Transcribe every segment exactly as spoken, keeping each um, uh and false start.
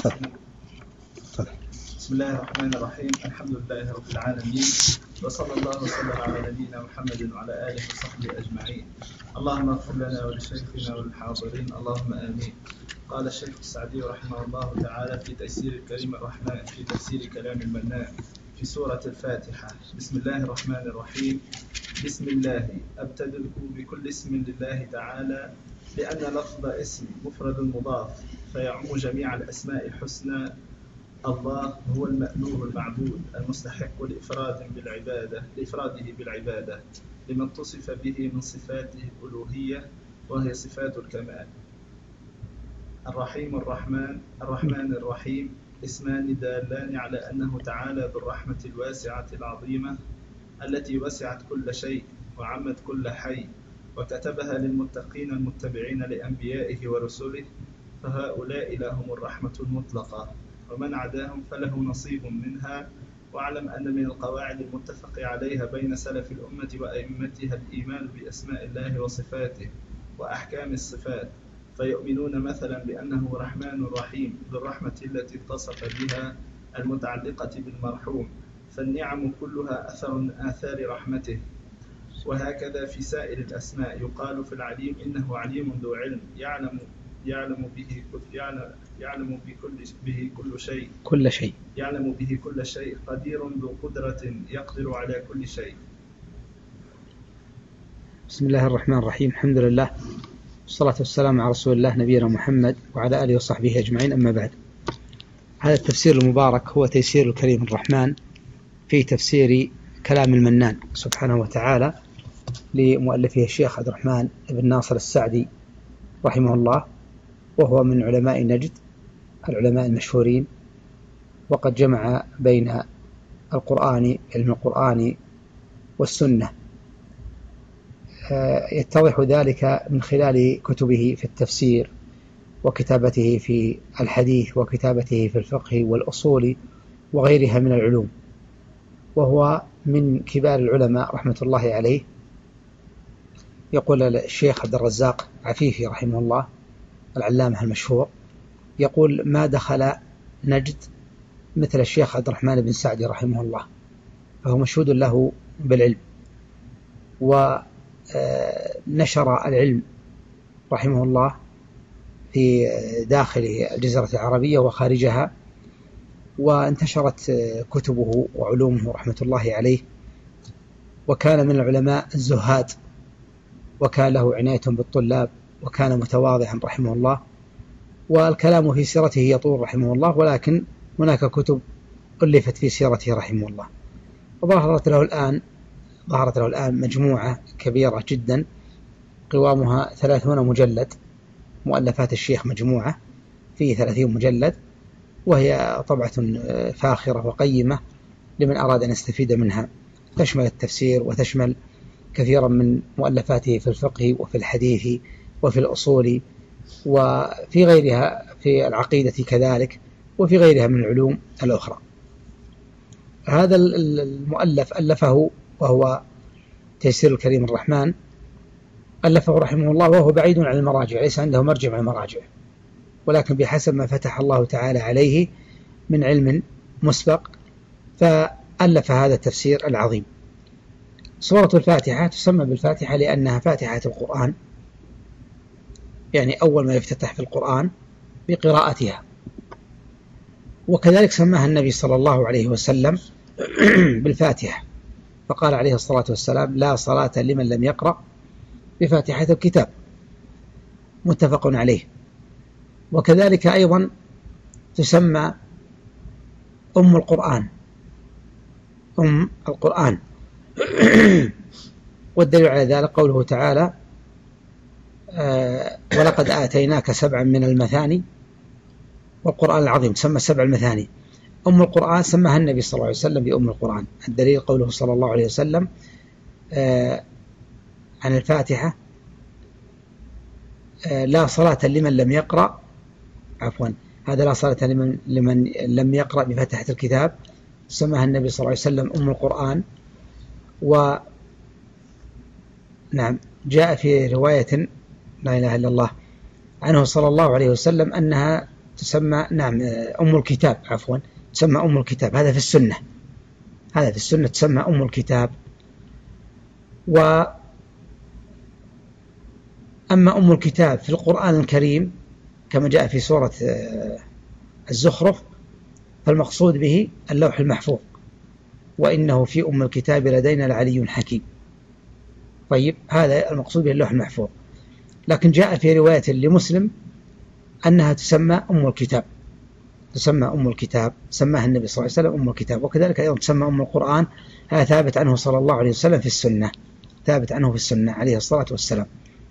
بسم الله الرحمن الرحيم. الحمد لله رب العالمين، وصلى الله وسلم على نبينا محمد وعلى آله وصحبه أجمعين. اللهم اغفر لنا ولشيخنا وللحاضرين، اللهم آمين. قال الشيخ السعدي رحمه الله تعالى في تيسير الكريم الرحمن في تفسير كلام المنان في سورة الفاتحة: بسم الله الرحمن الرحيم. بسم الله أبتدئ بكل اسم لله تعالى، لأن لفظ اسم مفرد مضاف فيعم جميع الأسماء الحسنى. الله هو المألوه المعبود المستحق لإفراد بالعبادة لإفراده بالعبادة لما اتصف به من صفاته الألوهية، وهي صفات الكمال. الرحيم الرحمن الرحمن الرحيم اسمان دالان على أنه تعالى بالرحمة الواسعة العظيمة التي وسعت كل شيء وعمت كل حي، وكتبها للمتقين المتبعين لأنبيائه ورسله، فهؤلاء لهم الرحمة المطلقة، ومن عداهم فله نصيب منها. واعلم أن من القواعد المتفق عليها بين سلف الأمة وأئمتها الإيمان بأسماء الله وصفاته وأحكام الصفات، فيؤمنون مثلا بأنه رحمن رحيم بالرحمة التي اتصف بها المتعلقة بالمرحوم، فالنعم كلها أثر من آثار رحمته. وهكذا في سائر الأسماء، يقال في العليم إنه عليم ذو علم يعلم يعلم به يعلم يعلم بكل به كل شيء كل شيء يعلم به كل شيء قدير ذو قدرة يقدر على كل شيء. بسم الله الرحمن الرحيم. الحمد لله والصلاة والسلام على رسول الله نبينا محمد وعلى آله وصحبه أجمعين، أما بعد. هذا التفسير المبارك هو تيسير الكريم الرحمن في تفسير كلام المنان سبحانه وتعالى لمؤلفه الشيخ عبد الرحمن بن ناصر السعدي رحمه الله، وهو من علماء نجد العلماء المشهورين، وقد جمع بين القرآن علم القرآن والسنة. يتضح ذلك من خلال كتبه في التفسير، وكتابته في الحديث، وكتابته في الفقه والأصول وغيرها من العلوم، وهو من كبار العلماء رحمة الله عليه. يقول الشيخ عبد الرزاق عفيفي رحمه الله العلامة المشهور، يقول: ما دخل نجد مثل الشيخ عبد الرحمن بن سعدي رحمه الله، فهو مشهود له بالعلم، ونشر العلم رحمه الله في داخل الجزيرة العربية وخارجها، وانتشرت كتبه وعلومه رحمة الله عليه، وكان من العلماء الزهاد، وكان له عناية بالطلاب، وكان متواضعا رحمه الله. والكلام في سيرته يطول رحمه الله، ولكن هناك كتب ألفت في سيرته رحمه الله. وظهرت له الآن ظهرت له الآن مجموعة كبيرة جدا قوامها ثلاثون مجلد، مؤلفات الشيخ مجموعة في ثلاثين مجلد، وهي طبعة فاخرة وقيمة لمن أراد أن يستفيد منها، تشمل التفسير وتشمل كثيرا من مؤلفاته في الفقه وفي الحديث وفي الأصول وفي غيرها، في العقيدة كذلك، وفي غيرها من العلوم الأخرى. هذا المؤلف ألفه وهو تيسير الكريم الرحمن، ألفه رحمه الله وهو بعيد عن المراجع، ليس عنده مرجع من المراجع، ولكن بحسب ما فتح الله تعالى عليه من علم مسبق فألف هذا التفسير العظيم. سورة الفاتحة تسمى بالفاتحة لأنها فاتحة القرآن، يعني أول ما يفتتح في القرآن بقراءتها، وكذلك سماها النبي صلى الله عليه وسلم بالفاتحة، فقال عليه الصلاة والسلام: لا صلاة لمن لم يقرأ بفاتحة الكتاب، متفق عليه. وكذلك أيضا تسمى أم القرآن أم القرآن والدليل على ذلك قوله تعالى: آه ولقد آتيناك سبعا من المثاني والقرآن العظيم، سمى سبع المثاني أم القرآن، سماها النبي صلى الله عليه وسلم بأم القرآن. الدليل قوله صلى الله عليه وسلم آه عن الفاتحة: آه لا صلاة لمن لم يقرأ عفوا هذا لا صلاة لمن, لمن لم يقرأ بفاتحة الكتاب، سماها النبي صلى الله عليه وسلم أم القرآن. و نعم جاء في رواية لا إله إلا الله عنه صلى الله عليه وسلم أنها تسمى نعم أم الكتاب، عفوا تسمى أم الكتاب، هذا في السنة، هذا في السنة تسمى أم الكتاب. وأما أم الكتاب في القرآن الكريم كما جاء في سورة الزخرف فالمقصود به اللوح المحفوظ، وإنه في أم الكتاب لدينا لعلي حكيم. طيب هذا المقصود به اللوح المحفوظ، لكن جاء في رواية لمسلم أنها تسمى أم الكتاب، تسمى أم الكتاب، سماها النبي صلى الله عليه وسلم أم الكتاب. وكذلك أيضا تسمى أم القرآن، هذا ثابت عنه صلى الله عليه وسلم في السنة، ثابت عنه في السنة عليه الصلاة والسلام.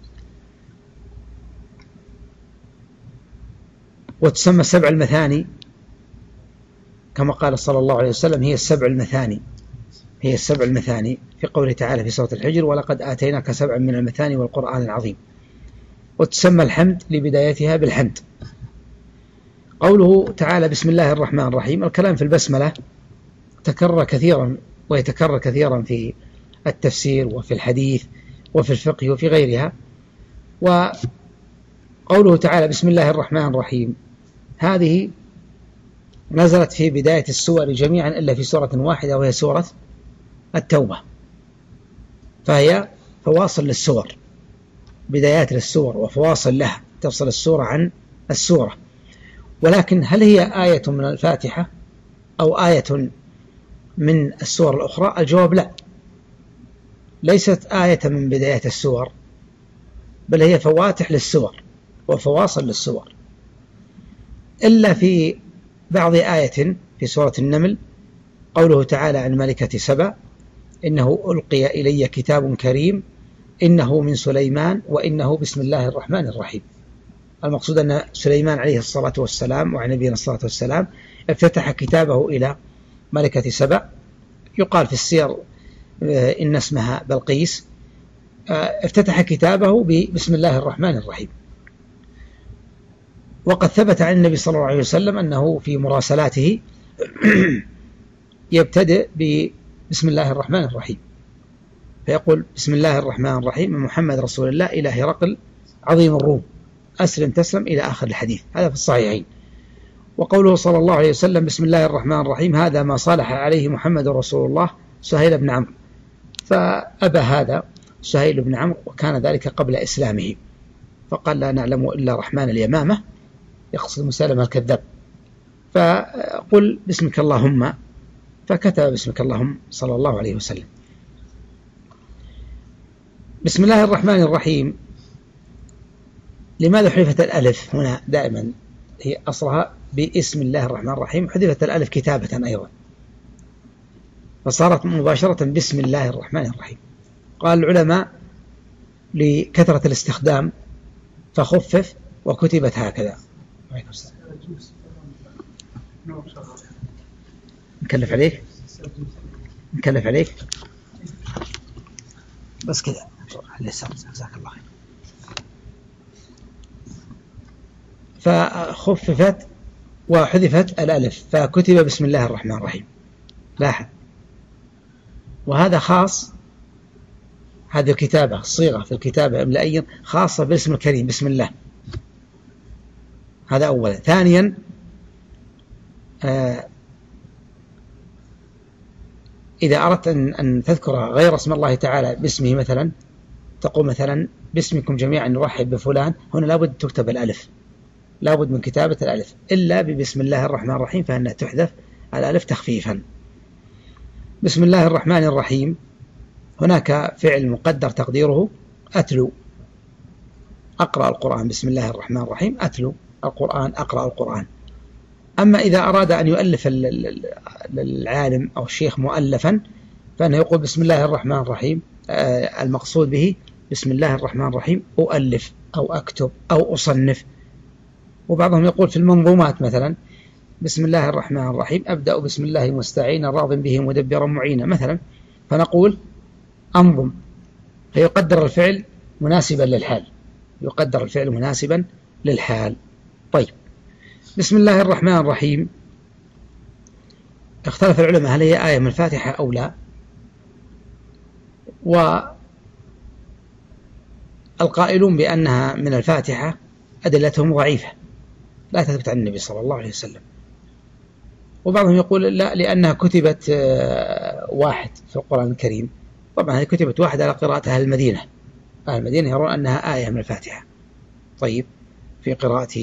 وتسمى سبع المثاني كما قال صلى الله عليه وسلم هي السبع المثاني، هي السبع المثاني في قوله تعالى في سورة الحجر ولقد آتيناك سبعا من المثاني والقرآن العظيم. وتسمى الحمد لبدايتها بالحمد. قوله تعالى بسم الله الرحمن الرحيم، الكلام في البسملة تكرر كثيرا ويتكرر كثيرا في التفسير وفي الحديث وفي الفقه وفي غيرها. وقوله تعالى بسم الله الرحمن الرحيم هذه نزلت في بداية السور جميعا إلا في سورة واحدة وهي سورة التوبة، فهي فواصل للسور، بدايات للسور وفواصل لها تفصل السورة عن السورة. ولكن هل هي آية من الفاتحة أو آية من السور الأخرى؟ الجواب لا، ليست آية من بدايات السور، بل هي فواتح للسور وفواصل للسور، إلا في بعض آية في سورة النمل قوله تعالى عن ملكة سبأ إنه ألقي إلي كتاب كريم إنه من سليمان وإنه بسم الله الرحمن الرحيم. المقصود أن سليمان عليه الصلاة والسلام وعن نبينا الصلاة والسلام افتتح كتابه إلى ملكة سبأ، يقال في السير إن اسمها بلقيس، افتتح كتابه بسم الله الرحمن الرحيم. وقد ثبت عن النبي صلى الله عليه وسلم أنه في مراسلاته يبتدئ بسم الله الرحمن الرحيم، فيقول بسم الله الرحمن الرحيم من محمد رسول الله إلى هرقل عظيم الروم أسلم تسلم إلى آخر الحديث، هذا في الصحيحين. وقوله صلى الله عليه وسلم بسم الله الرحمن الرحيم هذا ما صالح عليه محمد رسول الله سهيل بن عمرو، فأبى هذا سهيل بن عمرو وكان ذلك قبل إسلامه، فقال لا نعلم إلا رحمن اليمامة، يقصد مسلمة الكذاب، فقل باسمك اللهم، فكتب باسمك اللهم صلى الله عليه وسلم. بسم الله الرحمن الرحيم لماذا حذفت الألف هنا؟ دائما هي أصلها باسم الله الرحمن الرحيم، حذفت الألف كتابة أيضا فصارت مباشرة بسم الله الرحمن الرحيم. قال العلماء لكثرة الاستخدام فخفف وكتبت هكذا. نكلف عليك نكلف عليك بس كذا جزاك الله خير. فخففت وحذفت الألف فكتب بسم الله الرحمن الرحيم. لاحظ، وهذا خاص، هذه الكتابة الصيغة في الكتابة إملائيا خاصة بالاسم الكريم بسم الله، هذا أولا. ثانيا آه إذا أردت أن, أن تذكر غير اسم الله تعالى باسمه، مثلا تقول مثلا باسمكم جميعا نرحب بفلان، هنا لابد تكتب الألف، لابد من كتابة الألف، إلا ببسم الله الرحمن الرحيم فإنها تحذف الألف تخفيفا. بسم الله الرحمن الرحيم هناك فعل مقدر تقديره أتلو، أقرأ القرآن، بسم الله الرحمن الرحيم أتلو القرآن، أقرأ القرآن. أما إذا أراد أن يؤلف العالم أو الشيخ مؤلفا فإنه يقول بسم الله الرحمن الرحيم، المقصود به بسم الله الرحمن الرحيم أؤلف أو أكتب أو أصنف. وبعضهم يقول في المنظومات مثلا بسم الله الرحمن الرحيم أبدأ بسم الله مستعينا راض به مدبرا معينا مثلا، فنقول أنظم، فيقدر الفعل مناسبا للحال، يقدر الفعل مناسبا للحال. طيب، بسم الله الرحمن الرحيم اختلف العلماء هل هي آية من الفاتحة أو لا، والقائلون بأنها من الفاتحة أدلتهم ضعيفة، لا تثبت عن النبي صلى الله عليه وسلم. وبعضهم يقول لا، لأنها كتبت واحد في القرآن الكريم. طبعا هذه كتبت واحد على قراءة أهل المدينة. أهل المدينة يرون أنها آية من الفاتحة. طيب، في قراءة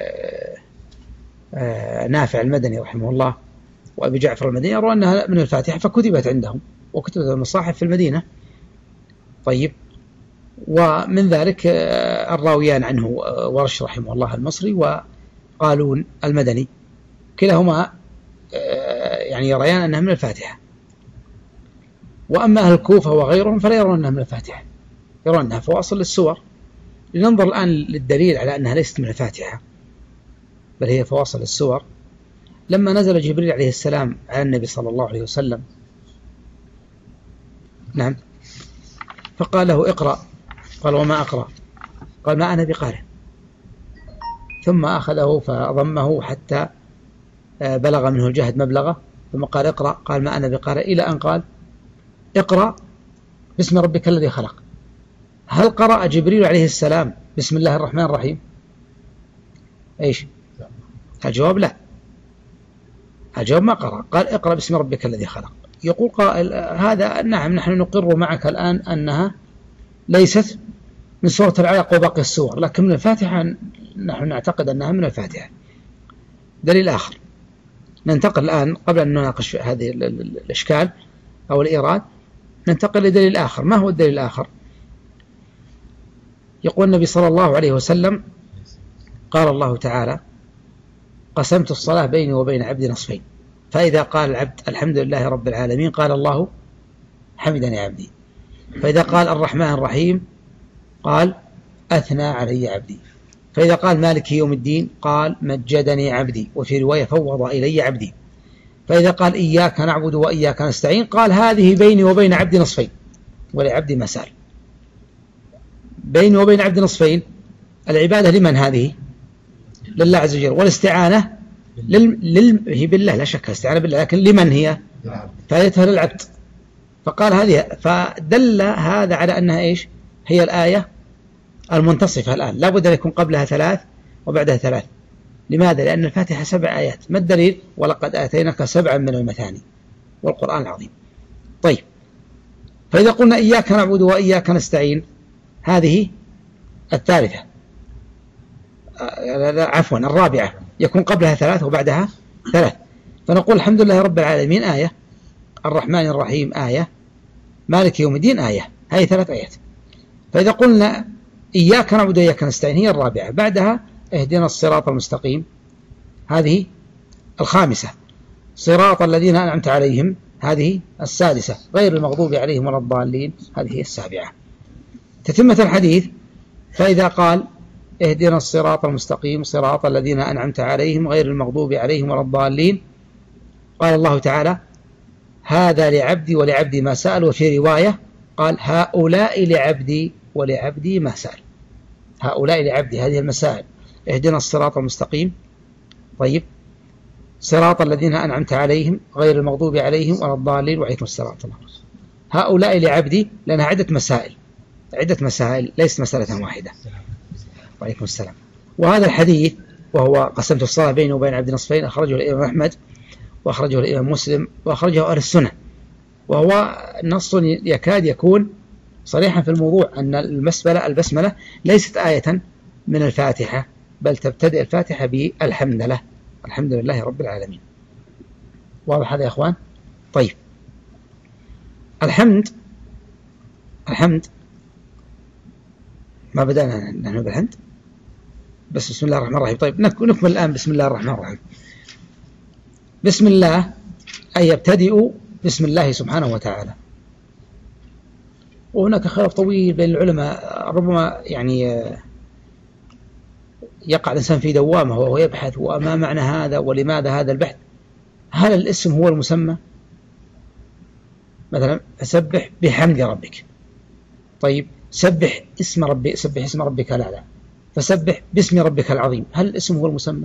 نافع المدني رحمه الله وأبي جعفر المدني يرون أنها من الفاتحة، فكتبت عندهم وكتبت المصاحف في المدينة. طيب، ومن ذلك الراويان عنه ورش رحمه الله المصري وقالون المدني، كلاهما يعني يريان أنها من الفاتحة. وأما أهل الكوفة وغيرهم فلا يرون أنها من الفاتحة، يرون أنها فواصل للسور. لننظر الآن للدليل على أنها ليست من الفاتحة بل هي فواصل السور. لما نزل جبريل عليه السلام على النبي صلى الله عليه وسلم، نعم، فقال له اقرأ، قال وما أقرأ؟ قال ما أنا بقارئ. ثم أخذه فضمه حتى بلغ منه الجهد مبلغه، ثم قال اقرأ، قال ما أنا بقارئ، إلى أن قال اقرأ باسم ربك الذي خلق. هل قرأ جبريل عليه السلام بسم الله الرحمن الرحيم؟ ايش الجواب؟ لا، الجواب ما قرأ، قال اقرأ باسم ربك الذي خلق. يقول قائل هذا نعم، نحن نقر معك الآن أنها ليست من سورة العلق وباقي السور، لكن من الفاتحة نحن نعتقد أنها من الفاتحة. دليل آخر، ننتقل الآن قبل أن نناقش هذه الإشكال أو الإيراد، ننتقل لدليل آخر. ما هو الدليل الآخر؟ يقول النبي صلى الله عليه وسلم قال الله تعالى قسمت الصلاة بيني وبين عبدي نصفين، فإذا قال العبد الحمد لله رب العالمين قال الله حمدني عبدي، فإذا قال الرحمن الرحيم قال أثنى علي عبدي، فإذا قال مالك يوم الدين قال مجدني عبدي، وفي رواية فوض إلي عبدي، فإذا قال إياك نعبد وإياك نستعين قال هذه بيني وبين عبدي نصفين ولعبدي ما سأل. بيني وبين عبدي نصفين، العبادة لمن هذه؟ لله عز وجل، والاستعانة لل... لل... هي بالله لا شك، الاستعانة بالله، لكن لمن هي؟ فائدتها للعبد. فقال هذه، فدل هذا على أنها إيش؟ هي الآية المنتصفة الآن، لا بد أن يكون قبلها ثلاث وبعدها ثلاث. لماذا؟ لأن الفاتحة سبع آيات. ما الدليل؟ ولقد آتيناك سبعا من المثاني والقرآن العظيم. طيب، فإذا قلنا إياك نعبد وإياك نستعين، هذه الثالثة، عفوا الرابعة، يكون قبلها ثلاث وبعدها ثلاث. فنقول الحمد لله رب العالمين آية، الرحمن الرحيم آية، مالك يوم الدين آية، هذه ثلاث آيات. فإذا قلنا إياك نعبد وإياك نستعين هي الرابعة، بعدها اهدنا الصراط المستقيم، هذه الخامسة، صراط الذين أنعمت عليهم، هذه السادسة، غير المغضوب عليهم ولا الضالين، هذه هي السابعة. تتمة الحديث، فإذا قال اهدنا الصراط المستقيم صراط الذين أنعمت عليهم غير المغضوب عليهم ولا الضالين، قال الله تعالى هذا لعبدي ولعبدي ما سأل، وفي رواية قال هؤلاء لعبدي ولعبدي ما سأل، هؤلاء لعبدي، هذه المسائل، اهدنا الصراط المستقيم، طيب، صراط الذين أنعمت عليهم غير المغضوب عليهم ولا الضالين، وعليكم السلام ورحمة الله. هؤلاء لعبدي لأنها عدة مسائل، عدة مسائل ليست مسألة واحدة. وعليكم السلام. وهذا الحديث وهو قسمت الصلاة بيني وبين عبدي نصفين، أخرجه الإمام أحمد وأخرجه الإمام مسلم وأخرجه أهل السنة، وهو نص يكاد يكون صريحا في الموضوع أن البسملة البسملة ليست آية من الفاتحة، بل تبتدئ الفاتحة بالحمد لله، الحمد لله رب العالمين. واضح هذا يا أخوان؟ طيب، الحمد الحمد ما بدأنا نحن بالحمد، بس بسم الله الرحمن الرحيم. طيب، نكمل الآن بسم الله الرحمن الرحيم. بسم الله أي يبتدئ بسم الله سبحانه وتعالى. وهناك خلاف طويل بين العلماء، ربما يعني يقع الإنسان في دوامه وهو يبحث وما معنى هذا ولماذا هذا البحث. هل الاسم هو المسمى؟ مثلا فسبح بحمد ربك، طيب سبح اسم ربي سبح اسم ربك الأعلى، فسبح باسم ربك العظيم، هل الاسم هو المسمى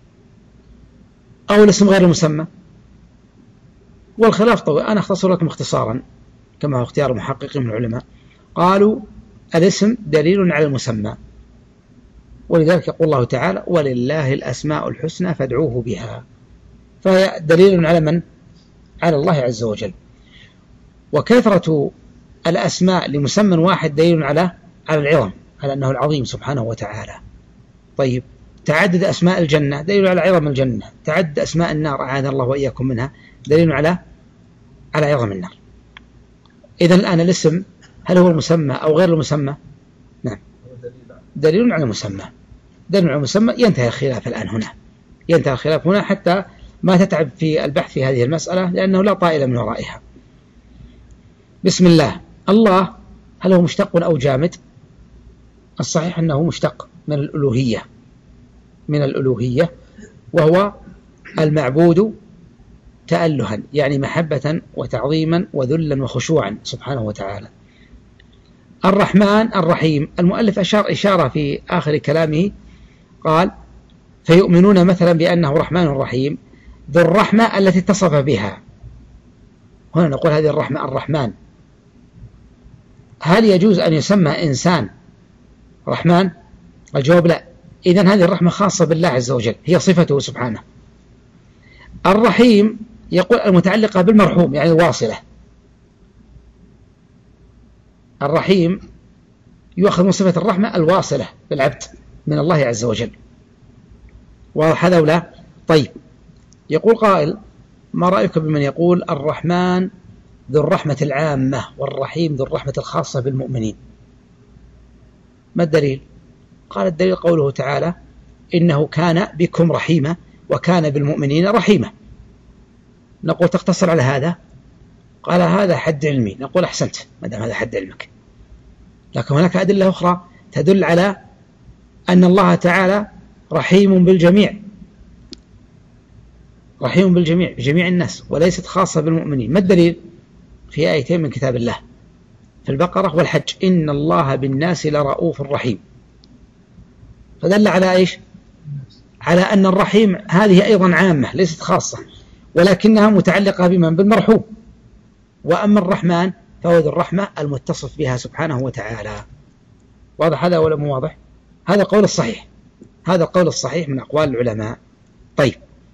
أو الاسم غير المسمى؟ والخلاف طويل، أنا أختصر لكم اختصارا كما هو اختيار محققين من العلماء. قالوا الاسم دليل على المسمى، ولذلك يقول الله تعالى ولله الأسماء الحسنى فادعوه بها، فهي دليل على من؟ على الله عز وجل. وكثرة الأسماء لمسمى واحد دليل على على العظم، على أنه العظيم سبحانه وتعالى. طيب، تعدد أسماء الجنة دليل على عظم الجنة، تعدد أسماء النار أعاذنا الله وإياكم منها دليل على على عظم النار. إذن الآن الاسم هل هو المسمى أو غير المسمى؟ نعم، دليل على المسمى، دليل على المسمى. ينتهي الخلاف الآن هنا، ينتهي الخلاف هنا حتى ما تتعب في البحث في هذه المسألة، لأنه لا طائل من ورائها. بسم الله. الله هل هو مشتق أو جامد؟ الصحيح أنه مشتق من الألوهية، من الألوهية، وهو المعبود تألها، يعني محبة وتعظيما وذلا وخشوعا سبحانه وتعالى. الرحمن الرحيم، المؤلف أشار إشارة في آخر كلامه، قال فيؤمنون مثلا بأنه رحمن رحيم ذو الرحمة التي اتصف بها. هنا نقول هذه الرحمة الرحمن، هل يجوز أن يسمى إنسان رحمن؟ الجواب لا. إذن هذه الرحمة خاصة بالله عز وجل، هي صفته سبحانه. الرحيم يقول المتعلقة بالمرحوم، يعني الواصلة. الرحيم يؤخذ من صفة الرحمة الواصلة بالعبد من الله عز وجل. واضح هذا ولا؟ طيب، يقول قائل ما رأيك بمن يقول الرحمن ذو الرحمة العامة والرحيم ذو الرحمة الخاصة بالمؤمنين؟ ما الدليل؟ قال الدليل قوله تعالى إنه كان بكم رحيما وكان بالمؤمنين رحيما. نقول تقتصر على هذا؟ قال هذا حد علمي. نقول أحسنت ما دام هذا حد علمك، لكن هناك أدلة أخرى تدل على أن الله تعالى رحيم بالجميع، رحيم بالجميع بجميع الناس وليست خاصة بالمؤمنين. ما الدليل؟ في آيتين من كتاب الله في البقرة والحج، إن الله بالناس لرؤوف رحيم، فدل على إيش؟ على أن الرحيم هذه أيضا عامة ليست خاصة، ولكنها متعلقة بمن؟ بالمرحوم. وأما الرحمن فهو ذو الرحمة المتصف بها سبحانه وتعالى. واضح هذا ولا مو واضح؟ هذا قول الصحيح، هذا القول الصحيح من أقوال العلماء. طيب،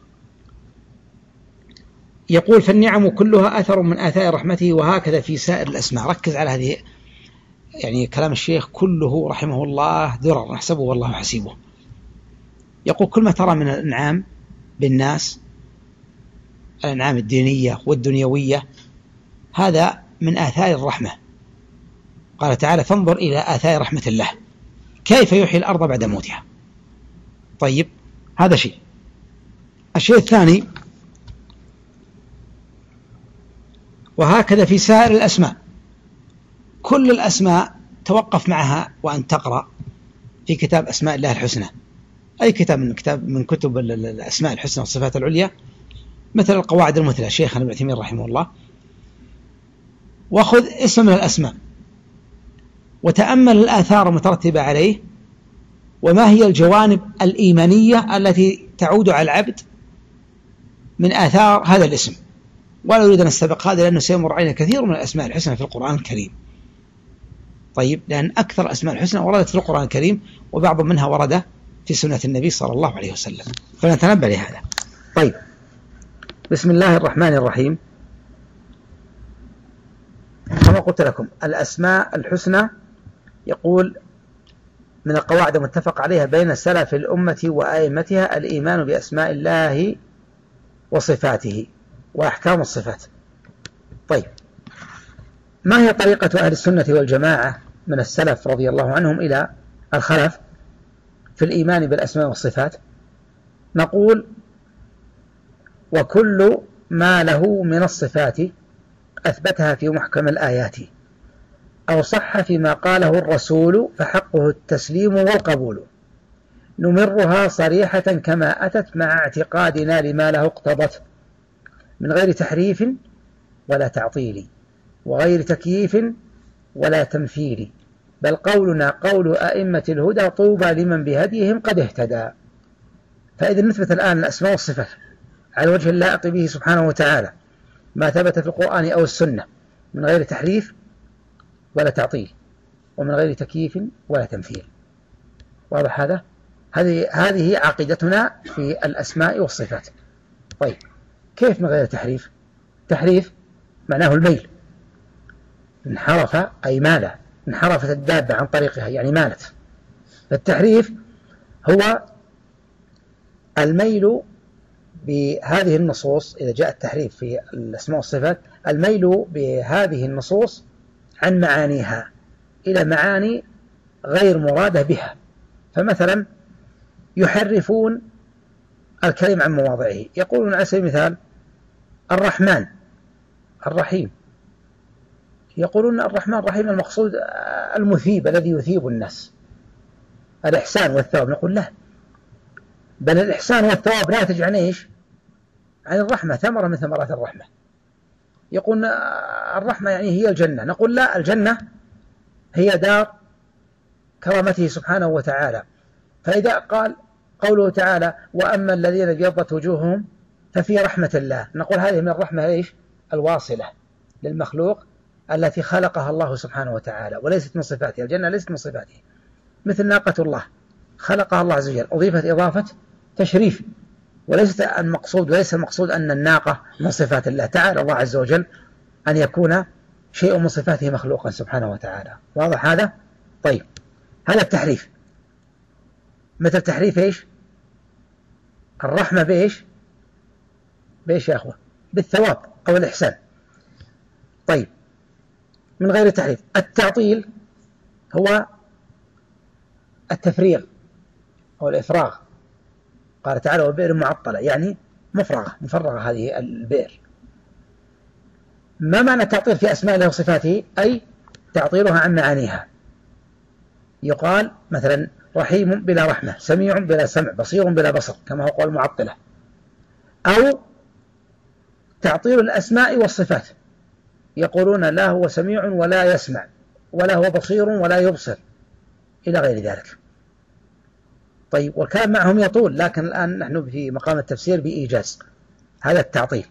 يقول فالنعم كلها أثر من آثار رحمته وهكذا في سائر الأسماء. ركز على هذه، يعني كلام الشيخ كله رحمه الله درر نحسبه والله حسيبه. يقول كل ما ترى من الأنعام بالناس، الأنعام الدينية والدنيوية، هذا من آثار الرحمة. قال تعالى فانظر إلى آثار رحمة الله كيف يحيي الأرض بعد موتها. طيب، هذا شيء. الشيء الثاني وهكذا في سائر الأسماء، كل الأسماء توقف معها وأن تقرأ في كتاب أسماء الله الحسنى، أي كتاب من كتاب من كتب الأسماء الحسنى والصفات العليا، مثل القواعد المثلى شيخنا ابن عثيمين رحمه الله، وخذ اسم من الأسماء وتأمل الآثار المترتبة عليه، وما هي الجوانب الإيمانية التي تعود على العبد من آثار هذا الاسم. ولا أريد أن أستبق هذا لأنه سيمر علينا كثير من الأسماء الحسنى في القرآن الكريم. طيب، لأن أكثر الأسماء الحسنى وردت في القرآن الكريم، وبعض منها ورد في سنة النبي صلى الله عليه وسلم، فنتنبه لهذا. طيب، بسم الله الرحمن الرحيم. كما قلت لكم الأسماء الحسنى يقول من القواعد المتفق عليها بين سلف الأمة وأئمتها الإيمان بأسماء الله وصفاته وأحكام الصفات. طيب، ما هي طريقة أهل السنة والجماعة من السلف رضي الله عنهم إلى الخلف في الإيمان بالأسماء والصفات؟ نقول وكل ما له من الصفات أثبتها في محكم الآيات أو صح فيما قاله الرسول فحقه التسليم والقبول، نمرها صريحة كما أتت مع اعتقادنا لما له اقتضت من غير تحريف ولا تعطيل وغير تكييف ولا تمثيل، بل قولنا قول أئمة الهدى طوبى لمن بهديهم قد اهتدى. فإذا نثبت الآن الأسماء والصفات على وجه اللائق به سبحانه وتعالى ما ثبت في القرآن أو السنة من غير تحريف ولا تعطيل ومن غير تكييف ولا تمثيل. واضح هذا؟ هذه هذه عقيدتنا في الأسماء والصفات. طيب كيف من غير تحريف؟ تحريف معناه الميل، انحرف أي مال، انحرفت الدابة عن طريقها يعني مالت. فالتحريف هو الميل بهذه النصوص، إذا جاء التحريف في الأسماء والصفات الميل بهذه النصوص عن معانيها إلى معاني غير مرادة بها. فمثلا يحرفون الكلم عن مواضعه، يقولون على سبيل المثال الرحمن الرحيم، يقولون الرحمن الرحيم المقصود المثيب الذي يثيب الناس، الإحسان والثواب. نقول لا، بل الإحسان والثواب ناتج عن إيش؟ عن الرحمة، ثمرة من ثمرات الرحمة. يقول الرحمة يعني هي الجنة، نقول لا، الجنة هي دار كرامته سبحانه وتعالى. فإذا قال قوله تعالى وأما الذين ابيضت وجوههم ففي رحمة الله، نقول هذه من الرحمة إيش؟ الواصلة للمخلوق التي خلقها الله سبحانه وتعالى، وليست من صفاته. الجنة ليست من صفاته، مثل ناقة الله خلقها الله عز وجل، أضيفت إضافة تشريف، وليست المقصود وليس المقصود أن الناقة من صفات الله تعالى الله عز وجل أن يكون شيء من صفاته مخلوقا سبحانه وتعالى. واضح هذا؟ طيب هذا التحريف. مثل تحريف إيش؟ الرحمة بإيش؟ بإيش يا أخوة؟ بالثواب أو الإحسان. طيب من غير تحريف. التعطيل هو التفريغ أو الإفراغ، قال تعالى وبئر معطلة يعني مفرغة مفرغة هذه البئر. ما معنى التعطيل في أسماء الله وصفاته؟ أي تعطيلها عن معانيها. يقال مثلا رحيم بلا رحمة، سميع بلا سمع، بصير بلا بصر، كما هو قول المعطلة. أو تعطيل الأسماء والصفات، يقولون لا هو سميع ولا يسمع، ولا هو بصير ولا يبصر، إلى غير ذلك. طيب والكلام معهم يطول، لكن الآن نحن في مقام التفسير بإيجاز. هذا التعطيل.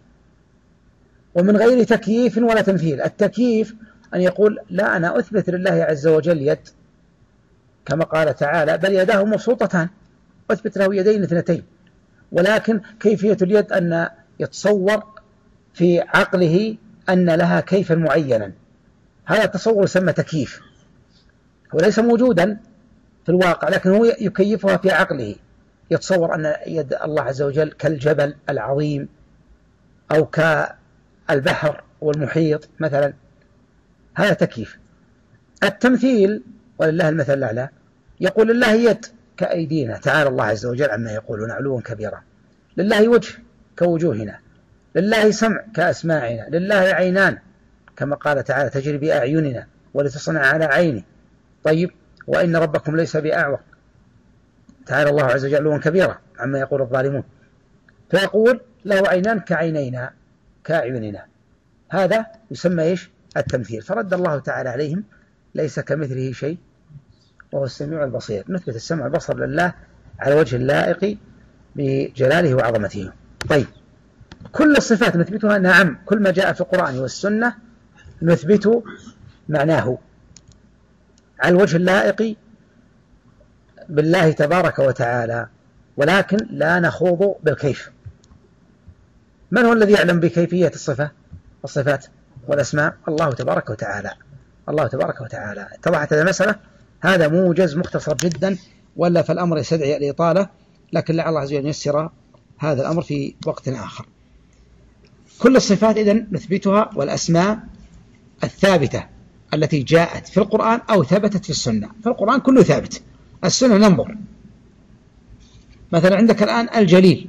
ومن غير تكييف ولا تمثيل. التكييف أن يقول لا أنا أثبت لله عز وجل يد، كما قال تعالى بل يداه مبسوطتان، أثبت له يدين اثنتين، ولكن كيفية اليد أن يتصور في عقله أن لها كيفا معينا، هذا التصور يسمى تكييف، هو ليس موجودا في الواقع لكن هو يكيفها في عقله، يتصور أن يد الله عز وجل كالجبل العظيم أو كالبحر والمحيط مثلا، هذا تكييف. التمثيل ولله المثل الأعلى، يقول لله يد كأيدينا، تعالى الله عز وجل عما يقولون علوا كبيرا. لله وجه كوجوهنا، لله سمع كأسماعنا، لله عينان كما قال تعالى تجري بأعيننا ولتصنع على عيني. طيب وإن ربكم ليس بأعور، تعالى الله عز وجل علوا كبيرا عما يقول الظالمون. فيقول له عينان كعينينا كأعيننا، هذا يسمى إيش؟ التمثيل. فرد الله تعالى عليهم ليس كمثله شيء وهو السميع البصير. نثبت السمع والبصر لله على وجه اللائق بجلاله وعظمته. طيب كل الصفات نثبتها، نعم، كل ما جاء في القرآن والسنة نثبت معناه على الوجه اللائق بالله تبارك وتعالى، ولكن لا نخوض بالكيف. من هو الذي يعلم بكيفية الصفة الصفات والأسماء؟ الله تبارك وتعالى. الله تبارك وتعالى. اتضحت هذه المسألة؟ هذا موجز مختصر جدا، ولا فالأمر يستدعي الإطالة، لكن لعل الله عز وجل ييسر هذا الأمر في وقت آخر. كل الصفات إذن نثبتها، والأسماء الثابتة التي جاءت في القرآن أو ثبتت في السنة. في القرآن كله ثابت، السنة ننظر. مثلا عندك الآن الجليل،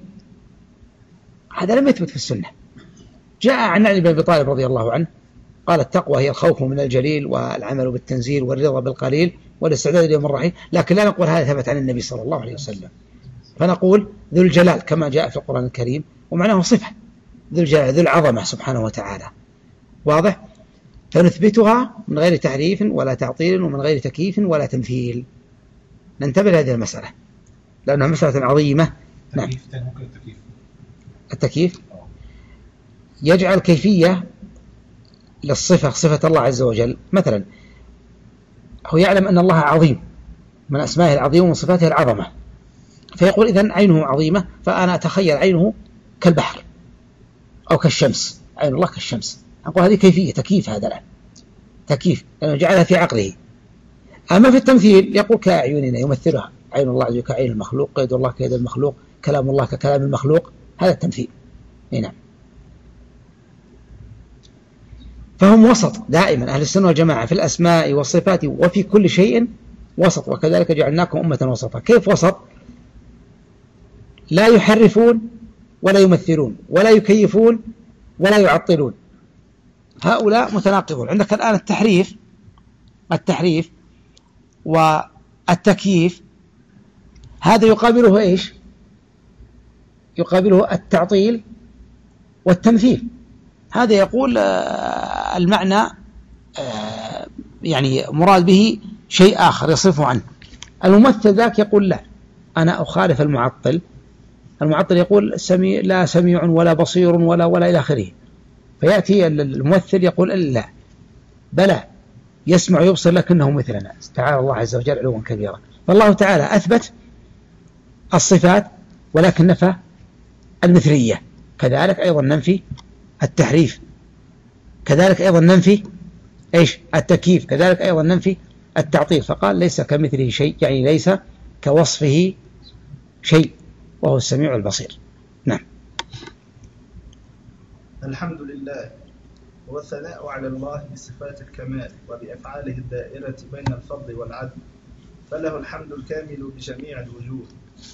هذا لم يثبت في السنة. جاء عن علي بن أبي طالب رضي الله عنه قال التقوى هي الخوف من الجليل والعمل بالتنزيل والرضا بالقليل والاستعداد ليوم الرحيل، لكن لا نقول هذا ثبت عن النبي صلى الله عليه وسلم. فنقول ذو الجلال كما جاء في القرآن الكريم، ومعناه صفة، ذو الجلال ذو العظمة سبحانه وتعالى. واضح؟ فنثبتها من غير تحريف ولا تعطيل ومن غير تكييف ولا تمثيل. ننتبه لهذه المسألة لأنها مسألة عظيمة. نعم. التكييف التكييف يجعل كيفية للصفة، صفة الله عز وجل. مثلا هو يعلم أن الله عظيم، من أسمائه العظيم ومن صفاته العظمة، فيقول إذن عينه عظيمة، فأنا أتخيل عينه كالبحر أو كالشمس، عين الله كالشمس. أقول هذه كيفية تكييف، هذا الآن تكييف لأنه جعلها في عقله. أما في التمثيل يقول كأعيننا، يمثلها عين الله عز وجل كعين المخلوق، قيد الله كيد المخلوق، كلام الله ككلام المخلوق، هذا التمثيل. نعم. فهم وسط دائما، أهل السنة والجماعة في الأسماء والصفات وفي كل شيء وسط، وكذلك جعلناكم أمة وسطا. كيف وسط؟ لا يحرفون ولا يمثلون ولا يكيفون ولا يعطلون. هؤلاء متناقضون. عندك الآن التحريف التحريف والتكييف، هذا يقابله إيش؟ يقابله التعطيل والتمثيل. هذا يقول المعنى يعني مراد به شيء آخر يصرفه عنه. الممثل ذاك يقول لا، أنا أخالف المعطل. المعطل يقول سميع لا سميع ولا بصير ولا ولا إلى آخره. فيأتي الممثل يقول لا، بلى يسمع يبصر لكنه مثلنا. تعالى الله عز وجل علوا كبيرا. فالله تعالى أثبت الصفات ولكن نفى المثلية. كذلك أيضا ننفي التحريف، كذلك أيضا ننفي إيش؟ التكييف، كذلك أيضا ننفي التعطيل. فقال ليس كمثله شيء، يعني ليس كوصفه شيء، وهو السميع البصير. نعم. الحمد لله والثناء على الله بصفات الكمال وبأفعاله الدائرة بين الفضل والعدل، فله الحمد الكامل بجميع الوجوه.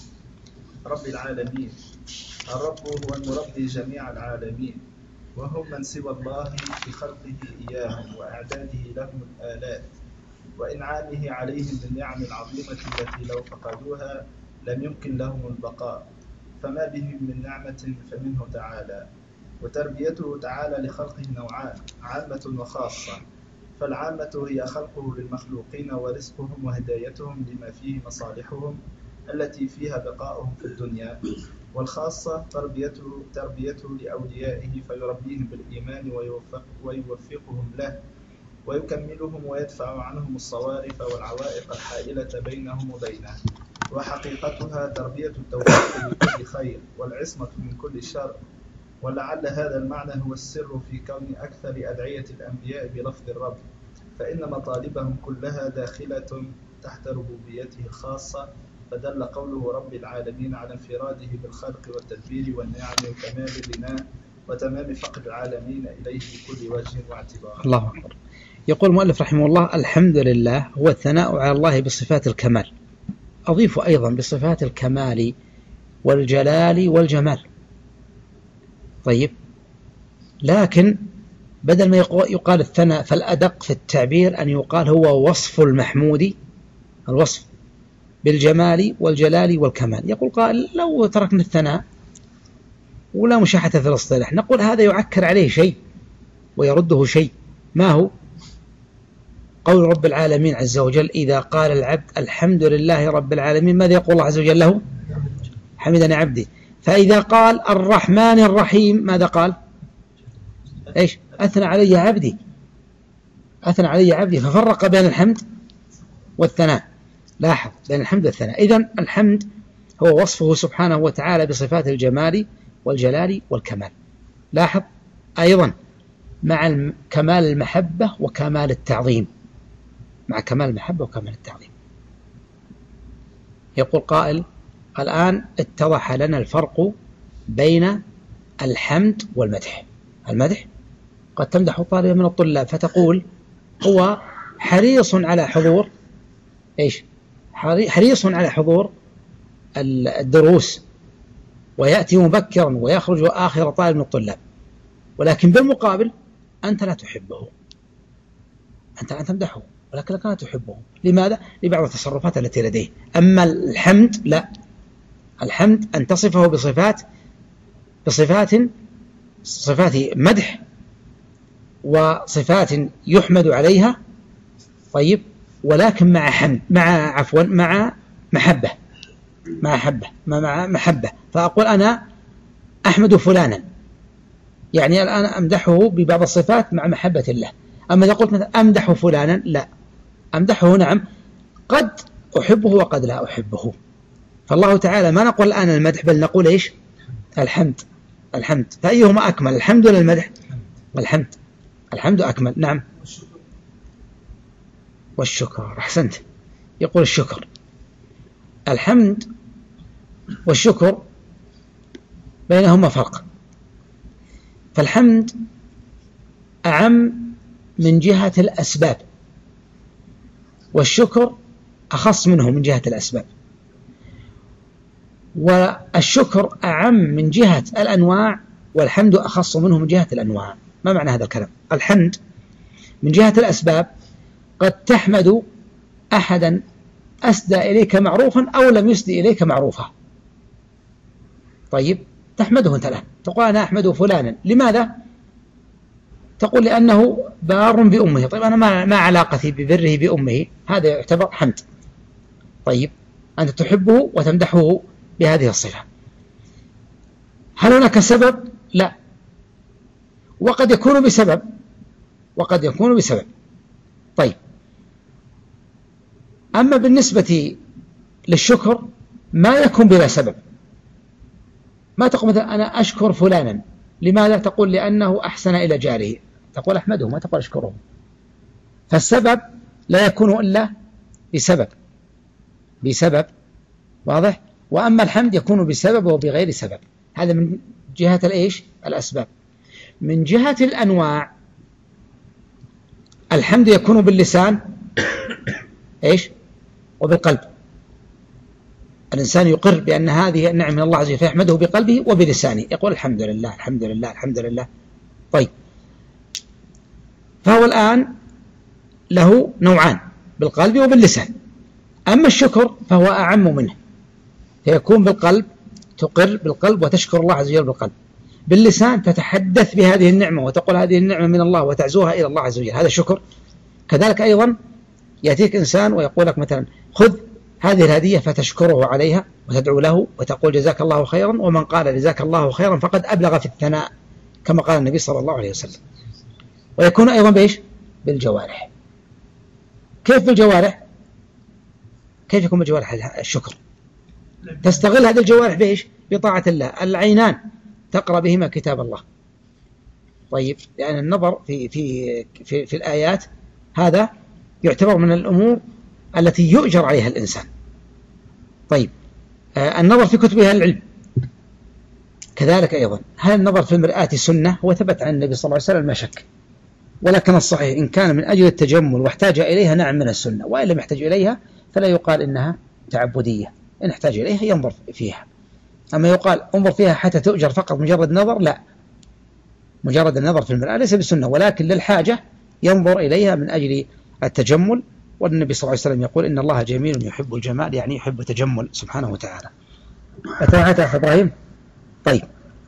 رب العالمين، الرب هو المربي جميع العالمين، وهم من سوى الله في خلقه إياهم وإعداده لهم الآلات وإنعامه عليهم بالنعم العظيمة التي لو فقدوها لم يمكن لهم البقاء، فما بهم من نعمة فمنه تعالى. وتربيته تعالى لخلقه نوعان، عامة وخاصة. فالعامة هي خلقه للمخلوقين ورزقهم وهدايتهم لما فيه مصالحهم التي فيها بقاؤهم في الدنيا، والخاصة تربيته, تربيته لأوليائه فيربيهم بالإيمان ويوفق ويوفقهم له ويكملهم ويدفع عنهم الصوارف والعوائق الحائلة بينهم وبينه. وحقيقتها تربية التوفيق لكل خير والعصمة من كل شر. ولعل هذا المعنى هو السر في كون أكثر أدعية الأنبياء بلفظ الرب، فإن مطالبهم كلها داخلة تحت ربوبيته الخاصة، فدل قوله رب العالمين على انفراده بالخلق والتدبير والنعم وكمال الغناء وتمام فقر العالمين إليه بكل وجه واعتبار. الله أكبر. يقول المؤلف رحمه الله الحمد لله هو الثناء على الله بصفات الكمال. أضيف أيضا بصفات الكمال والجلال والجمال. طيب، لكن بدل ما يقال الثناء فالأدق في التعبير أن يقال هو وصف المحمود، الوصف بالجمال والجلال والكمال. يقول قائل لو تركنا الثناء ولا مشاحة في الاصطلاح نقول هذا يعكر عليه شيء ويرده شيء. ما هو؟ قول رب العالمين عز وجل إذا قال العبد الحمد لله رب العالمين، ماذا يقول الله عز وجل له؟ حمدني عبدي. فإذا قال الرحمن الرحيم ماذا قال؟ إيش؟ أثنى علي عبدي، أثنى علي عبدي. ففرق بين الحمد والثناء. لاحظ بين الحمد والثناء. إذن الحمد هو وصفه سبحانه وتعالى بصفات الجمال والجلال والكمال. لاحظ أيضا مع كمال المحبة وكمال التعظيم، مع كمال المحبة وكمال التعظيم. يقول قائل الآن اتضح لنا الفرق بين الحمد والمدح. المدح قد تمدح طالبا من الطلاب فتقول هو حريص على حضور إيش؟ حريص على حضور الدروس ويأتي مبكرا ويخرج آخر طالب من الطلاب، ولكن بالمقابل أنت لا تحبه، أنت لا تمدحه ولكنك لا تحبه. لماذا؟ لبعض التصرفات التي لديه. أما الحمد لا، الحمد أن تصفه بصفات بصفات صفات مدح وصفات يحمد عليها. طيب، ولكن مع حمد مع عفوا مع محبة مع حبة مع محبة. فأقول أنا أحمد فلانا، يعني الآن أمدحه ببعض الصفات مع محبة الله. أما إذا قلت مثلا أمدح فلانا، لا، أمدحه نعم قد أحبه وقد لا أحبه. فالله تعالى ما نقول الآن المدح بل نقول إيش؟ الحمد. الحمد، فأيهما أكمل، الحمد ولا المدح؟ الحمد. الحمد أكمل. نعم. والشكر، أحسنت. يقول الشكر. الحمد والشكر بينهما فرق. فالحمد أعم من جهة الأسباب، والشكر أخص منه من جهة الأسباب. والشكر أعم من جهة الأنواع، والحمد أخص منه من جهة الأنواع. ما معنى هذا الكلام؟ الحمد من جهة الأسباب قد تحمد أحدا أسدى إليك معروفا أو لم يسدي إليك معروفا. طيب، تحمده أنت الآن، تقول أنا أحمد فلانا، لماذا؟ تقول لأنه بار بأمه. طيب، أنا ما, ما علاقتي ببره بأمه، هذا يعتبر حمد. طيب، أنت تحبه وتمدحه بهذه الصفة. هل هناك سبب؟ لا. وقد يكون بسبب، وقد يكون بسبب. طيب، أما بالنسبة للشكر ما يكون بلا سبب. ما تقول مثلا أنا أشكر فلانا، لماذا؟ تقول لأنه أحسن إلى جاره، تقول أحمده، ما تقول أشكره. فالسبب لا يكون إلا بسبب، بسبب، واضح؟ وأما الحمد يكون بسبب وبغير سبب. هذا من جهة الإيش؟ الأسباب. من جهة الأنواع، الحمد يكون باللسان إيش؟ وبالقلب. الإنسان يقر بأن هذه النعمة من الله عز وجل فيحمده بقلبه وبلسانه، يقول الحمد لله الحمد لله الحمد لله. طيب، فهو الآن له نوعان، بالقلب وباللسان. أما الشكر فهو أعم منه، فيكون بالقلب، تقر بالقلب وتشكر الله عز وجل بالقلب. باللسان تتحدث بهذه النعمة وتقول هذه النعمة من الله وتعزوها إلى الله عز وجل، هذا شكر. كذلك أيضا يأتيك إنسان ويقول لك مثلا خذ هذه الهدية فتشكره عليها وتدعو له وتقول جزاك الله خيرا، ومن قال جزاك الله خيرا فقد أبلغ في الثناء كما قال النبي صلى الله عليه وسلم. ويكون أيضا بإيش؟ بالجوارح. كيف بالجوارح؟ كيف يكون بالجوارح الشكر؟ تستغل هذه الجوارح بإيش؟ بطاعة الله. العينان تقرأ بهما كتاب الله. طيب، لأن يعني النظر في, في, في, في الآيات هذا يعتبر من الأمور التي يؤجر عليها الإنسان. طيب، آه النظر في كتب أهل العلم كذلك أيضا. هل النظر في المرآة سنة؟ هو ثبت عن النبي صلى الله عليه وسلم ما شك، ولكن الصحيح إن كان من أجل التجمل واحتاج إليها نعم من السنة، وإن لم يحتاج إليها فلا يقال إنها تعبدية. إن احتاج إليها ينظر فيها. أما يقال انظر فيها حتى تؤجر فقط مجرد نظر، لا، مجرد النظر في المرآة ليس بالسنة، ولكن للحاجة ينظر إليها من أجل التجمل. والنبي صلى الله عليه وسلم يقول إن الله جميل يحب الجمال، يعني يحب التجمل سبحانه وتعالى. أتوعت يا إبراهيم؟ طيب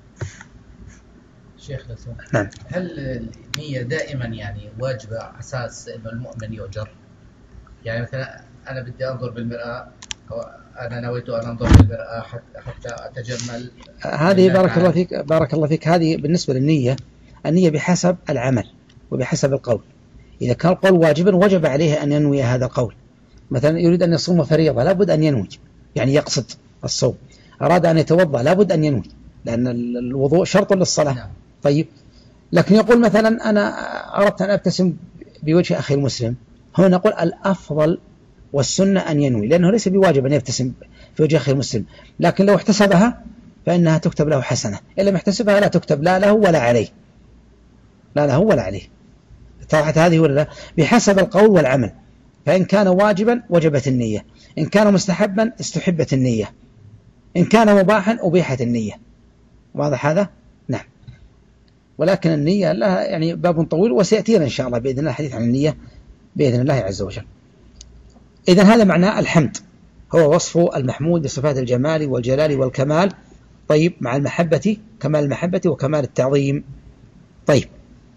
شيخ، نعم. هل النية دائما يعني واجبة على أساس إنه المؤمن يؤجر؟ يعني مثلا أنا بدي أنظر بالمرآة، أنا نويت أن أنظر بالمرآة حتى أتجمل. هذه بارك الله فيك، بارك الله فيك. هذه بالنسبة للنية، النية بحسب العمل وبحسب القول. إذا كان القول واجبا وجب عليه أن ينوي هذا القول. مثلا يريد أن يصوم فريضة لابد أن ينوي، يعني يقصد الصوم. أراد أن يتوضأ لابد أن ينوي، لأن الوضوء شرط للصلاة. طيب، لكن يقول مثلا أنا أردت أن أبتسم بوجه أخي المسلم، هنا نقول الأفضل والسنة أن ينوي، لأنه ليس بواجب أن يبتسم في وجه أخي المسلم، لكن لو احتسبها فإنها تكتب له حسنة، إن لم يحتسبها لا تكتب لا له ولا عليه، لا له ولا عليه. طاعت هذه ولا لا؟ بحسب القول والعمل. فإن كان واجبا وجبت النية، إن كان مستحبا استحبت النية، إن كان مباحا أبيحت النية. واضح هذا؟ نعم. ولكن النية لها يعني باب طويل، وسيأتينا إن شاء الله بإذن الله الحديث عن النية بإذن الله عز وجل. إذن هذا معنى الحمد، هو وصف المحمود بصفات الجمال والجلال والكمال. طيب، مع المحبة كمال المحبة وكمال التعظيم. طيب،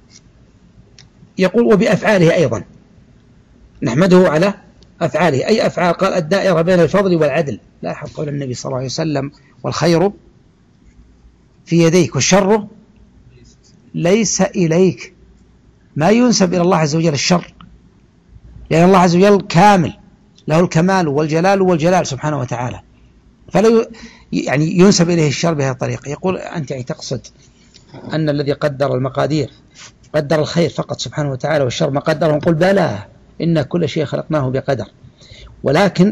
يقول وبأفعاله أيضا نحمده على أفعاله، أي أفعال؟ قال الدائرة بين الفضل والعدل. لاحظ قول النبي صلى الله عليه وسلم والخير في يديك والشر ليس إليك. ما ينسب إلى الله عز وجل الشر، لأن الله عز وجل كامل، له الكمال والجلال والجلال سبحانه وتعالى. فلا يعني ينسب إليه الشر بهذه الطريقة. يقول أنت يعني تقصد أن الذي قدر المقادير قدر الخير فقط سبحانه وتعالى والشر ما قدره؟ نقول بلى، إن كل شيء خلقناه بقدر، ولكن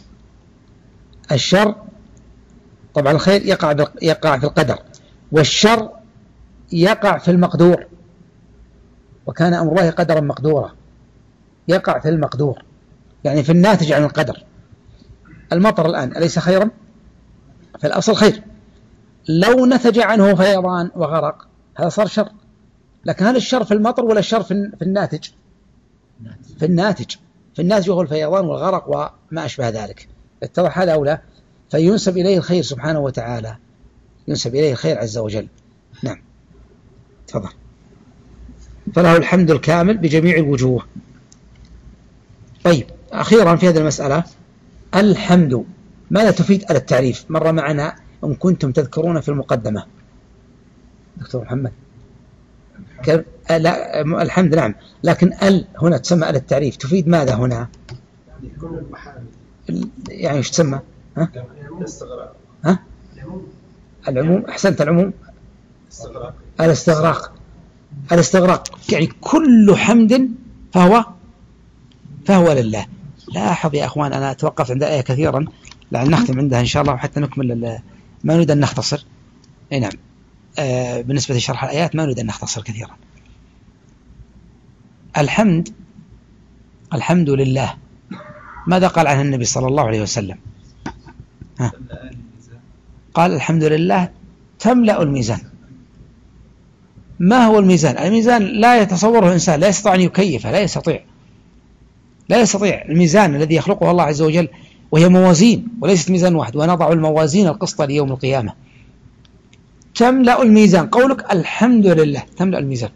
الشر طبعا الخير يقع يقع في القدر، والشر يقع في المقدور، وكان أمر الله قدرا مقدورا، يقع في المقدور يعني في الناتج عن القدر. المطر الآن أليس خيرا؟ في الأصل خير، لو نتج عنه فيضان وغرق هذا صار شر، لكن هل الشر في المطر ولا الشر في الناتج؟ في الناتج، في الناتج وهو الفيضان والغرق وما أشبه ذلك. اتضح هذا أولى، فينسب إليه الخير سبحانه وتعالى، ينسب إليه الخير عز وجل. نعم تفضل. فله الحمد الكامل بجميع الوجوه. طيب أخيرا في هذه المسألة، الحمد ماذا تفيد على التعريف؟ مر معنا إن كنتم تذكرون في المقدمة دكتور محمد كيف؟ لا الحمد نعم، لكن ال هنا تسمى على التعريف، تفيد ماذا هنا؟ يعني ايش تسمى؟ ها؟ ها؟ العموم. أحسنت، العموم. الاستغراق. الاستغراق يعني كل حمد فهو فهو لله. لاحظ يا أخوان أنا أتوقف عند آية كثيرا لعل نختم عندها إن شاء الله وحتى نكمل، ما نريد أن نختصر. أي نعم آه بالنسبة لشرح الآيات ما نريد أن نختصر كثيرا. الحمد الحمد لله ماذا قال عنه النبي صلى الله عليه وسلم؟ ها؟ قال الحمد لله تملأ الميزان. ما هو الميزان؟ الميزان لا يتصوره إنسان، لا يستطيع أن يكيفه، لا يستطيع لا يستطيع الميزان الذي يخلقه الله عز وجل، وهي موازين وليست ميزان واحد، ونضع الموازين القسط ليوم القيامة. تملأ الميزان، قولك الحمد لله تملأ الميزان،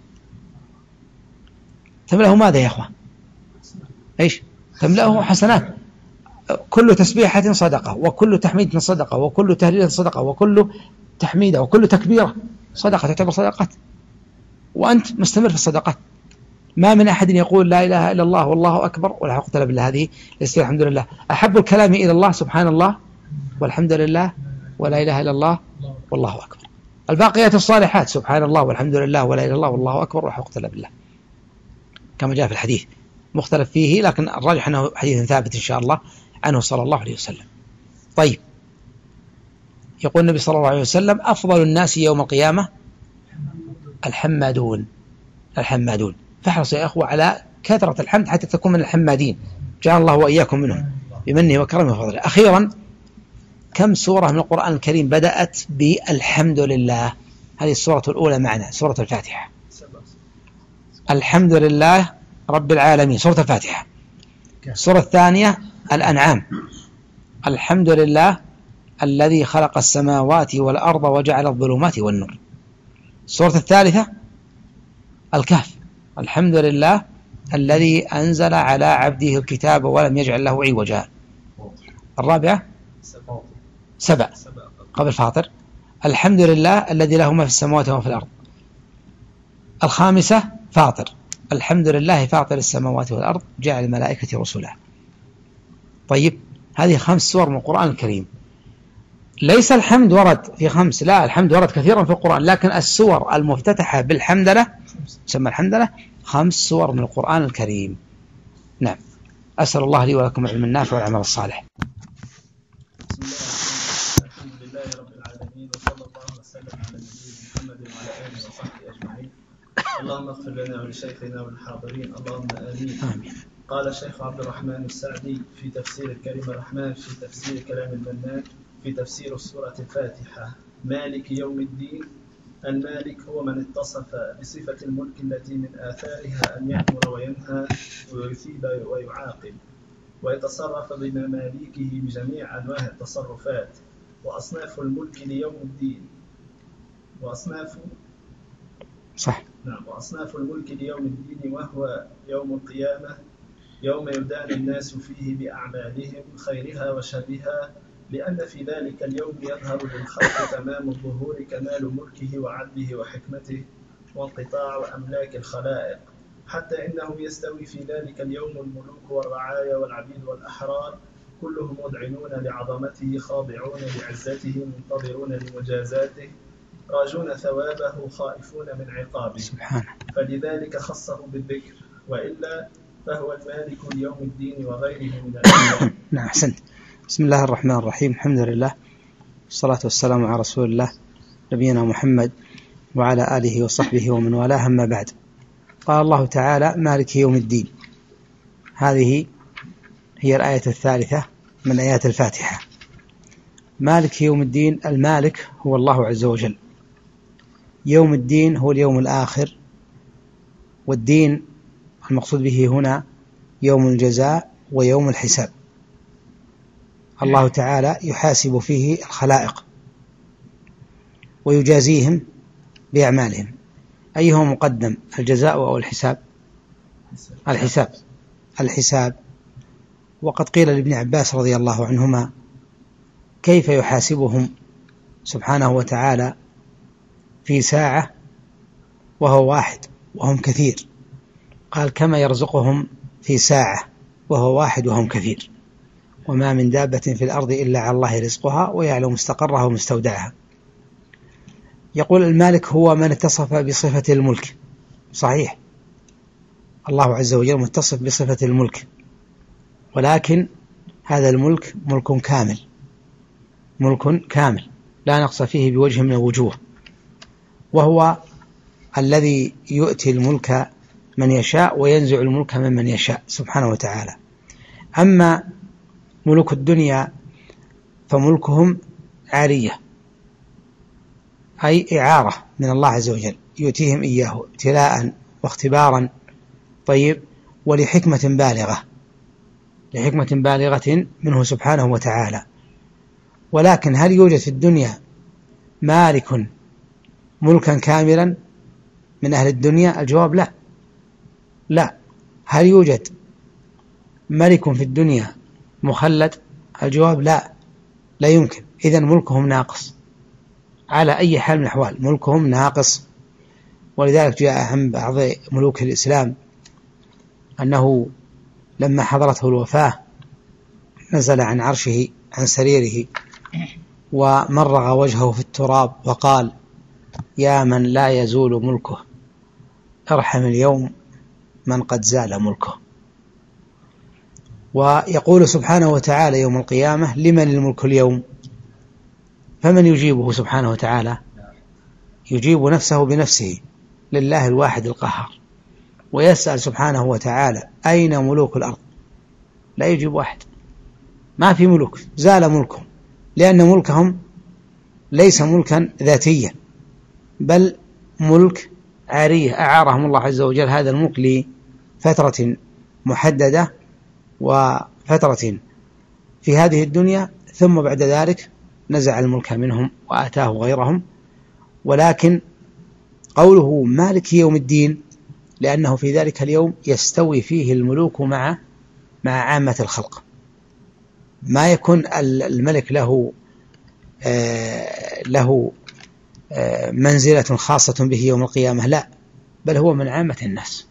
تملأه ماذا يا أخوان؟ إيش؟ تملأه حسنات. كل تسبيحة صدقة، وكل تحميد صدقة، وكل تهليل صدقة، وكل تحميدة، وكل تكبيرة صدقة، تعتبر صدقات، وأنت مستمر في الصدقات. ما من أحد يقول لا إله إلا الله والله أكبر ولا حق إلا بالله، هذه ليست الحمد لله. أحب الكلام إلى الله سبحان الله والحمد لله ولا إله إلا الله والله أكبر. الباقيات الصالحات سبحان الله والحمد لله ولا إله إلا الله والله أكبر ولا حق إلا بالله، كما جاء في الحديث، مختلف فيه لكن الراجح أنه حديث ثابت إن شاء الله عنه صلى الله عليه وسلم. طيب يقول النبي صلى الله عليه وسلم أفضل الناس يوم القيامة الحمادون. الحمادون، فاحرصوا يا أخوة على كثرة الحمد حتى تكون من الحمادين، جعل الله وإياكم منهم بمنه وكرمه وفضله. أخيرا، كم سورة من القرآن الكريم بدأت بالحمد لله؟ هذه السورة الأولى معنا سورة الفاتحة، الحمد لله رب العالمين سورة الفاتحة. السورة الثانية الأنعام، الحمد لله الذي خلق السماوات والأرض وجعل الظلمات والنور. السورة الثالثة الكهف، الحمد لله الذي أنزل على عبده الكتاب ولم يجعل له عوجا. الرابعة سبع قبل فاطر، الحمد لله الذي له ما في السماوات وما في الأرض. الخامسة فاطر، الحمد لله فاطر السماوات والأرض جعل الملائكة رسلا. طيب هذه خمس سور من القرآن الكريم. ليس الحمد ورد في خمس، لا، الحمد ورد كثيرا في القرآن، لكن السور المفتتحة بالحمدلة تسمى الحمدلة خمس سور من القرآن الكريم. نعم، أسأل الله لي ولكم العلم النافع والعمل الصالح. الحمد لله رب العالمين، وصلى الله وسلم على نبينا محمد وعلى آله وصحبه أجمعين. اللهم اغفر لنا ولشيخنا والحاضرين، اللهم آمين. آمين. قال الشيخ عبد الرحمن السعدي في تفسير الكريم الرحمن في تفسير كلام المنان في تفسير سورة الفاتحة: مالك يوم الدين. المالك هو من اتصف بصفة الملك التي من آثارها أن يأمر وينهى ويثيب ويعاقب ويتصرف بمماليكه بجميع أنواع التصرفات. وأصناف الملك ليوم الدين وأصناف صح نعم وأصناف الملك ليوم الدين، وهو يوم القيامة، يوم يدان الناس فيه بأعمالهم خيرها وشرها، لأن في ذلك اليوم يظهر للخلق تمام الظهور كمال ملكه وعدله وحكمته وانقطاع أملاك الخلائق، حتى إنه يستوي في ذلك اليوم الملوك والرعايا والعبيد والأحرار كلهم مذعنون لعظمته خاضعون لعزته منتظرون لمجازاته راجون ثوابه خائفون من عقابه سبحانه. فلذلك خصه بالذكر، وإلا فهو المالك ليوم الدين وغيره من الأشياء. نعم أحسنت. بسم الله الرحمن الرحيم، الحمد لله والصلاة والسلام على رسول الله نبينا محمد وعلى آله وصحبه ومن والاه، أما بعد. قال الله تعالى مالك يوم الدين، هذه هي الآية الثالثة من آيات الفاتحة. مالك يوم الدين، المالك هو الله عز وجل، يوم الدين هو اليوم الآخر، والدين المقصود به هنا يوم الجزاء ويوم الحساب. الله تعالى يحاسب فيه الخلائق ويجازيهم بأعمالهم. أيهما مقدم، الجزاء أو الحساب؟ الحساب. الحساب. وقد قيل لابن عباس رضي الله عنهما كيف يحاسبهم سبحانه وتعالى في ساعة وهو واحد وهم كثير؟ قال كما يرزقهم في ساعة وهو واحد وهم كثير، وما من دابة في الأرض إلا على الله رزقها ويعلم مستقرها ومستودعها. يقول المالك هو من اتصف بصفة الملك، صحيح، الله عز وجل متصف بصفة الملك، ولكن هذا الملك ملك كامل، ملك كامل لا نقص فيه بوجه من الوجوه، وهو الذي يؤتي الملك من يشاء وينزع الملك من من يشاء سبحانه وتعالى. أما ملوك الدنيا فملكهم عارية، أي إعارة من الله عز وجل يؤتيهم إياه ابتلاء واختبارا، طيب، ولحكمة بالغة، لحكمة بالغة منه سبحانه وتعالى. ولكن هل يوجد في الدنيا مالك ملكا كاملا من أهل الدنيا؟ الجواب لا، لا. هل يوجد ملك في الدنيا مخلد؟ الجواب لا، لا يمكن. إذن ملكهم ناقص على أي حال من الأحوال، ملكهم ناقص. ولذلك جاء عن بعض ملوك الإسلام أنه لما حضرته الوفاة نزل عن عرشه عن سريره ومرغ وجهه في التراب وقال يا من لا يزول ملكه ارحم اليوم من قد زال ملكه. ويقول سبحانه وتعالى يوم القيامة لمن الملك اليوم؟ فمن يجيبه سبحانه وتعالى؟ يجيب نفسه بنفسه، لله الواحد القهار. ويسأل سبحانه وتعالى أين ملوك الأرض؟ لا يجيب واحد، ما في ملوك، زال ملكهم، لأن ملكهم ليس ملكا ذاتيا بل ملك عارية، أعارهم الله عز وجل هذا الملك لفترة محددة وفترة في هذه الدنيا، ثم بعد ذلك نزع الملك منهم وآتاه غيرهم. ولكن قوله مالك يوم الدين لأنه في ذلك اليوم يستوي فيه الملوك مع مع عامة الخلق، ما يكون الملك له آه له آه منزلة خاصة به يوم القيامة، لا، بل هو من عامة الناس.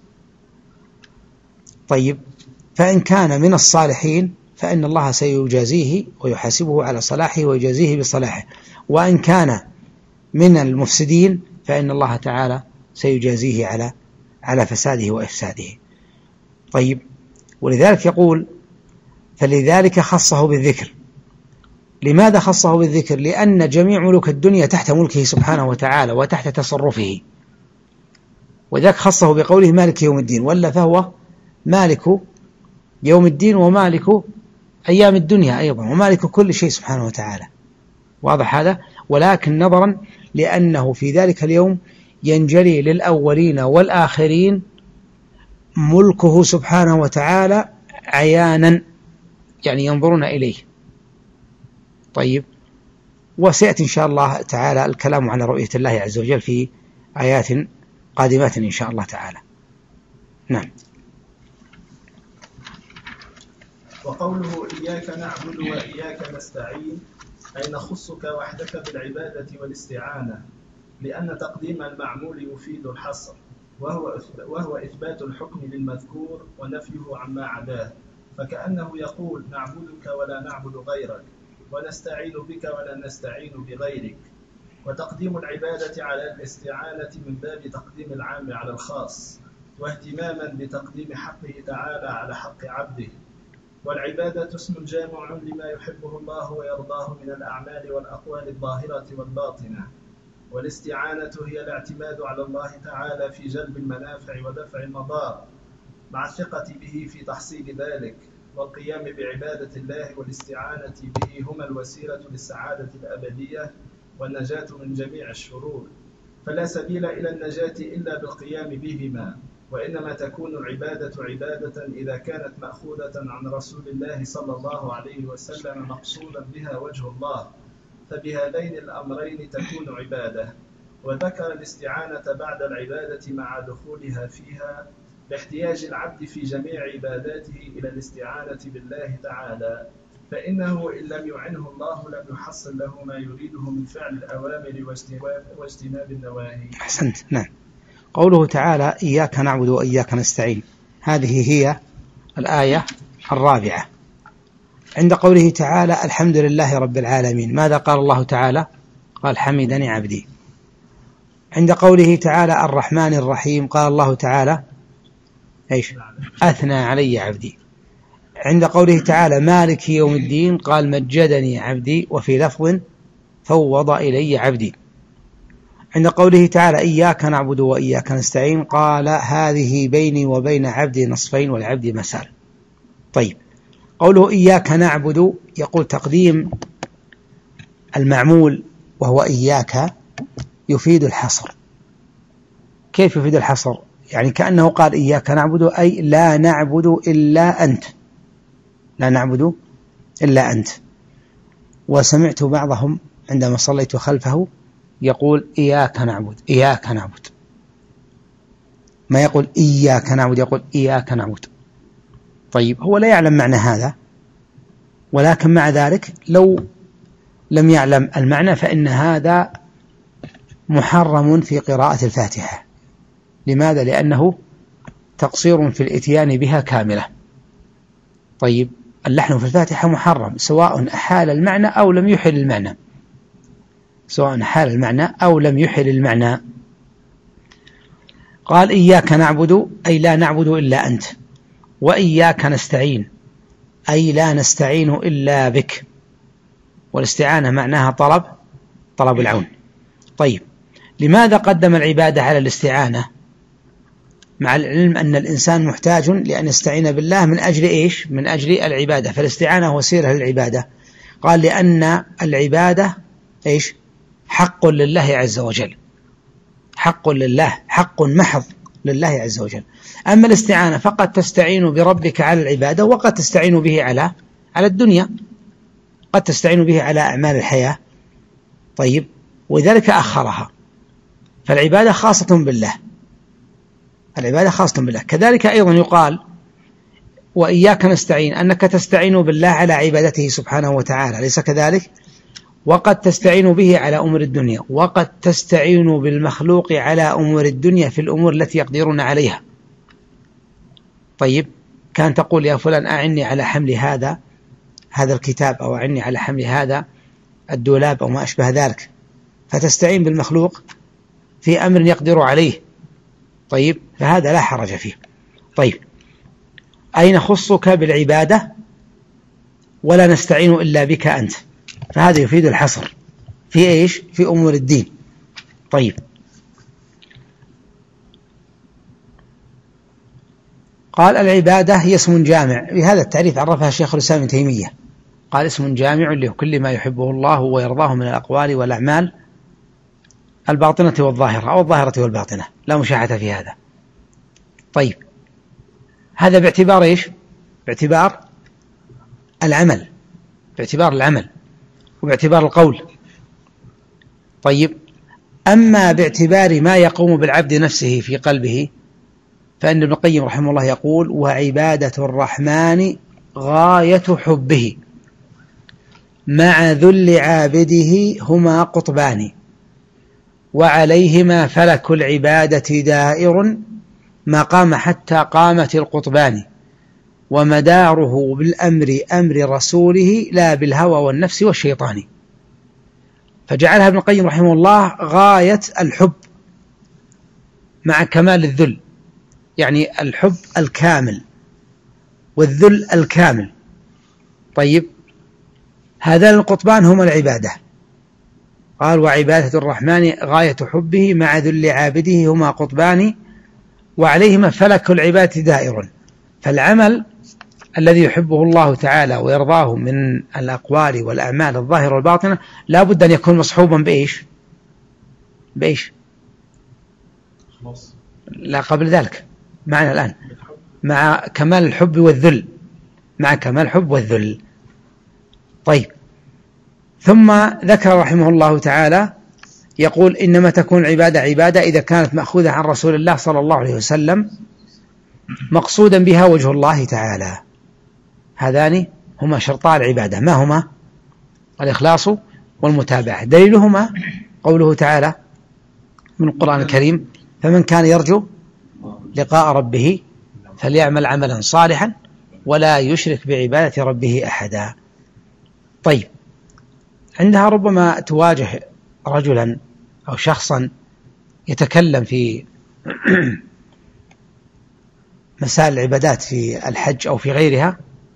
طيب، فإن كان من الصالحين فإن الله سيجازيه ويحاسبه على صلاحه ويجازيه بصلاحه، وإن كان من المفسدين فإن الله تعالى سيجازيه على على فساده وإفساده. طيب، ولذلك يقول فلذلك خصه بالذكر. لماذا خصه بالذكر؟ لأن جميع ملوك الدنيا تحت ملكه سبحانه وتعالى وتحت تصرفه، وذلك خصه بقوله مالك يوم الدين، ولا فهو مالك يوم الدين ومالك أيام الدنيا أيضا ومالك كل شيء سبحانه وتعالى، واضح هذا؟ ولكن نظرا لأنه في ذلك اليوم ينجلي للأولين والآخرين ملكه سبحانه وتعالى عيانا، يعني ينظرون إليه. طيب، وسيأتي إن شاء الله تعالى الكلام على رؤية الله عز وجل في آيات قادمات إن شاء الله تعالى. نعم. وقوله إياك نعبد وإياك نستعين أي نخصك وحدك بالعبادة والاستعانة، لأن تقديم المعمول يفيد الحصر، وهو وهو إثبات الحكم للمذكور ونفيه عما عداه، فكأنه يقول نعبدك ولا نعبد غيرك، ونستعين بك ولا نستعين بغيرك. وتقديم العبادة على الاستعانة من باب تقديم العام على الخاص، واهتماما بتقديم حقه تعالى على حق عبده. والعبادة اسم جامع لما يحبه الله ويرضاه من الأعمال والأقوال الظاهرة والباطنة. والاستعانة هي الاعتماد على الله تعالى في جلب المنافع ودفع المضار، مع الثقة به في تحصيل ذلك، والقيام بعبادة الله والاستعانة به هما الوسيلة للسعادة الأبدية والنجاة من جميع الشرور. فلا سبيل إلى النجاة إلا بالقيام بهما، وإنما تكون العبادة عبادة إذا كانت مأخوذة عن رسول الله صلى الله عليه وسلم مقصودا بها وجه الله، فبهذين الأمرين تكون عبادة. وذكر الاستعانة بعد العبادة مع دخولها فيها لاحتياج العبد في جميع عباداته إلى الاستعانة بالله تعالى، فإنه إن لم يعنه الله لم يحصل له ما يريده من فعل الأوامر واجتناب النواهي. أحسنت. نعم. قوله تعالى إياك نعبد وإياك نستعين، هذه هي الآية الرابعة. عند قوله تعالى الحمد لله رب العالمين، ماذا قال الله تعالى؟ قال حمدني عبدي. عند قوله تعالى الرحمن الرحيم قال الله تعالى إيش؟ أثنى علي عبدي. عند قوله تعالى مالك يوم الدين قال مجدني عبدي، وفي لفظ فوض إلي عبدي. عند قوله تعالى إياك نعبد وإياك نستعين قال هذه بيني وبين عبدي نصفين والعبد مسال. طيب، قوله إياك نعبد يقول تقديم المعمول وهو إياك يفيد الحصر. كيف يفيد الحصر؟ يعني كأنه قال إياك نعبد أي لا نعبد إلا أنت، لا نعبد إلا أنت. وسمعت بعضهم عندما صليت خلفه يقول إياك نعبد، إياك نعبد، ما يقول إياك نعبد، يقول إياك نعبد. طيب، هو لا يعلم معنى هذا، ولكن مع ذلك لو لم يعلم المعنى فإن هذا محرم في قراءة الفاتحة. لماذا؟ لأنه تقصير في الإتيان بها كاملة. طيب، اللحن في الفاتحة محرم سواء أحال المعنى أو لم يحل المعنى، سواء أحال المعنى أو لم يحل المعنى. قال إياك نعبد أي لا نعبد إلا أنت، وإياك نستعين أي لا نستعين إلا بك، والاستعانة معناها طلب طلب العون. طيب، لماذا قدم العبادة على الاستعانة مع العلم أن الإنسان محتاج لأن يستعين بالله من أجل إيش؟ من أجل العبادة، فالاستعانة وسيلة للعبادة. قال لأن العبادة إيش؟ حق لله عز وجل، حق لله، حق محض لله عز وجل. أما الاستعانة فقد تستعين بربك على العبادة، وقد تستعين به على على الدنيا، قد تستعين به على أعمال الحياة. طيب، وذلك أخرها. فالعبادة خاصة بالله، العبادة خاصة بالله. كذلك أيضا يقال وإياك نستعين أنك تستعين بالله على عبادته سبحانه وتعالى، ليس كذلك؟ وقد تستعين به على أمور الدنيا، وقد تستعين بالمخلوق على أمور الدنيا في الأمور التي يقدرون عليها. طيب، كان تقول يا فلان أعني على حمل هذا هذا الكتاب، أو أعني على حمل هذا الدولاب، أو ما أشبه ذلك، فتستعين بالمخلوق في أمر يقدر عليه. طيب، فهذا لا حرج فيه. طيب، أين خصك بالعبادة ولا نستعين إلا بك أنت؟ فهذا يفيد الحصر في إيش؟ في أمور الدين. طيب، قال العبادة هي اسم جامع، بهذا التعريف عرفها شيخ الإسلام ابن تيمية، قال اسم جامع لكل ما يحبه الله ويرضاه من الأقوال والأعمال الباطنة والظاهرة، أو الظاهرة والباطنة، لا مشاحة في هذا. طيب، هذا باعتبار إيش؟ باعتبار العمل، باعتبار العمل وباعتبار القول. طيب، أما باعتبار ما يقوم بالعبد نفسه في قلبه فإن ابن القيم رحمه الله يقول وعبادة الرحمن غاية حبه مع ذل عابده هما قطبان، وعليهما فلك العبادة دائر ما قام حتى قامت القطبان، ومداره بالأمر أمر رسوله لا بالهوى والنفس والشيطان. فجعلها ابن القيم رحمه الله غاية الحب مع كمال الذل، يعني الحب الكامل والذل الكامل. طيب، هذان القطبان هما العبادة. قال وعبادة الرحمن غاية حبه مع ذل عابده هما قطبان وعليهما فلك العبادة دائر. فالعمل الذي يحبه الله تعالى ويرضاه من الأقوال والأعمال الظاهرة والباطنة لا بد أن يكون مصحوبا بإيش بإيش لا قبل ذلك معنا الآن مع كمال الحب والذل، مع كمال الحب والذل. طيب، ثم ذكر رحمه الله تعالى يقول إنما تكون العبادة عبادة إذا كانت مأخوذة عن رسول الله صلى الله عليه وسلم مقصودا بها وجه الله تعالى. هذان هما شرطا العبادة، ما هما؟ الإخلاص والمتابعة. دليلهما قوله تعالى من القرآن الكريم فمن كان يرجو لقاء ربه فليعمل عملا صالحا ولا يشرك بعبادة ربه أحدا. طيب، عندها ربما تواجه رجلا أو شخصا يتكلم في مسائل العبادات في الحج أو في غيرها،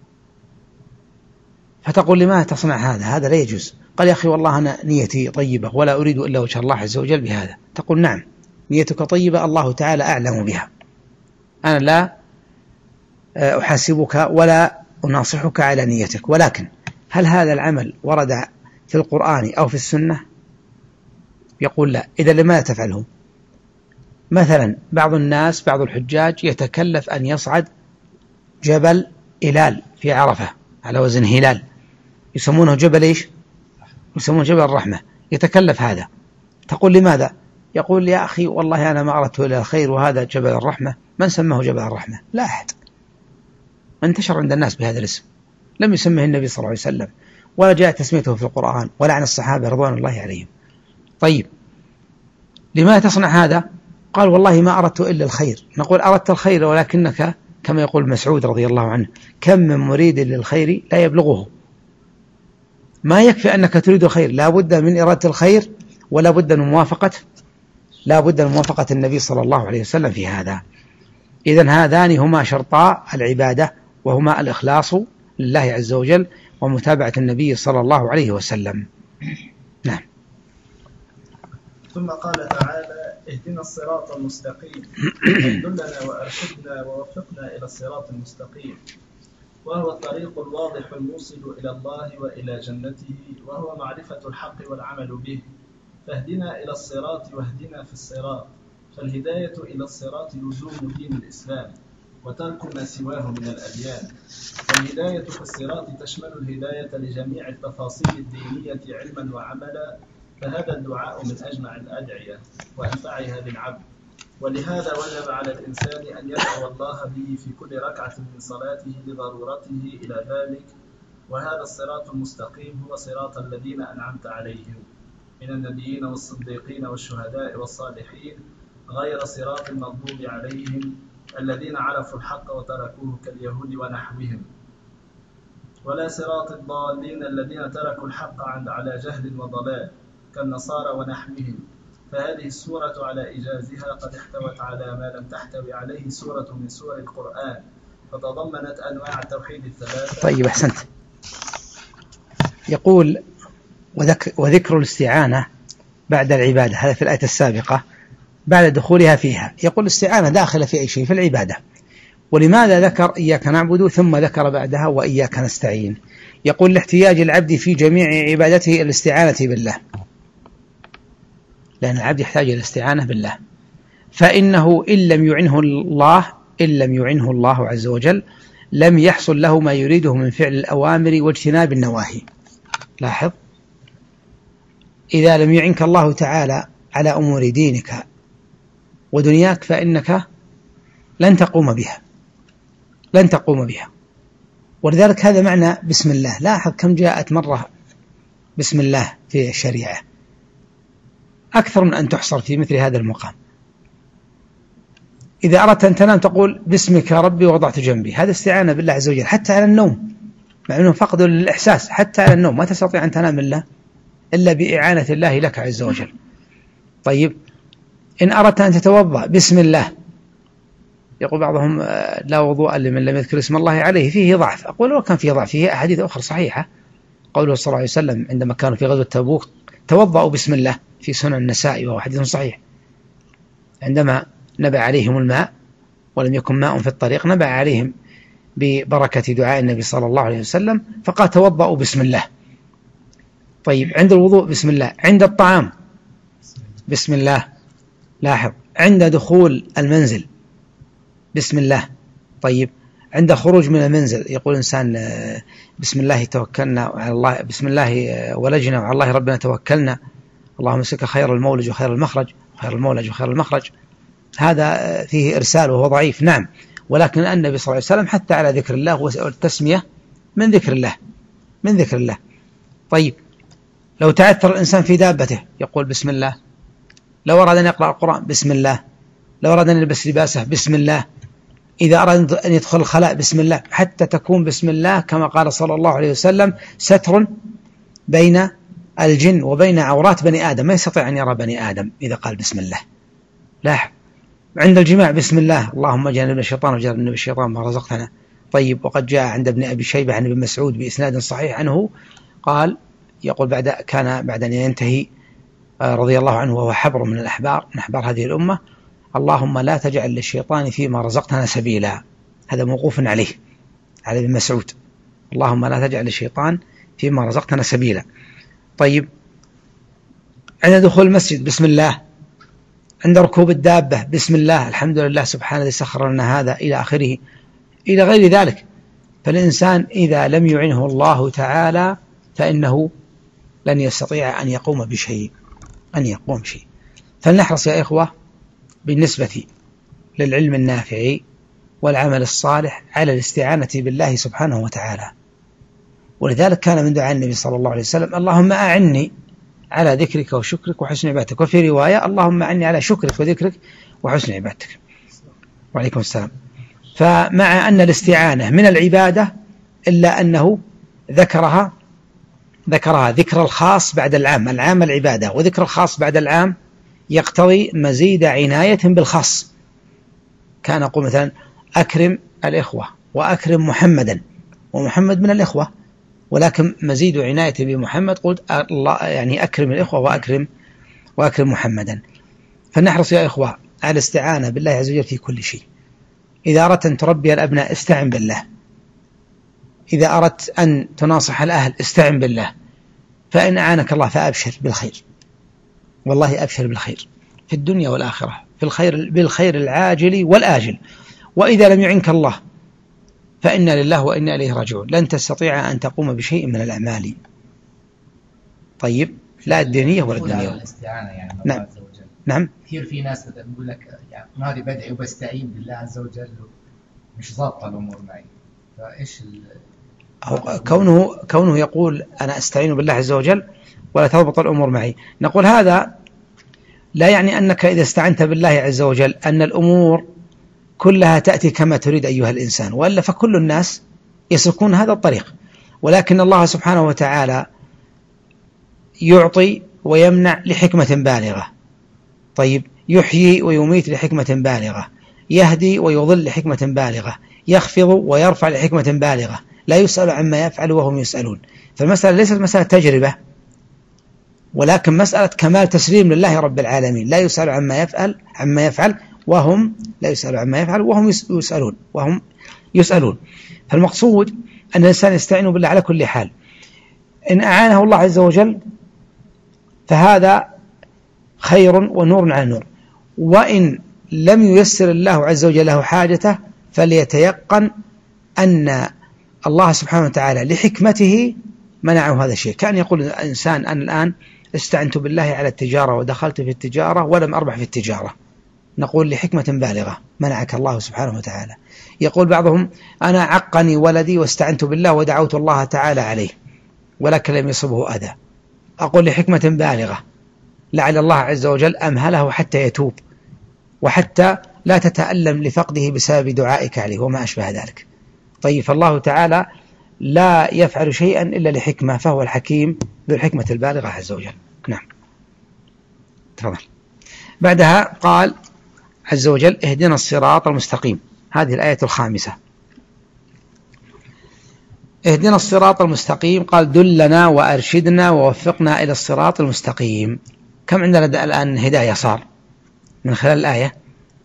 فتقول لماذا تصنع هذا؟ هذا لا يجوز. قال يا أخي والله أنا نيتي طيبة ولا أريد إلا وجه الله عز وجل بهذا. تقول نعم، نيتك طيبة، الله تعالى أعلم بها، أنا لا أحاسبك ولا أناصحك على نيتك، ولكن هل هذا العمل ورد في القرآن أو في السنة؟ يقول لا. إذا لماذا تفعله؟ مثلا بعض الناس بعض الحجاج يتكلف أن يصعد جبل إلال في عرفة على وزن هلال، يسمونه جبل إيش؟ يسمونه جبل الرحمة، يتكلف هذا. تقول لماذا؟ يقول يا أخي والله أنا ما أردت إلى الخير وهذا جبل الرحمة. من سماه جبل الرحمة؟ لا أحد، انتشر عند الناس بهذا الاسم، لم يسمه النبي صلى الله عليه وسلم ولا جاء تسميته في القرآن ولا عن الصحابة رضوان الله عليهم. طيب، لماذا تصنع هذا؟ قال والله ما أردت إلا الخير. نقول أردت الخير ولكنك كما يقول مسعود رضي الله عنه كم من مريد للخير لا يبلغه. ما يكفي أنك تريد الخير، لا بد من إرادة الخير ولا بد من موافقة لا بد من موافقة النبي صلى الله عليه وسلم في هذا. إذن هذان هما شرطا العبادة، وهما الإخلاص لله عز وجل ومتابعة النبي صلى الله عليه وسلم. نعم. ثم قال تعالى اهدنا الصراط المستقيم دلنا وأرشدنا ووفقنا إلى الصراط المستقيم، وهو الطريق الواضح الموصل إلى الله وإلى جنته، وهو معرفة الحق والعمل به. فاهدنا إلى الصراط واهدنا في الصراط. فالهداية إلى الصراط لزوم دين الإسلام وترك ما سواه من الأديان. والهداية في الصراط تشمل الهداية لجميع التفاصيل الدينية علما وعملا، فهذا الدعاء من أجمع الأدعية وأنفعها للعبد. ولهذا وجب على الإنسان أن يدعو الله به في كل ركعة من صلاته لضرورته إلى ذلك. وهذا الصراط المستقيم هو صراط الذين أنعمت عليهم من النبيين والصديقين والشهداء والصالحين، غير صراط المغضوب عليهم الذين عرفوا الحق وتركوه كاليهود ونحوهم، ولا صراط الضالين الذين تركوا الحق على جهل وضلال كالنصارى ونحوهم. فهذه السورة على إيجازها قد احتوت على ما لم تحتوي عليه سورة من سور القرآن، فتضمنت أنواع التوحيد الثلاثة. طيب، أحسنت. يقول وذك وذكر الاستعانة بعد العبادة، هذا في الآية السابقة بعد دخولها فيها. يقول الاستعانة داخلة في أي شيء في العبادة. ولماذا ذكر إياك نعبد ثم ذكر بعدها وإياك نستعين؟ يقول لاحتياج العبد في جميع عبادته الاستعانة بالله، لأن العبد يحتاج إلى الاستعانة بالله، فإنه إن لم يعنه الله إن لم يعنه الله عز وجل لم يحصل له ما يريده من فعل الأوامر واجتناب النواهي. لاحظ، إذا لم يعنك الله تعالى على أمور دينك ودنياك فإنك لن تقوم بها لن تقوم بها ولذلك هذا معنى بسم الله. لاحظ كم جاءت مرة بسم الله في الشريعة، أكثر من أن تحصر في مثل هذا المقام. إذا أردت أن تنام تقول باسمك ربي وضعت جنبي، هذا استعانة بالله عز وجل حتى على النوم، مع أنه فقد للإحساس. حتى على النوم ما تستطيع أن تنام إلا إلا بإعانة الله لك عز وجل. طيب إن أردت أن تتوضأ بسم الله، يقول بعضهم لا وضوء لمن لم يذكر اسم الله عليه، فيه ضعف. أقول لو كان فيه ضعف، فيه أحاديث أخرى صحيحة. قوله صلى الله عليه وسلم عندما كانوا في غزوة تبوك توضأوا بسم الله، في سنن النسائي وهو حديث صحيح. عندما نبع عليهم الماء ولم يكن ماء في الطريق، نبع عليهم ببركة دعاء النبي صلى الله عليه وسلم، فقال توضأوا بسم الله. طيب عند الوضوء بسم الله، عند الطعام بسم الله. لاحظ، عند دخول المنزل بسم الله. طيب عند خروج من المنزل يقول الإنسان بسم الله توكلنا على الله، بسم الله ولجنا وعلى الله ربنا توكلنا، اللهم مسك خير المولج وخير المخرج، خير المولج وخير المخرج. هذا فيه إرسال وهو ضعيف، نعم، ولكن النبي صلى الله عليه وسلم حتى على ذكر الله والتسمية من ذكر الله، من ذكر الله. طيب لو تعثر الإنسان في دابته يقول بسم الله، لو أراد أن يقرأ القرآن بسم الله، لو أراد أن يلبس لباسه بسم الله، إذا أراد أن يدخل الخلاء بسم الله، حتى تكون بسم الله كما قال صلى الله عليه وسلم ستر بين الجن وبين عورات بني آدم، ما يستطيع أن يرى بني آدم إذا قال بسم الله. لاحظ، عند الجماع بسم الله، اللهم جنبنا الشيطان وجنبنا الشيطان ما رزقتنا. طيب وقد جاء عند ابن أبي شيبة عن ابن مسعود بإسناد صحيح عنه قال، يقول بعد كان بعد أن ينتهي رضي الله عنه وهو حبر من الأحبار من أحبار هذه الأمة، اللهم لا تجعل للشيطان فيما رزقتنا سبيلا. هذا موقوف عليه على ابن مسعود، اللهم لا تجعل للشيطان فيما رزقتنا سبيلا. طيب عند دخول المسجد بسم الله، عند ركوب الدابة بسم الله، الحمد لله سبحانه الذي سخر لنا هذا إلى آخره إلى غير ذلك. فالإنسان إذا لم يعنه الله تعالى فإنه لن يستطيع أن يقوم بشيء أن يقوم بشيء. فلنحرص يا إخوة بالنسبة للعلم النافع والعمل الصالح على الاستعانة بالله سبحانه وتعالى. ولذلك كان من دعاء النبي صلى الله عليه وسلم اللهم أعني على ذكرك وشكرك وحسن عبادتك، وفي رواية اللهم أعني على شكرك وذكرك وحسن عبادتك. وعليكم السلام. فمع أن الاستعانة من العبادة إلا أنه ذكرها ذكرها ذكر الخاص بعد العام، العام العبادة، وذكر الخاص بعد العام يقتضي مزيد عناية بالخاص. كان يقول مثلا أكرم الإخوة وأكرم محمدا، ومحمد من الإخوة، ولكن مزيد عناية بمحمد قلت الله يعني أكرم الإخوة وأكرم وأكرم محمدا. فنحرص يا إخوة على الاستعانة بالله عز وجل في كل شيء. إذا أردت أن تربي الأبناء استعن بالله، إذا أردت أن تناصح الأهل استعن بالله، فإن أعانك الله فأبشر بالخير، والله أبشر بالخير في الدنيا والآخرة، في الخير بالخير العاجل والآجل. وإذا لم يعنك الله فإنا لله وإنا إليه راجعون، لن تستطيع أن تقوم بشيء من الأعمال. طيب لا الدينية ولا الدنيا. الاستعانة يعني نعم. الله عز وجل. نعم. كثير في ناس مثلا يقول لك يعني مالي بدعي وبستعين بالله عز وجل مش ضابطة الأمور معي، فإيش ال... أو كونه كونه يقول أنا أستعين بالله عز وجل ولا تضبط الأمور معي، نقول هذا لا يعني أنك إذا استعنت بالله عز وجل أن الأمور كلها تأتي كما تريد أيها الإنسان، وإلا فكل الناس يسلكون هذا الطريق. ولكن الله سبحانه وتعالى يعطي ويمنع لحكمة بالغة. طيب يحيي ويميت لحكمة بالغة، يهدي ويضل لحكمة بالغة، يخفض ويرفع لحكمة بالغة، لا يسأل عما يفعل وهم يسألون. فالمسألة ليست مسألة تجربة، ولكن مسألة كمال تسليم لله رب العالمين، لا يسأل عما يفعل عما يفعل وهم لا يسأل عما يفعل وهم يسألون وهم يسألون. فالمقصود أن الإنسان يستعين بالله على كل حال. إن أعانه الله عز وجل فهذا خير ونور على نور، وإن لم ييسر الله عز وجل له حاجته فليتيقن أن الله سبحانه وتعالى لحكمته منعه هذا الشيء. كان يقول الإنسان أنا الآن استعنت بالله على التجارة ودخلت في التجارة ولم أربح في التجارة، نقول لحكمة بالغة منعك الله سبحانه وتعالى. يقول بعضهم أنا عقني ولدي واستعنت بالله ودعوت الله تعالى عليه ولكن لم يصبه أذى، أقول لحكمة بالغة، لعل الله عز وجل أمهله حتى يتوب وحتى لا تتألم لفقده بسبب دعائك عليه وما أشبه ذلك. طيب، فالله تعالى لا يفعل شيئا إلا لحكمة، فهو الحكيم ذو الحكمة البالغة عز وجل. نعم، تفضل. بعدها قال عز وجل: اهدنا الصراط المستقيم. هذه الآية الخامسة. اهدنا الصراط المستقيم، قال: دلنا وأرشدنا ووفقنا إلى الصراط المستقيم. كم عندنا الآن هداية صار من خلال الآية؟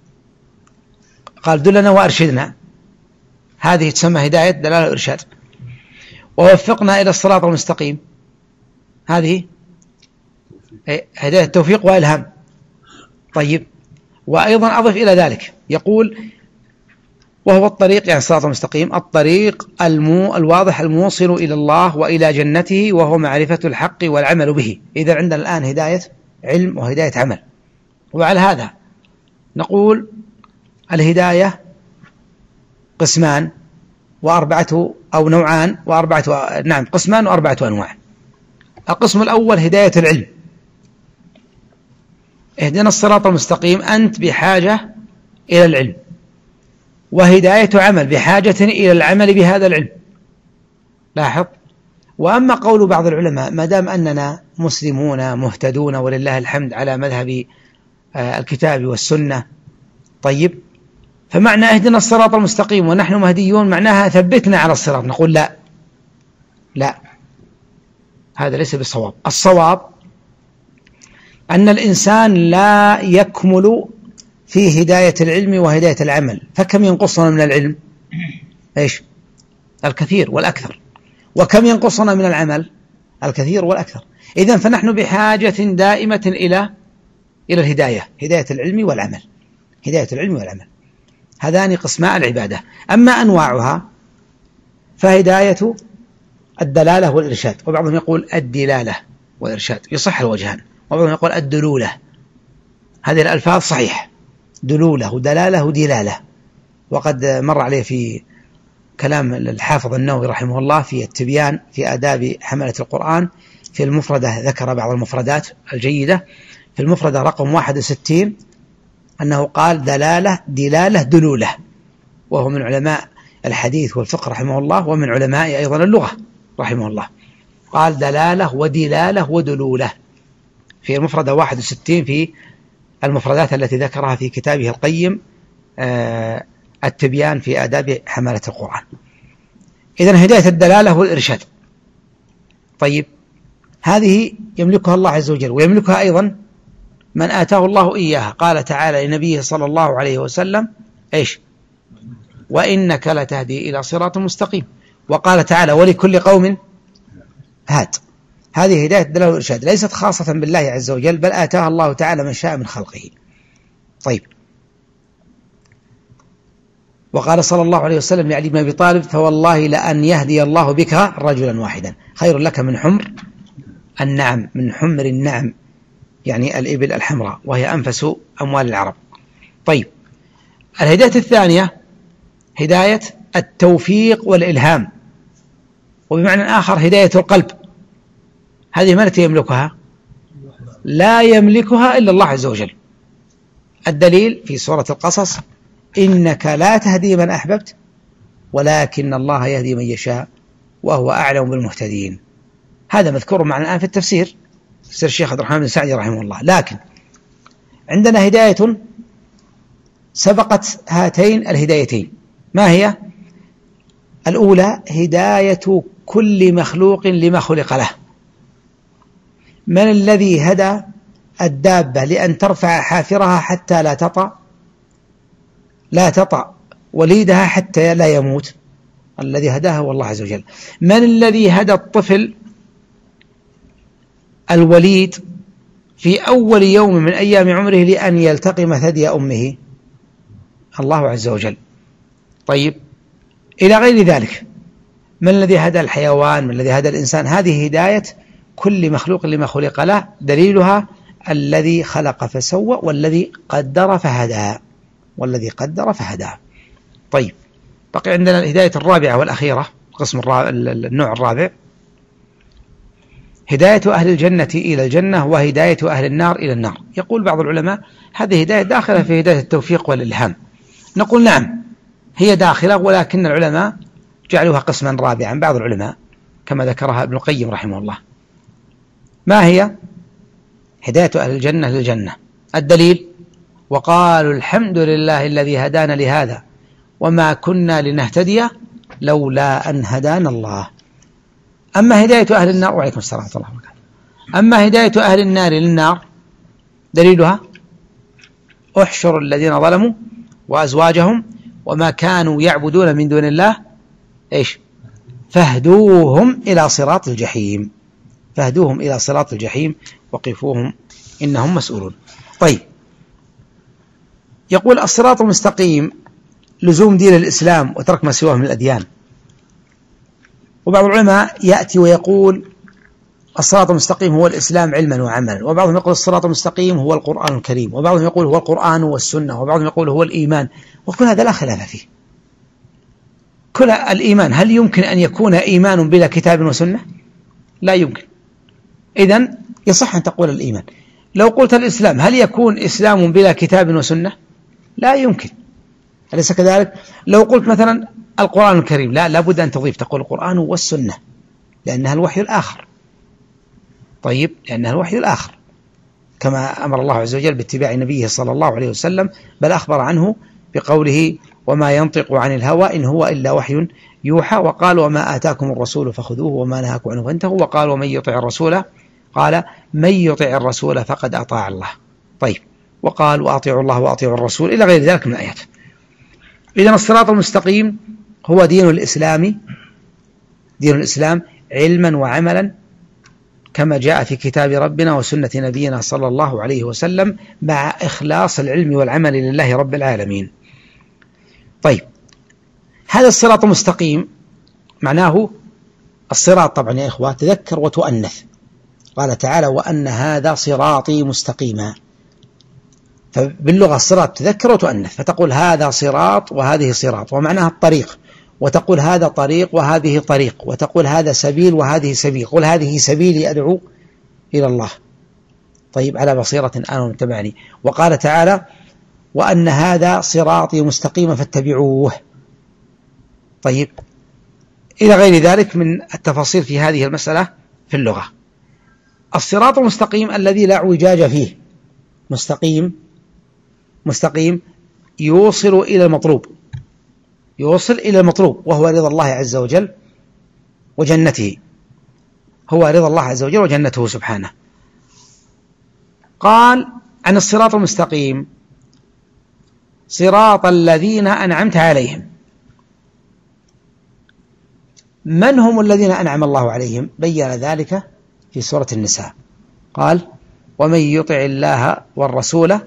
قال: دلنا وأرشدنا، هذه تسمى هداية دلالة وإرشاد. ووفقنا إلى الصراط المستقيم، هذه هداية التوفيق وإلهام. طيب، وأيضا أضف إلى ذلك يقول: وهو الطريق، يعني الصراط المستقيم الطريق المو الواضح الموصل إلى الله وإلى جنته، وهو معرفة الحق والعمل به. إذا عندنا الآن هداية علم وهداية عمل. وعلى هذا نقول الهداية قسمان وأربعة أو نوعان وأربعة و... نعم قسمان وأربعة أنواع. القسم الأول هداية العلم. اهدنا الصراط المستقيم، أنت بحاجة إلى العلم، وهداية عمل بحاجة إلى العمل بهذا العلم. لاحظ. وأما قول بعض العلماء: ما دام أننا مسلمون مهتدون ولله الحمد على مذهب الكتاب والسنة، طيب، فمعنى اهدنا الصراط المستقيم ونحن مهديون معناها ثبتنا على الصراط. نقول لا لا، هذا ليس بالصواب. الصواب أن الإنسان لا يكمل في هداية العلم وهداية العمل، فكم ينقصنا من العلم؟ إيش؟ الكثير والأكثر. وكم ينقصنا من العمل؟ الكثير والأكثر. إذن فنحن بحاجة دائمة إلى إلى الهداية، هداية العلم والعمل، هداية العلم والعمل. هذان قسماء العبادة. أما أنواعها فهداية الدلالة والإرشاد، وبعضهم يقول الدلالة والإرشاد، يصح الوجهان. وبعضهم يقول الدلولة. هذه الألفاظ صحيح، دلولة ودلالة ودلالة. وقد مر عليه في كلام الحافظ النووي رحمه الله في التبيان في آداب حملة القرآن، في المفردة ذكر بعض المفردات الجيدة. في المفردة رقم واحد وستين أنه قال دلالة دلالة دلولة، وهو من علماء الحديث والفقه رحمه الله، ومن علماء أيضا اللغة رحمه الله. قال دلالة ودلالة ودلولة في المفردة واحد وستين في المفردات التي ذكرها في كتابه القيم التبيان في آداب حملة القرآن. إذن هداية الدلالة والإرشاد، طيب، هذه يملكها الله عز وجل، ويملكها أيضا من آتاه الله إياها. قال تعالى لنبيه صلى الله عليه وسلم: إيش؟ وإنك لتهدي إلى صراط مستقيم. وقال تعالى: ولكل قوم هاد. هذه هداية الدلالة والإرشاد ليست خاصة بالله عز وجل، بل آتاها الله تعالى من شاء من خلقه. طيب، وقال صلى الله عليه وسلم لعلي بن أبي طالب: فوالله لأن يهدي الله بك رجلا واحدا خير لك من حمر النعم، من حمر النعم يعني الإبل الحمراء، وهي أنفس أموال العرب. طيب، الهداية الثانية هداية التوفيق والإلهام، وبمعنى آخر هداية القلب. هذه من التي يملكها؟ لا يملكها إلا الله عز وجل. الدليل في سورة القصص: إنك لا تهدي من أحببت ولكن الله يهدي من يشاء وهو أعلم بالمهتدين. هذا مذكور معنا الآن في التفسير، تفسير الشيخ عبد الرحمن بن سعدي رحمه الله. لكن عندنا هداية سبقت هاتين الهدايتين. ما هي؟ الأولى هداية كل مخلوق لما خلق له. من الذي هدى الدابة لأن ترفع حافرها حتى لا تطأ لا تطأ وليدها حتى لا يموت؟ الذي هداها هو الله عز وجل. من الذي هدى الطفل الوليد في أول يوم من أيام عمره لأن يلتقم ثدي أمه؟ الله عز وجل. طيب، إلى غير ذلك، من الذي هدى الحيوان؟ من الذي هدى الإنسان؟ هذه هداية كل مخلوق لما خلق له. دليلها الذي خلق فسوى والذي قدر فهدى والذي قدر فهدى. طيب، بقي عندنا الهداية الرابعة والأخيرة، القسم الرابع، النوع الرابع، هداية أهل الجنة إلى الجنة وهداية أهل النار إلى النار. يقول بعض العلماء هذه هداية داخلة في هداية التوفيق والإلهام. نقول نعم هي داخلة، ولكن العلماء جعلوها قسما رابعا، بعض العلماء كما ذكرها ابن القيم رحمه الله. ما هي؟ هداية أهل الجنة للجنة. الدليل: وقالوا الحمد لله الذي هدانا لهذا وما كنا لنهتدي لولا أن هدانا الله. أما هداية أهل النار، وعليكم السلام ورحمة الله وبركاته، أما هداية أهل النار للنار دليلها: احشروا الذين ظلموا وأزواجهم وما كانوا يعبدون من دون الله إيش؟ فاهدوهم إلى صراط الجحيم، فاهدوهم إلى صراط الجحيم وقفوهم إنهم مسؤولون. طيب، يقول الصراط المستقيم لزوم دين الإسلام وترك ما سواه من الأديان. وبعض العلماء يأتي ويقول الصراط المستقيم هو الإسلام علما وعملا، وبعضهم يقول الصراط المستقيم هو القرآن الكريم، وبعضهم يقول هو القرآن والسنة، وبعضهم يقول هو الإيمان، وكل هذا لا خلاف فيه. كل الإيمان، هل يمكن أن يكون إيمان بلا كتاب وسنة؟ لا يمكن. إذن يصح أن تقول الإيمان. لو قلت الإسلام، هل يكون إسلام بلا كتاب وسنة؟ لا يمكن، أليس كذلك؟ لو قلت مثلا القرآن الكريم، لا لابد أن تضيف تقول القرآن والسنة لأنها الوحي الآخر. طيب، لأنها الوحي الآخر، كما أمر الله عز وجل باتباع نبيه صلى الله عليه وسلم، بل أخبر عنه بقوله: وما ينطق عن الهوى إن هو إلا وحي يوحى. وقال: وما آتاكم الرسول فخذوه وما نهاكم عنه فانتهوا. وقال: ومن يطع الرسول، قال: من يطع الرسول فقد أطاع الله. طيب، وقال: وأطيعوا الله وأطيعوا الرسول، إلى غير ذلك من الآيات. إذن الصراط المستقيم هو دين الإسلام، دين الإسلام علما وعملا كما جاء في كتاب ربنا وسنة نبينا صلى الله عليه وسلم، مع إخلاص العلم والعمل لله رب العالمين. طيب، هذا الصراط المستقيم معناه الصراط، طبعا يا إخوة تذكر وتؤنث. قال تعالى: وأن هذا صراطي مستقيما، فباللغة الصراط تذكر وتؤنث، فتقول هذا صراط وهذه صراط، ومعناها الطريق، وتقول هذا طريق وهذه طريق، وتقول هذا سبيل وهذه سبيل، قل هذه سبيلي أدعو إلى الله. طيب، على بصيرة أنا ومن اتبعني. وقال تعالى: وأن هذا صراطي مستقيما فاتبعوه. طيب، إلى غير ذلك من التفاصيل في هذه المسألة في اللغة. الصراط المستقيم الذي لا اعوجاج فيه، مستقيم، مستقيم يوصل إلى المطلوب، يوصل إلى المطلوب، وهو رضا الله عز وجل وجنته، هو رضا الله عز وجل وجنته سبحانه. قال عن الصراط المستقيم: صراط الذين أنعمت عليهم. من هم الذين أنعم الله عليهم؟ بين ذلك في سورة النساء، قال: ومن يطع الله والرسول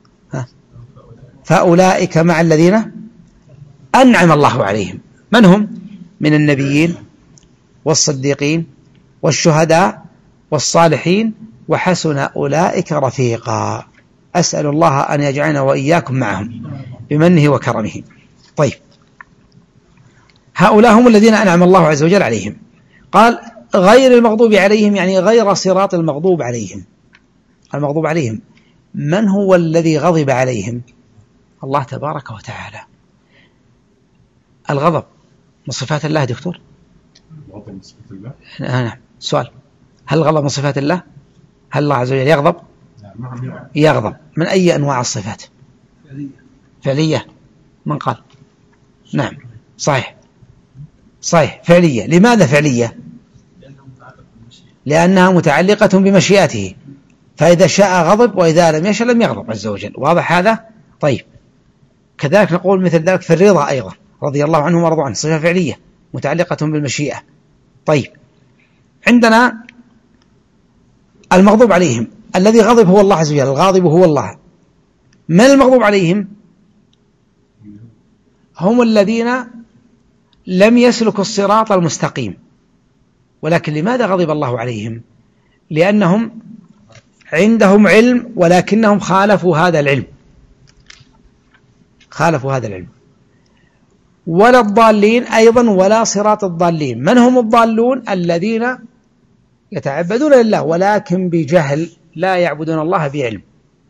فأولئك مع الذين أنعم الله عليهم. من هم؟ من النبيين والصديقين والشهداء والصالحين وحسن أولئك رفيقا. أسأل الله أن يجعلنا وإياكم معهم بمنه وكرمه. طيب، هؤلاء هم الذين أنعم الله عز وجل عليهم. قال: غير المغضوب عليهم، يعني غير صراط المغضوب عليهم. المغضوب عليهم من هو الذي غضب عليهم؟ الله تبارك وتعالى. الغضب من صفات الله دكتور؟ الغضب من صفات الله؟ نعم. سؤال: هل الغضب من صفات الله؟ هل الله عز وجل يغضب؟ يغضب. من أي أنواع الصفات؟ فعلية. من قال؟ نعم، صحيح صحيح، فعلية. لماذا فعلية؟ لأنها متعلقة بمشيئته، فإذا شاء غضب وإذا لم يشاء لم يغضب عز وجل. واضح هذا؟ طيب، كذلك نقول مثل ذلك في الرضا أيضا، رضي الله عنه ورضوا عنه، صفة فعلية متعلقة بالمشيئة. طيب، عندنا المغضوب عليهم، الذي غضب هو الله عز وجل، الغاضب هو الله. من المغضوب عليهم؟ هم الذين لم يسلكوا الصراط المستقيم. ولكن لماذا غضب الله عليهم؟ لأنهم عندهم علم ولكنهم خالفوا هذا العلم، خالفوا هذا العلم. ولا الضالين أيضا ولا صراط الضالين. من هم الضالون؟ الذين يتعبدون لله ولكن بجهل، لا يعبدون الله بعلم.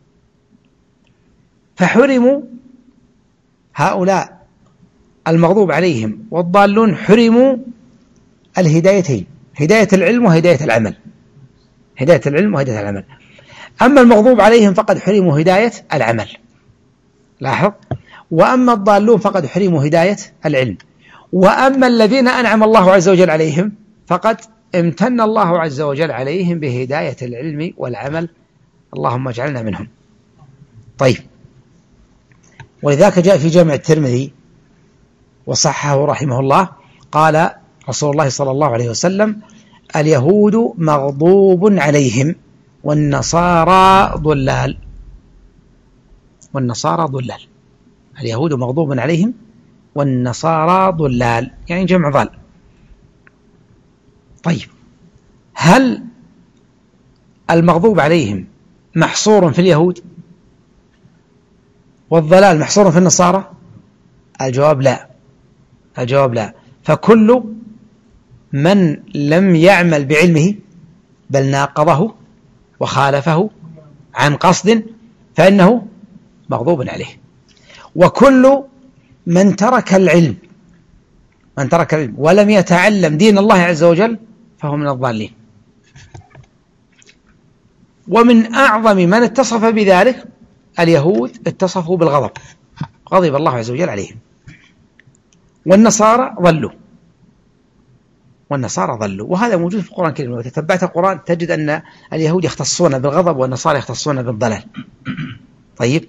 فحرموا هؤلاء المغضوب عليهم والضالون، حرموا الهدايتين، هداية العلم وهداية العمل، هداية العلم وهداية العمل. أما المغضوب عليهم فقد حرموا هداية العمل، لاحظ، وأما الضالون فقد حرموا هداية العلم. وأما الذين أنعم الله عز وجل عليهم فقد امتن الله عز وجل عليهم بهداية العلم والعمل، اللهم اجعلنا منهم. طيب، ولذلك جاء في جامع الترمذي وصححه رحمه الله، قال رسول الله صلى الله عليه وسلم: اليهود مغضوب عليهم والنصارى ضلال. والنصارى ضلال، اليهود مغضوب عليهم والنصارى ضلال، يعني جمع ضال. طيب، هل المغضوب عليهم محصور في اليهود والضلال محصور في النصارى؟ الجواب لا، الجواب لا. فكل من لم يعمل بعلمه بل ناقضه وخالفه عن قصد فإنه مغضوب عليه، وكل من ترك العلم من ترك العلم ولم يتعلم دين الله عز وجل فهو من الضالين. ومن أعظم من اتصف بذلك اليهود، اتصفوا بالغضب، غضب الله عز وجل عليهم. والنصارى ضلوا، والنصارى ضلوا، وهذا موجود في القرآن الكريم. لو تتبعت القرآن تجد أن اليهود يختصون بالغضب والنصارى يختصون بالضلال. طيب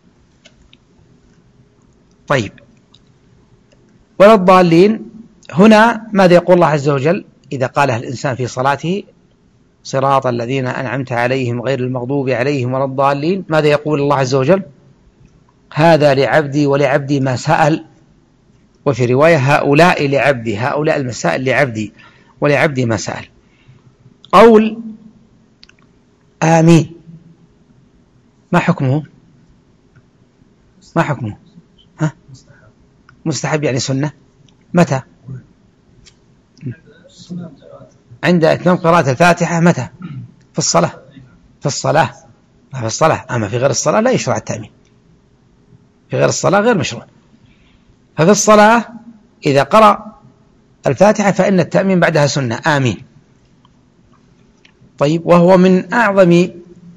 طيب ولا الضالين هنا ماذا يقول الله عز وجل إذا قالها الإنسان في صلاته؟ صراط الذين أنعمت عليهم غير المغضوب عليهم ولا الضالين. ماذا يقول الله عز وجل؟ هذا لعبدي ولعبدي ما سأل. وفي رواية هؤلاء لعبدي، هؤلاء المسائل لعبدي ولعبدي ما سأل. قول آمين ما حكمه؟ ما حكمه؟ ها؟ مستحب يعني سنة. متى؟ عند إتمام قراءة الفاتحة. متى؟ في الصلاة. في الصلاة في الصلاة أما في غير الصلاة لا يشرع التأمين، في غير الصلاة غير مشروع. ففي الصلاة إذا قرأ الفاتحة فإن التأمين بعدها سنة، آمين. طيب، وهو من أعظم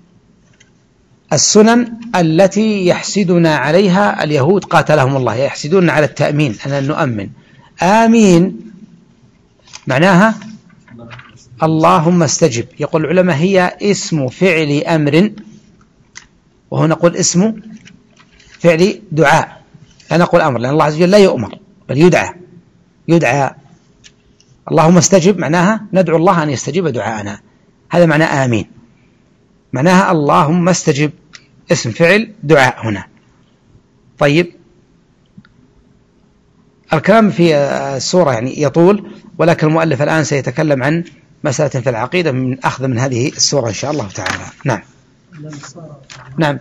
السنن التي يحسدنا عليها اليهود قاتلهم الله، يحسدون على التأمين أن نؤمن آمين معناها اللهم استجب. يقول العلماء هي اسم فعل أمر، وهنا نقول اسم فعل دعاء، لا نقول أمر، لأن الله عز وجل لا يؤمر بل يدعى. يدعى اللهم استجب معناها ندعو الله أن يستجيب دعاءنا، هذا معنى آمين، معناها اللهم استجب، اسم فعل دعاء هنا. طيب، الكلام في السورة يعني يطول، ولكن المؤلف الآن سيتكلم عن مسألة في العقيدة من أخذ من هذه السورة إن شاء الله تعالى. نعم. نعم.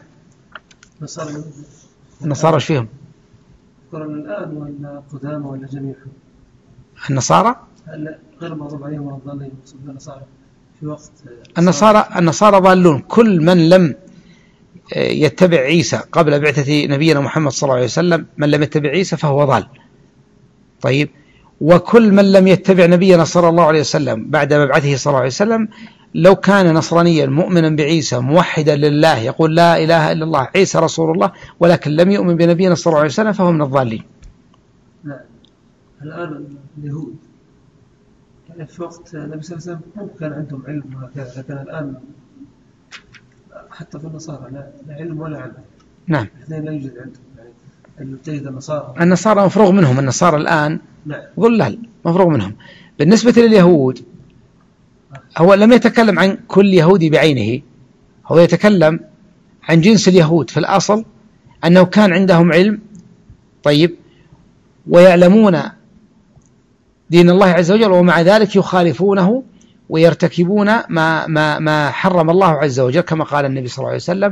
النصارى ايش فيهم؟ الآن ولا قدامى ولا جميعهم؟ النصارى غير مغضوب عليهم ولا الضالين، النصارى في وقت النصارى النصارى ضالون. كل من لم يتبع عيسى قبل بعثة نبينا محمد صلى الله عليه وسلم، من لم يتبع عيسى فهو ضال. طيب، وكل من لم يتبع نبينا صلى الله عليه وسلم بعد مبعثه صلى الله عليه وسلم لو كان نصرانيا مؤمنا بعيسى موحدا لله يقول لا إله إلا الله عيسى رسول الله، ولكن لم يؤمن بنبينا صلى الله عليه وسلم فهو من الضالين. لا، الآن اليهود يعني في وقت النبي صلى الله عليه وسلم كان عندهم علم وهكذا، لكن الآن حتى في النصارى لا علم ولا علم. نعم، الاثنين لا يوجد عندهم، يعني تجد النصارى النصارى مفروغ منهم، النصارى الآن نعم ضلال مفروغ منهم. بالنسبة لليهود هو لم يتكلم عن كل يهودي بعينه، هو يتكلم عن جنس اليهود. في الأصل أنه كان عندهم علم طيب ويعلمون دين الله عز وجل، ومع ذلك يخالفونه ويرتكبون ما, ما, ما حرم الله عز وجل، كما قال النبي صلى الله عليه وسلم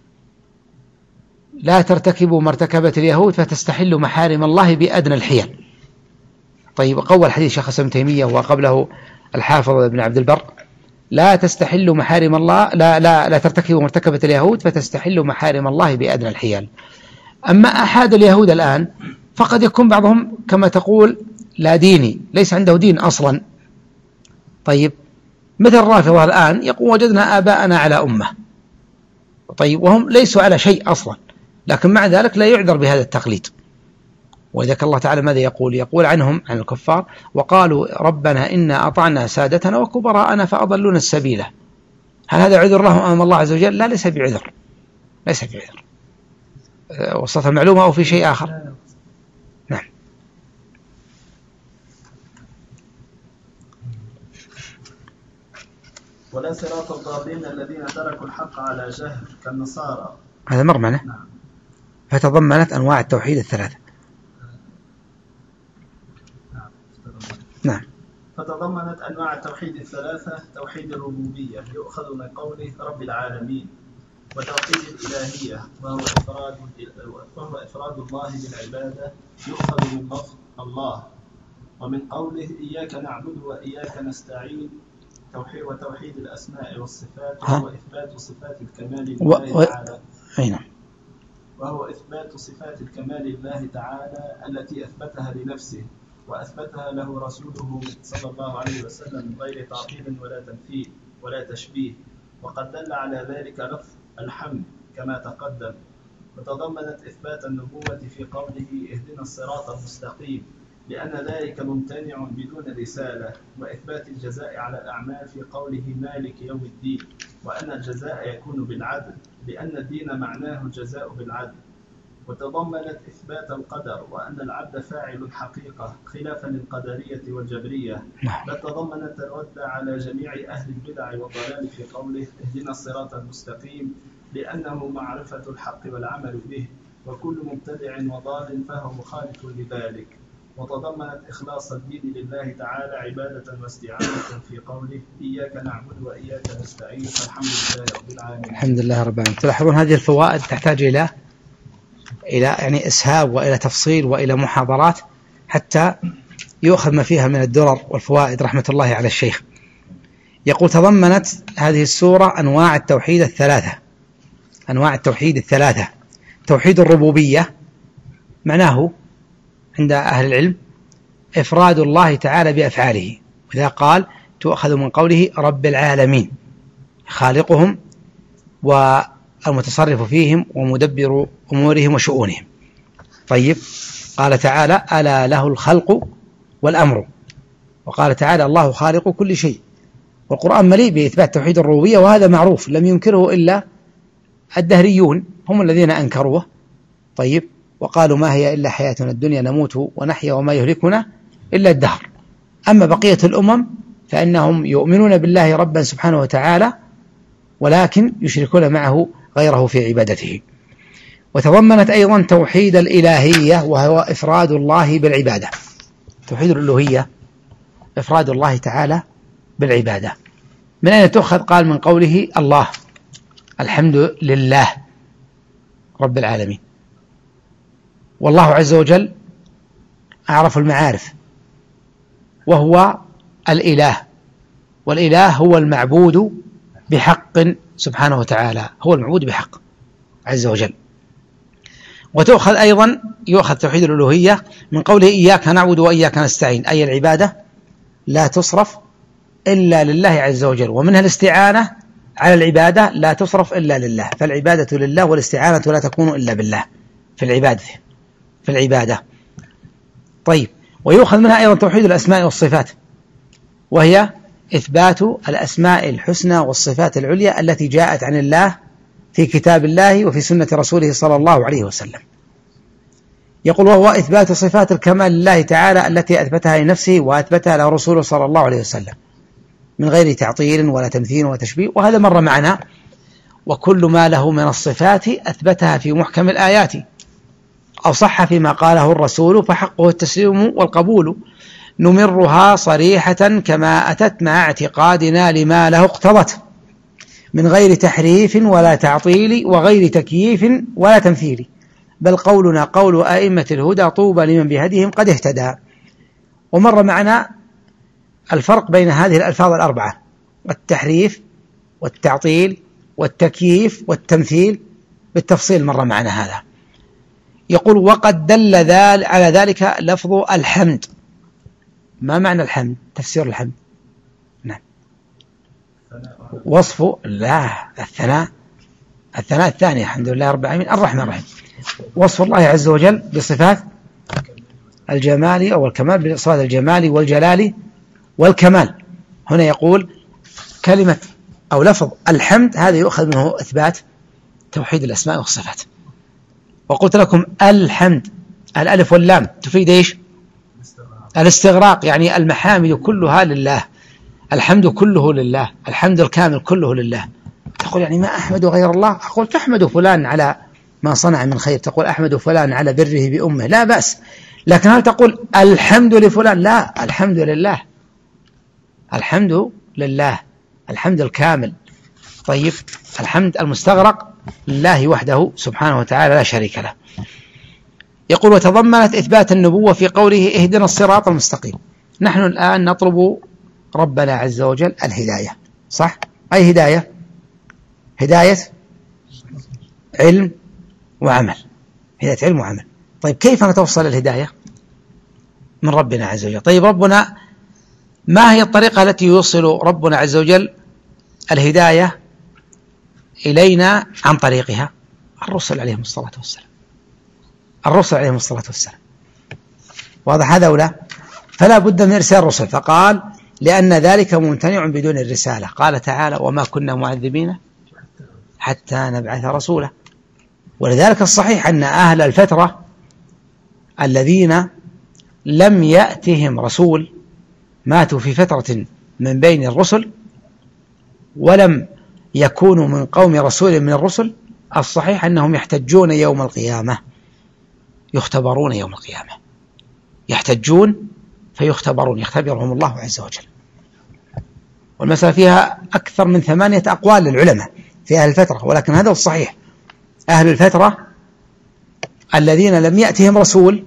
لا ترتكبوا ما ارتكبت اليهود فتستحلوا محارم الله بأدنى الحيل. طيب، قول حديث شيخ ابن تيمية وقبله الحافظ ابن عبد البر لا تستحل محارم الله، لا, لا, لا ترتكبوا مرتكبة اليهود فتستحل محارم الله بأدنى الحيل. أما أحد اليهود الآن فقد يكون بعضهم كما تقول لا ديني، ليس عنده دين أصلا. طيب مثل الرافضة الآن يقول وجدنا آباءنا على أمة، طيب وهم ليسوا على شيء أصلا، لكن مع ذلك لا يعذر بهذا التقليد. ولذلك الله تعالى ماذا يقول؟ يقول عنهم عن الكفار وقالوا ربنا إنا أطعنا سادتنا وكبراءنا فأضلونا السبيل. هل هذا عذر لهم أمام الله عز وجل؟ لا، ليس بعذر، ليس بعذر. وصلت المعلومة أو في شيء آخر؟ نعم. ولا صراط الضالين الذين تركوا الحق على جهل كالنصارى. هذا مر معنا. نعم. فتضمنت أنواع التوحيد الثلاثة. نعم. نعم. فتضمنت أنواع التوحيد الثلاثة: توحيد الربوبية يؤخذ من قوله رب العالمين، وتوحيد الإلهية وهو إفراد وهو إفراد الله بالعبادة يؤخذ من لفظ الله، ومن قوله إياك نعبد وإياك نستعين توحيد وتوحيد الأسماء والصفات وهو إثبات صفات الكمال لله و... تعالى. أين؟ وهو إثبات صفات الكمال لله تعالى التي أثبتها لنفسه وأثبتها له رسوله صلى الله عليه وسلم من غير تعطيل ولا تمثيل ولا تشبيه، وقد دل على ذلك لفظ الحمد كما تقدم. وتضمنت إثبات النبوة في قوله اهدنا الصراط المستقيم، لأن ذلك ممتنع بدون رسالة، وإثبات الجزاء على الأعمال في قوله مالك يوم الدين، وأن الجزاء يكون بالعدل، لأن الدين معناه الجزاء بالعدل. وتضمنت إثبات القدر وأن العبد فاعل حقيقة خلافا للقدرية والجبرية، بل تضمنت الرد على جميع أهل البدع والضلال في قوله اهدنا الصراط المستقيم، لأنه معرفة الحق والعمل به، وكل مبتدع وضال فهو مخالف لذلك. وتضمنت إخلاص الدين لله تعالى عبادة واستعانة في قوله إياك نعبد وإياك نستعين، الحمد لله رب العالمين. الحمد لله رب العالمين. تلاحظون هذه الفوائد تحتاج إلى إلى يعني إسهاب وإلى تفصيل وإلى محاضرات حتى يؤخذ ما فيها من الدرر والفوائد رحمة الله على الشيخ. يقول تضمنت هذه السورة أنواع التوحيد الثلاثة. أنواع التوحيد الثلاثة: توحيد الربوبية معناه عند أهل العلم إفراد الله تعالى بأفعاله، وإذا قال تؤخذ من قوله رب العالمين، خالقهم والمتصرف فيهم ومدبر أمورهم وشؤونهم. طيب، قال تعالى ألا له الخلق والأمر، وقال تعالى الله خالق كل شيء. والقرآن مليء بإثبات توحيد الربوبية، وهذا معروف لم ينكره إلا الدهريون، هم الذين أنكروه. طيب، وقالوا ما هي إلا حياتنا الدنيا نموت ونحيا وما يهلكنا إلا الدهر. أما بقية الأمم فإنهم يؤمنون بالله ربا سبحانه وتعالى، ولكن يشركون معه غيره في عبادته. وتضمنت أيضا توحيد الإلهية، وهو إفراد الله بالعبادة. توحيد الألوهية إفراد الله تعالى بالعبادة. من أين تؤخذ؟ قال من قوله الله، الحمد لله رب العالمين. والله عز وجل أعرف المعارف، وهو الإله، والإله هو المعبود بحق سبحانه وتعالى، هو المعبود بحق عز وجل. وتؤخذ أيضا يؤخذ توحيد الألوهية من قوله إياك نعبد وإياك نستعين، أي العبادة لا تصرف إلا لله عز وجل، ومنها الاستعانة على العبادة لا تصرف إلا لله، فالعبادة لله والاستعانة لا تكون إلا بالله في العبادة في العبادة. طيب، ويؤخذ منها أيضا توحيد الأسماء والصفات، وهي إثبات الأسماء الحسنى والصفات العليا التي جاءت عن الله في كتاب الله وفي سنة رسوله صلى الله عليه وسلم. يقول وهو إثبات صفات الكمال لله تعالى التي أثبتها لنفسه وأثبتها له رسوله صلى الله عليه وسلم من غير تعطيل ولا تمثيل ولا تشبيه، وهذا مر معنا. وكل ما له من الصفات أثبتها في محكم الآيات أو صح فيما قاله الرسول فحقه التسليم والقبول، نمرها صريحة كما أتت مع اعتقادنا لما له اقتضت من غير تحريف ولا تعطيل وغير تكييف ولا تمثيل، بل قولنا قول أئمة الهدى طوبى لمن بهديهم قد اهتدى. ومر معنا الفرق بين هذه الألفاظ الأربعة، والتحريف والتعطيل والتكييف والتمثيل بالتفصيل مرة معنا هذا. يقول وقد دل ذال على ذلك لفظ الحمد. ما معنى الحمد؟ تفسير الحمد. نعم. وصف لا الثناء، الثناء الثاني الحمد لله رب العالمين الرحمن الرحيم، وصف الله عز وجل بصفات الجمال أو الكمال، بصفات الجمال والجلال والكمال. هنا يقول كلمة أو لفظ الحمد هذا يؤخذ منه إثبات توحيد الأسماء والصفات. وقلت لكم الحمد الألف واللام تفيد إيش؟ الاستغراق، يعني المحامد كلها لله، الحمد كله لله، الحمد الكامل كله لله. تقول يعني ما أحمد غير الله؟ أقول تحمد فلان على ما صنع من خير، تقول أحمد فلان على بره بأمه، لا بأس، لكن هل تقول الحمد لفلان؟ لا، الحمد لله، الحمد لله، الحمد الكامل. طيب الحمد المستغرق لله وحده سبحانه وتعالى لا شريك له. يقول وتضمنت إثبات النبوة في قوله اهدنا الصراط المستقيم. نحن الآن نطلب ربنا عز وجل الهداية، صح؟ أي هداية؟ هداية علم وعمل، هداية علم وعمل. طيب كيف نتوصل الهداية؟ من ربنا عز وجل. طيب ربنا ما هي الطريقة التي يوصل ربنا عز وجل الهداية إلينا عن طريقها؟ الرسل عليهم الصلاة والسلام، الرسل عليهم الصلاة والسلام. واضح هذا ولا؟ فلا بد من إرسال الرسل، فقال لأن ذلك ممتنع بدون الرسالة. قال تعالى وما كنا معذبين حتى نبعث رسولا. ولذلك الصحيح أن أهل الفترة الذين لم يأتهم رسول ماتوا في فترة من بين الرسل ولم يكونوا من قوم رسول من الرسل، الصحيح أنهم يحتجون يوم القيامة، يختبرون يوم القيامة، يحتجون فيختبرون، يختبرهم الله عز وجل. والمسألة فيها أكثر من ثمانية أقوال للعلماء في أهل الفترة، ولكن هذا الصحيح، أهل الفترة الذين لم يأتهم رسول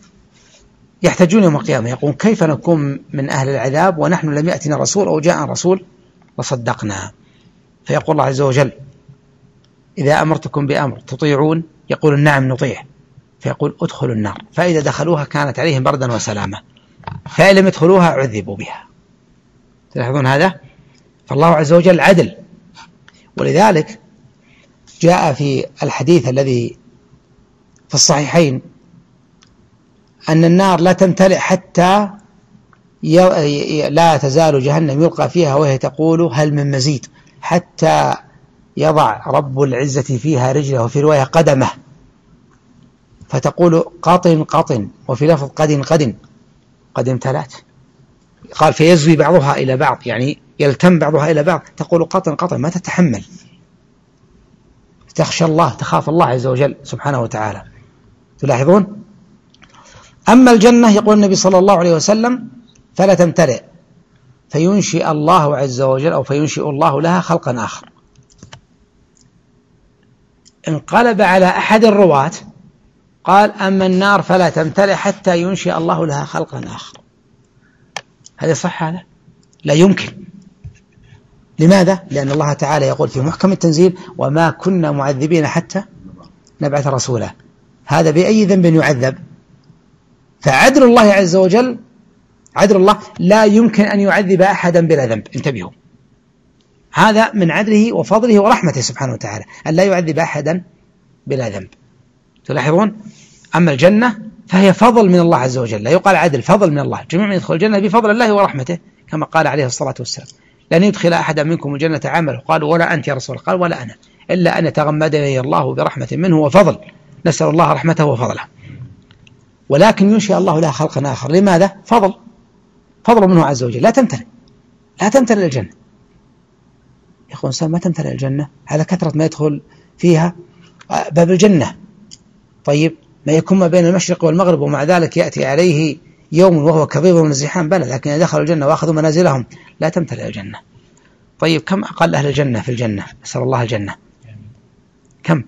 يحتجون يوم القيامة، يقولون كيف نكون من أهل العذاب ونحن لم يأتنا رسول أو جاء رسول وصدقنا؟ فيقول الله عز وجل إذا أمرتكم بأمر تطيعون؟ يقول نعم نطيع، فيقول ادخلوا النار، فإذا دخلوها كانت عليهم بردا وسلامة، فإن لم يدخلوها عذبوا بها. تلاحظون هذا؟ فالله عز وجل عدل. ولذلك جاء في الحديث الذي في الصحيحين أن النار لا تمتلئ حتى ي... لا تزال جهنم يلقى فيها وهي تقول هل من مزيد، حتى يضع رب العزة فيها رجله، وفي رواية قدمه، فتقول قطن قطن، وفي لفظ قدن قدن، قد امتلأت. قال فيزوي بعضها إلى بعض، يعني يلتم بعضها إلى بعض، تقول قطن قطن، ما تتحمل، تخشى الله، تخاف الله عز وجل سبحانه وتعالى. تلاحظون؟ أما الجنة يقول النبي صلى الله عليه وسلم فلا تمتلئ، فينشئ الله عز وجل أو فينشئ الله لها خلقا آخر. انقلب على أحد الرواة قال أما النار فلا تمتلئ حتى ينشئ الله لها خلقا آخر. هذا صح؟ هذا لا يمكن. لماذا؟ لأن الله تعالى يقول في محكم التنزيل وما كنا معذبين حتى نبعث رسولا. هذا بأي ذنب يعذب؟ فعدل الله عز وجل، عدل الله لا يمكن أن يعذب أحدا بلا ذنب. انتبهوا، هذا من عدله وفضله ورحمته سبحانه وتعالى أن لا يعذب أحدا بلا ذنب. تلاحظون؟ أما الجنة فهي فضل من الله عز وجل، لا يقال عدل، فضل من الله. جميع من يدخل الجنة بفضل الله ورحمته، كما قال عليه الصلاة والسلام لن يدخل أحدا منكم الجنة عمله، قالوا ولا أنت يا رسول الله، قال ولا أنا، إلا أن يتغمدني الله برحمة منه وفضل، نسأل الله رحمته وفضله. ولكن ينشئ الله لها خلقا آخر. لماذا؟ فضل، فضل منه عز وجل. لا تمتلئ، لا تمتلئ الجنة. يا أخوان إنسان ما تمتلئ الجنة على كثرة ما يدخل فيها باب الجنة. طيب ما يكون ما بين المشرق والمغرب ومع ذلك يأتي عليه يوم وهو كظيظ من الزحام، بلى، لكن إذا دخلوا الجنة وأخذوا منازلهم لا تمتلئ الجنة. طيب كم أقل أهل الجنة في الجنة؟ نسأل الله الجنة. كم؟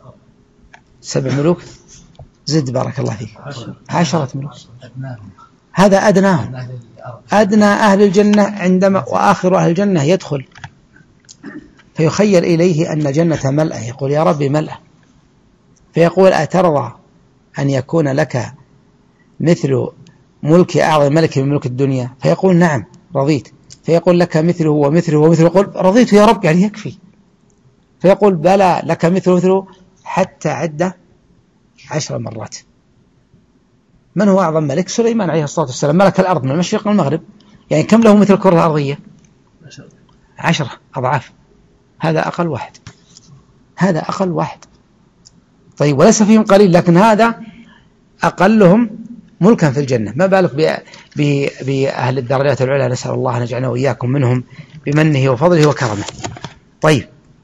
سبع ملوك. زد بارك الله فيك. عشرة ملوك. هذا أدناهم، أدنى أهل الجنة عندما وآخر أهل الجنة يدخل فيخيل إليه أن الجنة ملأة، يقول يا ربي ملأة، فيقول أترضى أن يكون لك مثل ملك أعظم ملك من ملك الدنيا؟ فيقول نعم رضيت. فيقول لك مثله ومثله ومثله، يقول رضيت يا رب يعني يكفي. فيقول بلى لك مثله ومثله حتى عدة عشر مرات. من هو أعظم ملك؟ سليمان عليه الصلاة والسلام، ملك الأرض من المشرق والمغرب، يعني كم له مثل الكرة الأرضية؟ عشرة أضعاف. هذا أقل واحد، هذا أقل واحد. طيب وليس فيهم قليل، لكن هذا أقلهم ملكا في الجنة، ما بالك بأهل الدرجات العلى، نسأل الله أن يجعلنا وإياكم منهم بمنه وفضله وكرمه. طيب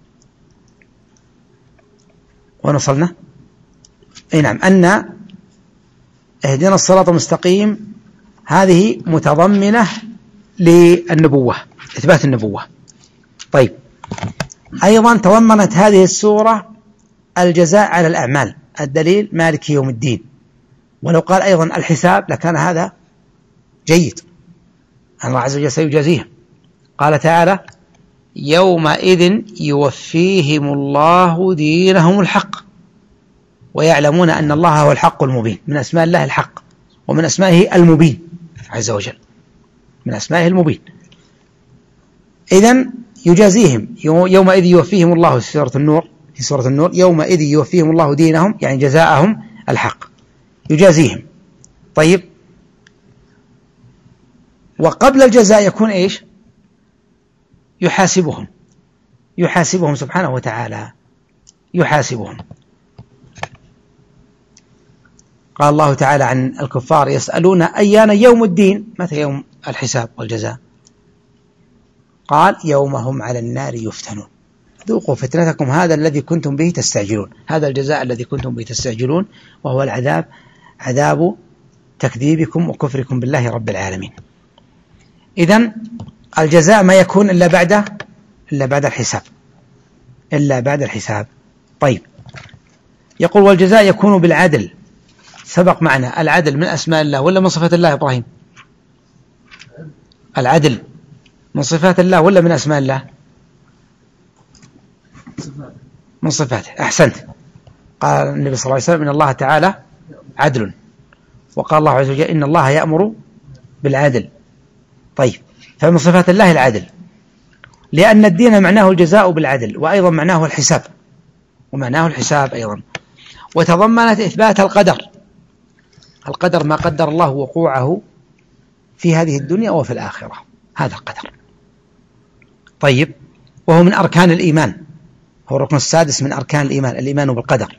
ونصلنا أي نعم، أن اهدنا الصراط المستقيم هذه متضمنة للنبوة، إثبات النبوة. طيب أيضا تضمنت هذه السورة الجزاء على الأعمال، الدليل مالك يوم الدين، ولو قال أيضا الحساب لكان هذا جيد، الله عز وجل سيجازيهم. قال تعالى يومئذ يوفيهم الله دينهم الحق ويعلمون أن الله هو الحق المبين. من أسماء الله الحق، ومن أسمائه المبين عز وجل، من أسمائه المبين. إذن يجازيهم يومئذ يوفيهم الله في سورة النور، في سورة النور يومئذ يوفيهم الله دينهم يعني جزاءهم الحق، يجازيهم. طيب وقبل الجزاء يكون إيش؟ يحاسبهم، يحاسبهم سبحانه وتعالى، يحاسبهم. قال الله تعالى عن الكفار يسألون أيان يوم الدين، متى يوم الحساب والجزاء؟ قال يوم هم على النار يفتنون ذوقوا فتنتكم هذا الذي كنتم به تستعجلون. هذا الجزاء الذي كنتم به تستعجلون، وهو العذاب، عذاب تكذيبكم وكفركم بالله رب العالمين. إذن الجزاء ما يكون إلا بعد إلا بعد الحساب، إلا بعد الحساب. طيب يقول والجزاء يكون بالعدل، سبق معنا العدل من أسماء الله ولا من صفات الله إبراهيم؟ العدل من صفات الله ولا من أسماء الله؟ من صفاته. أحسنت. قال النبي صلى الله عليه وسلم إن الله تعالى عدل، وقال الله عز وجل إن الله يأمر بالعدل. طيب فمن صفات الله العدل، لأن الدين معناه الجزاء بالعدل، وأيضا معناه الحساب، ومعناه الحساب أيضا. وتضمنت إثبات القدر، القدر ما قدر الله وقوعه في هذه الدنيا وفي الآخرة، هذا القدر. طيب وهو من أركان الإيمان، هو الركن السادس من أركان الإيمان، الإيمان بالقدر.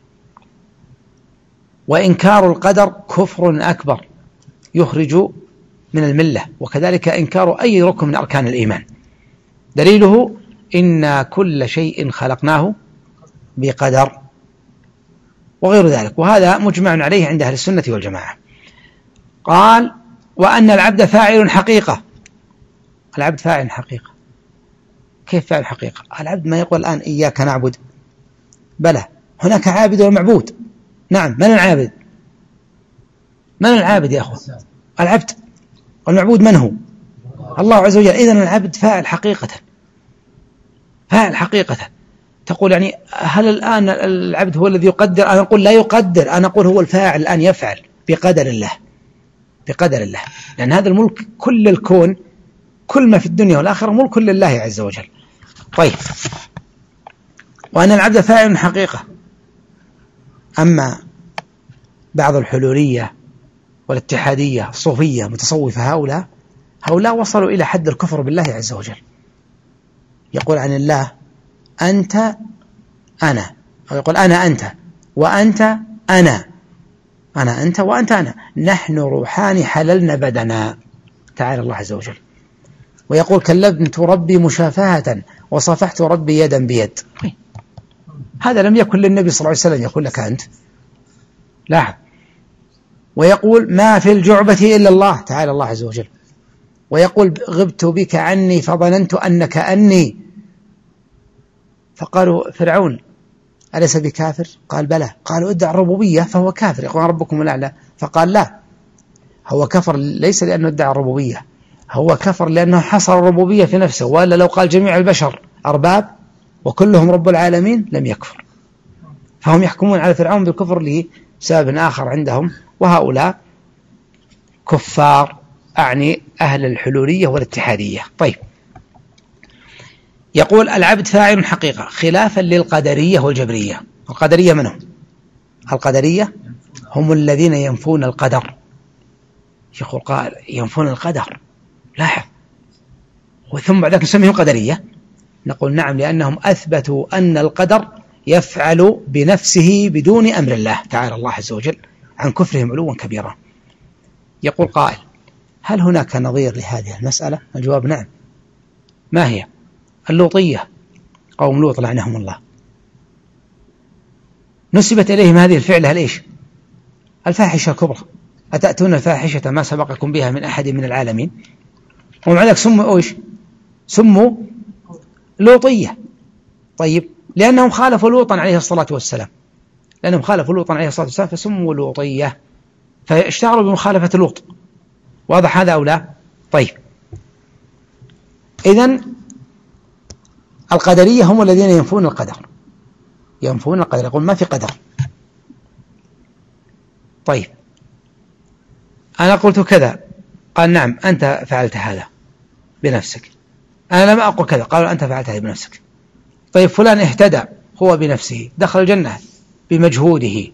وإنكار القدر كفر أكبر يخرج من الملة، وكذلك إنكار أي ركن من أركان الإيمان. دليله إن كل شيء خلقناه بقدر وغير ذلك، وهذا مجمع عليه عند أهل السنة والجماعة. قال وأن العبد فاعل حقيقة، العبد فاعل حقيقة. كيف فاعل حقيقة؟ العبد ما يقول الآن إياك نعبد، بلى هناك عابد ومعبود. نعم، من العابد؟ من العابد يا أخوة؟ العبد. والمعبود من هو؟ الله عز وجل. إذن العبد فاعل حقيقة، فاعل حقيقة. تقول يعني هل الآن العبد هو الذي يقدر؟ أنا أقول لا يقدر، أنا أقول هو الفاعل الآن يفعل بقدر الله، بقدر الله، لأن هذا الملك كل الكون، كل ما في الدنيا والآخرة ملك لله عز وجل. طيب وأن العبد فاعل حقيقة. أما بعض الحلولية والاتحادية الصوفية متصوفة، هؤلاء هؤلاء وصلوا إلى حد الكفر بالله عز وجل. يقول عن الله أنت أنا، أو يقول أنا أنت وأنت أنا، أنا أنت وأنت أنا، نحن روحان حللنا بدنا، تعالى الله عز وجل. ويقول كلمت ربي مشافهة وصفحت ربي يدا بيد. هذا لم يكن للنبي صلى الله عليه وسلم يقول لك أنت، لاحظ. ويقول ما في الجعبة إلا الله، تعالى الله عز وجل. ويقول غبت بك عني فظننت أنك أني. فقالوا فرعون أليس بكافر؟ قال بلى. قالوا ادعى الربوبية فهو كافر، يقول ربكم الأعلى، فقال لا، هو كفر ليس لأنه ادعى الربوبية، هو كفر لأنه حصر الربوبية في نفسه، وإلا لو قال جميع البشر أرباب وكلهم رب العالمين لم يكفر. فهم يحكمون على فرعون بالكفر لسبب آخر عندهم، وهؤلاء كفار، أعني أهل الحلولية والاتحادية. طيب، يقول العبد فاعل حقيقة خلافا للقدرية والجبرية. القدرية منهم؟ القدرية هم الذين ينفون القدر. يقول قائل ينفون القدر، لاحظ، وثم بعد ذلك نسميهم قدرية. نقول نعم، لأنهم أثبتوا أن القدر يفعل بنفسه بدون أمر الله تعالى الله عز وجل عن كفرهم علوا كبيرا. يقول قائل هل هناك نظير لهذه المسألة؟ الجواب نعم. ما هي؟ اللوطية، قوم لوط لعنهم الله، نسبت إليهم هذه الفعلة ليش؟ الفاحشة الكبرى، أتأتون الفاحشة ما سبقكم بها من أحد من العالمين، ومع ذلك سموا إيش؟ سموا لوطية. طيب، لأنهم خالفوا لوطا عليه الصلاة والسلام، لأنهم خالفوا لوطا عليه الصلاة والسلام فسموا لوطية، فاشتغلوا بمخالفة لوط. واضح هذا أو لا؟ طيب، إذن القدرية هم الذين ينفون القدر، ينفون القدر، يقول ما في قدر. طيب، أنا قلت كذا، قال نعم أنت فعلت هذا بنفسك. أنا لم أقل كذا، قالوا أنت فعلت هذا بنفسك. طيب، فلان اهتدى هو بنفسه، دخل الجنة بمجهوده،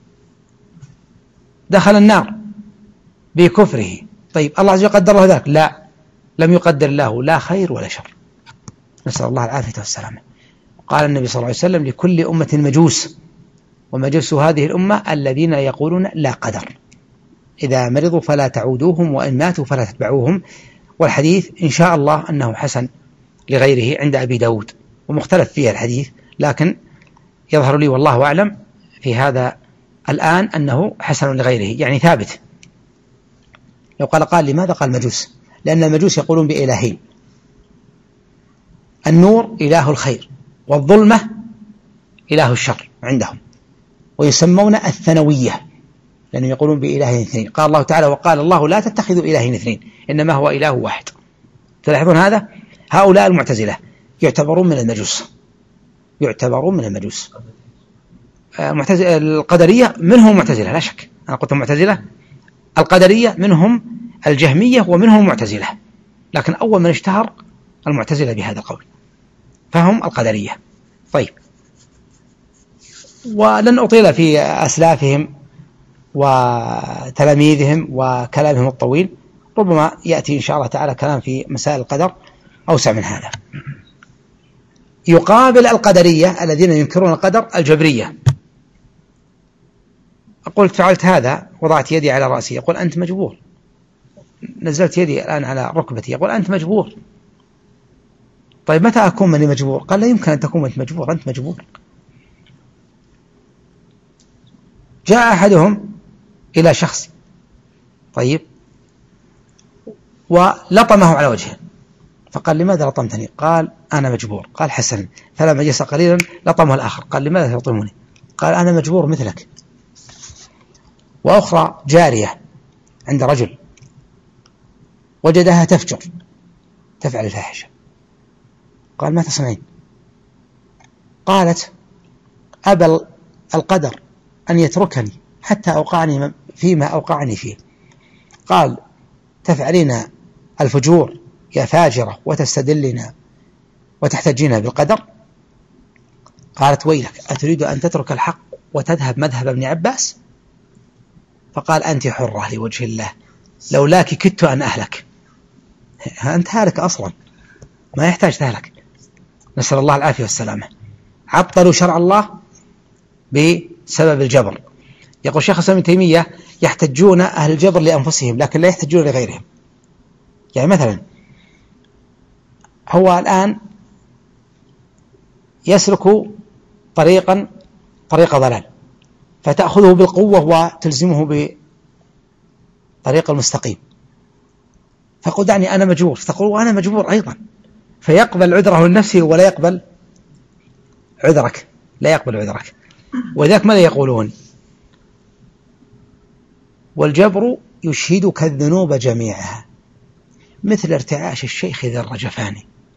دخل النار بكفره. طيب، الله عز وجل قدر له ذلك؟ لا، لم يقدر له لا خير ولا شر، نسأل الله العافية والسلامة. قال النبي صلى الله عليه وسلم لكل أمة مجوس، ومجوس هذه الأمة الذين يقولون لا قدر، إذا مرضوا فلا تعودوهم، وإن ماتوا فلا تتبعوهم. والحديث إن شاء الله أنه حسن لغيره عند أبي داود، ومختلف فيه الحديث، لكن يظهر لي والله أعلم في هذا الآن أنه حسن لغيره، يعني ثابت. لو قال قال لماذا قال مجوس؟ لأن المجوس يقولون بإلهين، النور إله الخير، والظلمة إله الشر عندهم، ويسمون الثانوية لأنهم يقولون بإله اثنين. قال الله تعالى وقال الله لا تتخذوا إلهين اثنين إنما هو إله واحد. تلاحظون هذا؟ هؤلاء المعتزلة يعتبرون من المجوس، يعتبرون من المجوس. القدرية منهم معتزلة لا شك، أنا قلت معتزلة، القدرية منهم الجهمية ومنهم المعتزلة، لكن أول من اشتهر المعتزلة بهذا القول، فهم القدرية. طيب، ولن أطيل في أسلافهم وتلاميذهم وكلامهم الطويل، ربما يأتي إن شاء الله تعالى كلام في مسائل القدر أوسع من هذا. يقابل القدرية الذين ينكرون القدر الجبرية. قلت فعلت هذا، وضعت يدي على رأسي، يقول أنت مجبور. نزلت يدي الآن على ركبتي، يقول أنت مجبور. طيب، متى أكون مني مجبور؟ قال لا يمكن أن تكون أنت مجبور، أنت مجبور. جاء أحدهم إلى شخص طيب ولطمه على وجهه، فقال لماذا لطمتني؟ قال أنا مجبور. قال حسن. فلما جلس قليلا لطمه الآخر، قال لماذا تلطمني؟ قال أنا مجبور مثلك. وأخرى جارية عند رجل وجدها تفجر تفعل الفاحشة، قال ما تصنعين؟ قالت أبى القدر أن يتركني حتى أوقعني فيما أوقعني فيه. قال تفعلين الفجور يا فاجرة وتستدلنا وتحتجين بالقدر؟ قالت ويلك أتريد أن تترك الحق وتذهب مذهب ابن عباس؟ فقال أنت حرة لوجه الله، لولاك كدت أن أهلك. أنت هالك أصلا، ما يحتاج تهلك، نسأل الله العافية والسلامة. عطلوا شرع الله بسبب الجبر. يقول شيخ الإسلام ابن تيمية يحتجون أهل الجبر لأنفسهم لكن لا يحتجون لغيرهم. يعني مثلا هو الآن يسلك طريقا طريق ضلال، فتأخذه بالقوة وتلزمه بطريق المستقيم، فقل دعني أنا مجبور، تقول وأنا مجبور أيضا، فيقبل عذره لنفسه ولا يقبل عذرك، لا يقبل عذرك. وذلك ماذا يقولون؟ والجبر يشهدك الذنوب جميعها مثل ارتعاش الشيخ ذي الرجفان،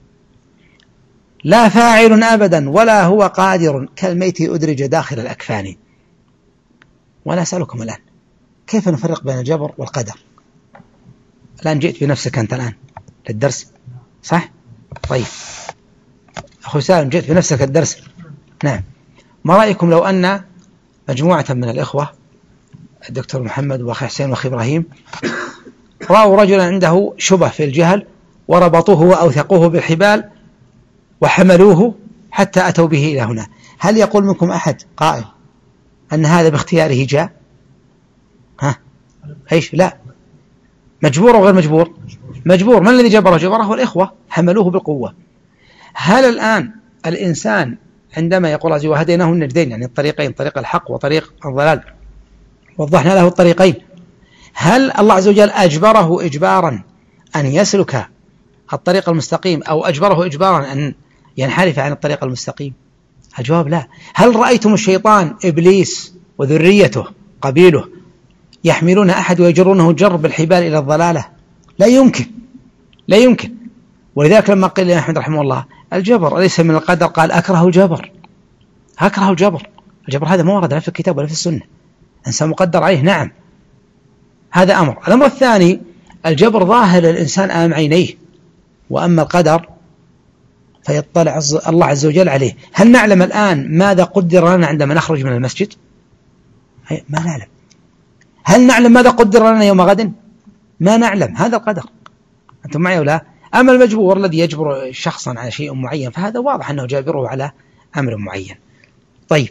لا فاعل أبدا ولا هو قادر كالميت أدرج داخل الأكفان. وأنا أسألكم الآن كيف نفرق بين الجبر والقدر؟ الآن جئت بنفسك أنت الآن للدرس صح؟ طيب أخو سالم جئت بنفسك الدرس. نعم. ما رأيكم لو أن مجموعة من الإخوة الدكتور محمد وأخي حسين وأخي إبراهيم رأوا رجلا عنده شبه في الجهل وربطوه وأوثقوه بالحبال وحملوه حتى أتوا به إلى هنا، هل يقول منكم أحد قائل أن هذا باختياره جاء؟ ها إيش؟ لا، مجبور أو غير مجبور؟ مجبور. من الذي جبره؟ جبره الإخوة، حملوه بالقوة. هل الآن الإنسان عندما يقول عز وجل وهديناه النجدين، يعني الطريقين، طريق الحق وطريق الضلال، وضحنا له الطريقين، هل الله عز وجل أجبره إجبارا أن يسلك الطريق المستقيم أو أجبره إجبارا أن ينحرف عن الطريق المستقيم؟ الجواب لا. هل رأيتم الشيطان إبليس وذريته قبيله يحملون أحد ويجرونه جر بالحبال إلى الضلالة؟ لا يمكن، لا يمكن. ولذلك لما قيل لأحمد رحمه الله الجبر أليس من القدر؟ قال أكره الجبر، أكره الجبر. الجبر هذا ما ورد لا في الكتاب ولا في السنة. إنسان مقدر عليه، نعم، هذا أمر. الأمر الثاني الجبر ظاهر الإنسان أمام عينيه، وأما القدر فيطلع الله عز وجل عليه. هل نعلم الآن ماذا قدر لنا عندما نخرج من المسجد؟ ما نعلم. هل نعلم ماذا قدر لنا يوم غد؟ ما نعلم. هذا القدر. أنتم معي ولا؟ أما المجبور الذي يجبر شخصا على شيء معين فهذا واضح أنه جابره على أمر معين. طيب،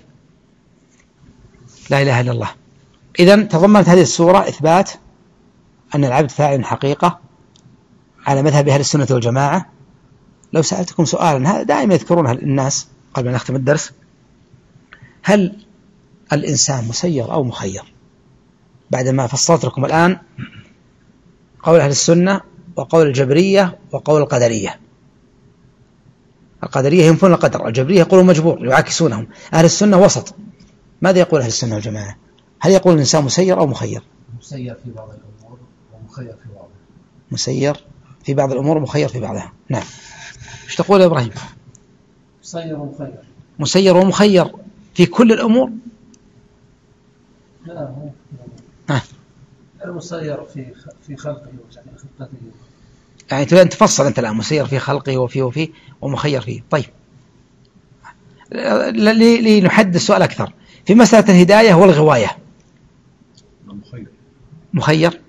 لا إله إلا الله. إذن تضمنت هذه السورة إثبات أن العبد فاعل حقيقة على مذهب أهل السنة والجماعة. لو سألتكم سؤالا، هذا دائما يذكرونها الناس قبل أن نختم الدرس، هل الإنسان مسير أو مخير؟ بعدما فصلت لكم الآن قول أهل السنة وقول الجبرية وقول القدرية. القدرية ينفون القدر، الجبرية يقولون مجبور يعاكسونهم، أهل السنة وسط. ماذا يقول أهل السنة والجماعة؟ هل يقول الإنسان مسير أو مخير؟ مسير في بعض الأمور ومخير في بعضها. مسير في بعض الأمور ومخير في بعضها. نعم. ايش تقول يا إبراهيم؟ مسير ومخير. مسير ومخير في كل الأمور؟ لا، هو ها. المسير في في خلقه وفي خلقته. يعني تبين تفصل أنت الآن، مسير في خلقه وفيه وفيه ومخير فيه. طيب، لنحدد السؤال أكثر في مسألة الهداية والغواية. مخير. مخير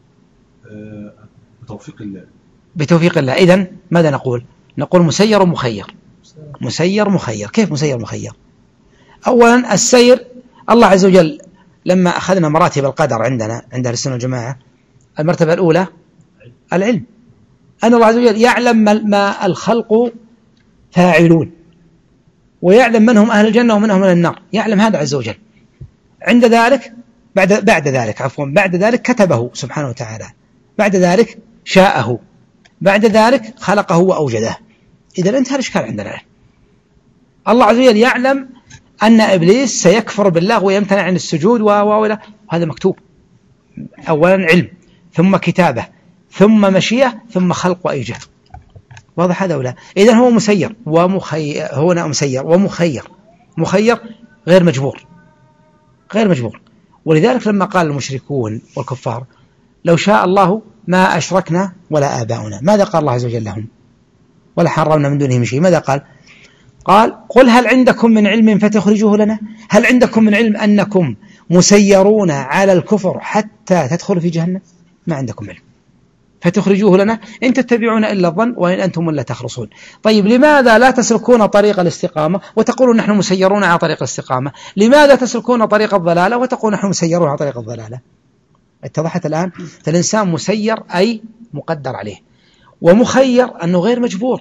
آه بتوفيق الله. بتوفيق الله. إذن ماذا نقول؟ نقول مسير ومخير. مسير مخير. كيف مسير مخير؟ أولا السير، الله عز وجل لما أخذنا مراتب القدر عندنا عند أهل السنة والجماعة، المرتبة الأولى العلم، أن الله عز وجل يعلم ما الخلق فاعلون، ويعلم من هم أهل الجنة ومن هم أهل النار، يعلم هذا عز وجل. عند ذلك بعد بعد ذلك عفوا بعد ذلك كتبه سبحانه وتعالى، بعد ذلك شاءه، بعد ذلك خلقه وأوجده. إذا انتهى الإشكال عندنا. الله عز وجل يعلم أن إبليس سيكفر بالله ويمتنع عن السجود وهذا مكتوب. أولا علم، ثم كتابة، ثم مشيئة، ثم خلق وإيجاد. واضح هذا ولا؟ إذن هو مسير ومخير، هو مسير ومخير. مخير غير مجبور، غير مجبور. ولذلك لما قال المشركون والكفار لو شاء الله ما أشركنا ولا آباؤنا، ماذا قال الله عز وجل لهم؟ ولا حرمنا من دونه من شيء. ماذا قال؟ قال قل هل عندكم من علم فتخرجوه لنا؟ هل عندكم من علم أنكم مسيرون على الكفر حتى تدخلوا في جهنم؟ ما عندكم علم فتخرجوه لنا، إن تتبعون إلا الظن وإن أنتم لا تخرصون. طيب لماذا لا تسلكون طريق الاستقامة وتقولون نحن مسيرون على طريق الاستقامة؟ لماذا تسلكون طريق الضلالة وتقولون نحن مسيرون على طريق الضلالة؟ اتضحت الآن؟ فالإنسان مسير أي مقدر عليه، ومخير أنه غير مجبور.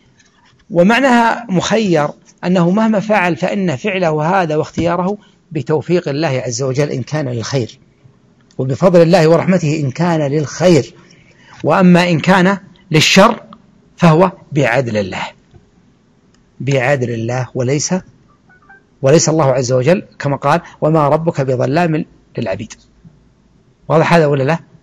ومعناها مخير أنه مهما فعل فإن فعله هذا واختياره بتوفيق الله عز وجل إن كان للخير، وبفضل الله ورحمته إن كان للخير، وأما إن كان للشر فهو بعدل الله، بعدل الله، وليس وليس الله عز وجل كما قال وما ربك بظلام للعبيد. واضح هذا ولا لا؟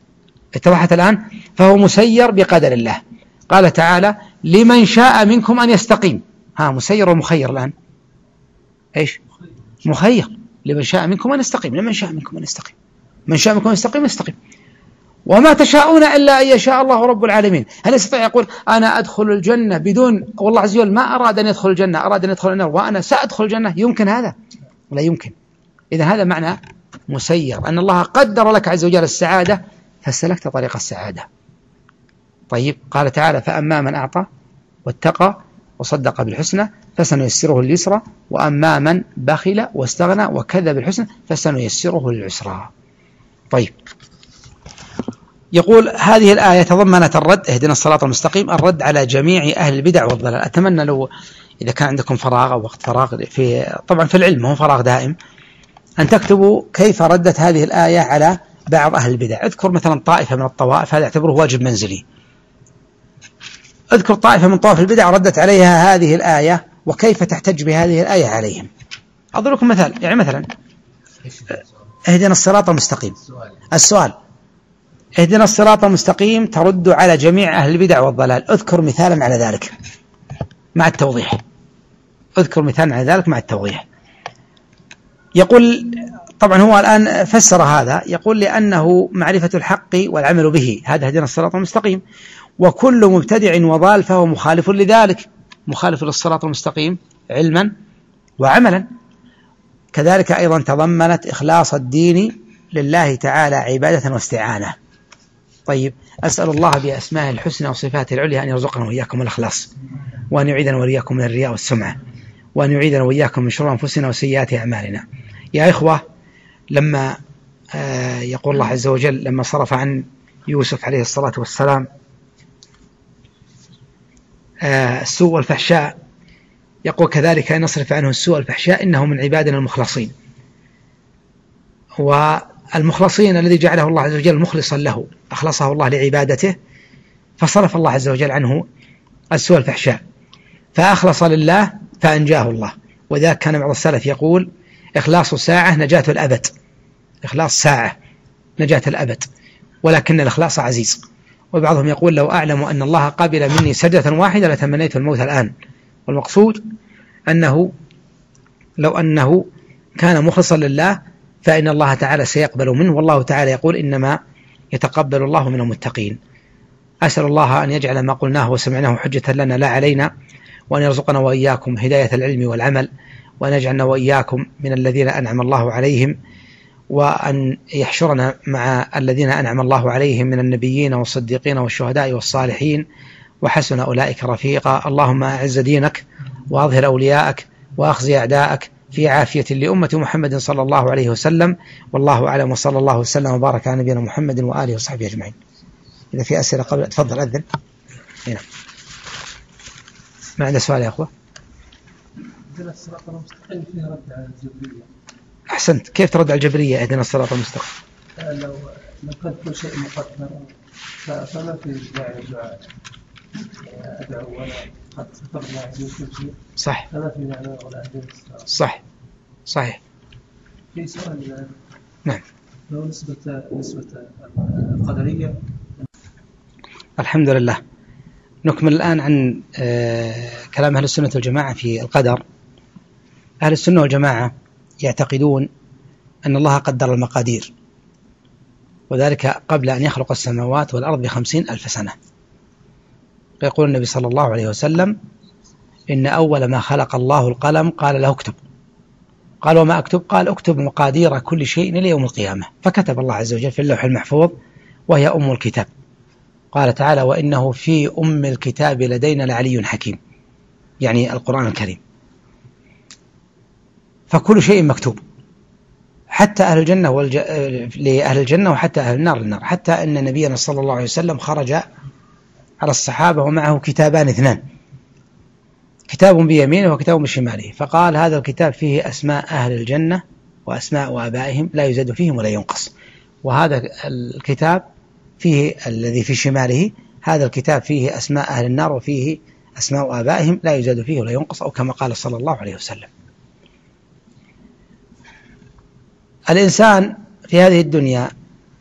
اتضحت الآن؟ فهو مسير بقدر الله. قال تعالى لمن شاء منكم أن يستقيم. ها مسير ومخير الآن؟ إيش؟ مخير. لمن شاء منكم أن يستقيم، لمن شاء منكم أن يستقيم، من شاء منكم أن يستقيم يستقيم. وما تشاءون إلا أن يشاء الله رب العالمين. هل يستطيع يقول أنا أدخل الجنة بدون، والله عز وجل ما أراد أن يدخل الجنة، أراد أن يدخل النار وأنا سأدخل الجنة؟ يمكن هذا؟ لا يمكن. إذا هذا معنى مسير، أن الله قدر لك عز وجل السعادة فسلكت طريق السعادة. طيب قال تعالى فأما من أعطى واتقى وصدق بالحسنى فسنيسره لليسرى وأما من بخل واستغنى وكذب بالحسنى فسنيسره للعسرى. طيب يقول هذه الآية تضمنت الرد، اهدنا الصراط المستقيم، الرد على جميع أهل البدع والضلال. أتمنى لو إذا كان عندكم فراغ أو وقت فراغ، في طبعا في العلم هو فراغ دائم، أن تكتبوا كيف ردت هذه الآية على بعض أهل البدع. اذكر مثلا طائفة من الطوائف، هذا اعتبره واجب منزلي. اذكر طائفة من طوائف البدع ردت عليها هذه الآية وكيف تحتج بهذه الآية عليهم. أضربكم مثال، يعني مثلا اهدنا الصراط المستقيم، السؤال اهدنا الصراط المستقيم ترد على جميع أهل البدع والضلال، اذكر مثالا على ذلك مع التوضيح. اذكر مثالا على ذلك مع التوضيح. يقول طبعا هو الآن فسر هذا، يقول لأنه معرفة الحق والعمل به، هذا هدينا الصراط المستقيم، وكل مبتدع وضال فهو مخالف لذلك، مخالف للصراط المستقيم علما وعملا. كذلك أيضا تضمنت إخلاص الدين لله تعالى عبادة واستعانة. طيب أسأل الله بأسمائه الحسنى وصفاته العليا أن يرزقنا وإياكم الإخلاص، وأن يعيدنا وإياكم من الرياء والسمعة، وأن يعيدنا وإياكم من شرور أنفسنا وسيئات أعمالنا. يا إخوة، لما آه يقول الله عز وجل لما صرف عن يوسف عليه الصلاة والسلام آه السوء والفحشاء، يقول كذلك أن نصرف عنه السوء والفحشاء إنه من عبادنا المخلصين. والمخلصين الذي جعله الله عز وجل مخلصا له، أخلصه الله لعبادته، فصرف الله عز وجل عنه السوء والفحشاء، فأخلص لله فأنجاه الله. وذاك كان بعض السلف يقول إخلاص ساعة نجاة الأبد، إخلاص ساعة نجاة الأبد، ولكن الإخلاص عزيز. وبعضهم يقول لو أعلم أن الله قبل مني سجدة واحدة لتمنيت الموت الآن. والمقصود أنه لو أنه كان مخلصا لله فإن الله تعالى سيقبل منه، والله تعالى يقول إنما يتقبل الله من المتقين. أسأل الله أن يجعل ما قلناه وسمعناه حجة لنا لا علينا، وأن يرزقنا وإياكم هداية العلم والعمل، وأن يجعلنا وإياكم من الذين أنعم الله عليهم، وأن يحشرنا مع الذين أنعم الله عليهم من النبيين والصديقين والشهداء والصالحين، وحسن أولئك رفيقا. اللهم أعز دينك وأظهر أولياءك وأخزي أعداءك في عافية لأمة محمد صلى الله عليه وسلم. والله أعلم، وصلى الله وسلم وبارك على نبينا محمد وآله وصحبه أجمعين. إذا في أسئلة قبل تفضل أذن. هنا ما عنده سؤال يا أخوة؟ اهدنا الصراط المستقيم فيها رد على الجبرية. أحسنت. كيف ترد على الجبرية اهدنا الصراط المستقيم؟ لو لو كان كل شيء مقدر فما في داعي للدعاء، أدعو ولا قد كتب الله عز وجل. صح. فما في معنى ولا أهدنا الصراط. صح صحيح. في سؤال. نعم. لو نسبة نسبة القدرية. الحمد لله. نكمل الآن عن كلام أهل السنة والجماعة في القدر. أهل السنة والجماعة يعتقدون أن الله قدر المقادير، وذلك قبل أن يخلق السماوات والأرض بخمسين ألف سنة. يقول النبي صلى الله عليه وسلم إن أول ما خلق الله القلم قال له اكتب. قال وما أكتب؟ قال اكتب مقادير كل شيء إلى يوم القيامة. فكتب الله عز وجل في اللوح المحفوظ وهي أم الكتاب. قال تعالى وإنه في أم الكتاب لدينا لعلي حكيم، يعني القرآن الكريم. فكل شيء مكتوب، حتى أهل الجنة والج... لأهل الجنة وحتى أهل النار للنار. حتى أن نبينا صلى الله عليه وسلم خرج على الصحابة ومعه كتابان اثنان، كتاب بيمينه وكتاب بشماله، فقال هذا الكتاب فيه أسماء أهل الجنة وأسماء آبائهم لا يزاد فيهم ولا ينقص، وهذا الكتاب فيه الذي في شماله هذا الكتاب فيه أسماء أهل النار وفيه أسماء آبائهم لا يزاد فيه ولا ينقص، أو كما قال صلى الله عليه وسلم. الإنسان في هذه الدنيا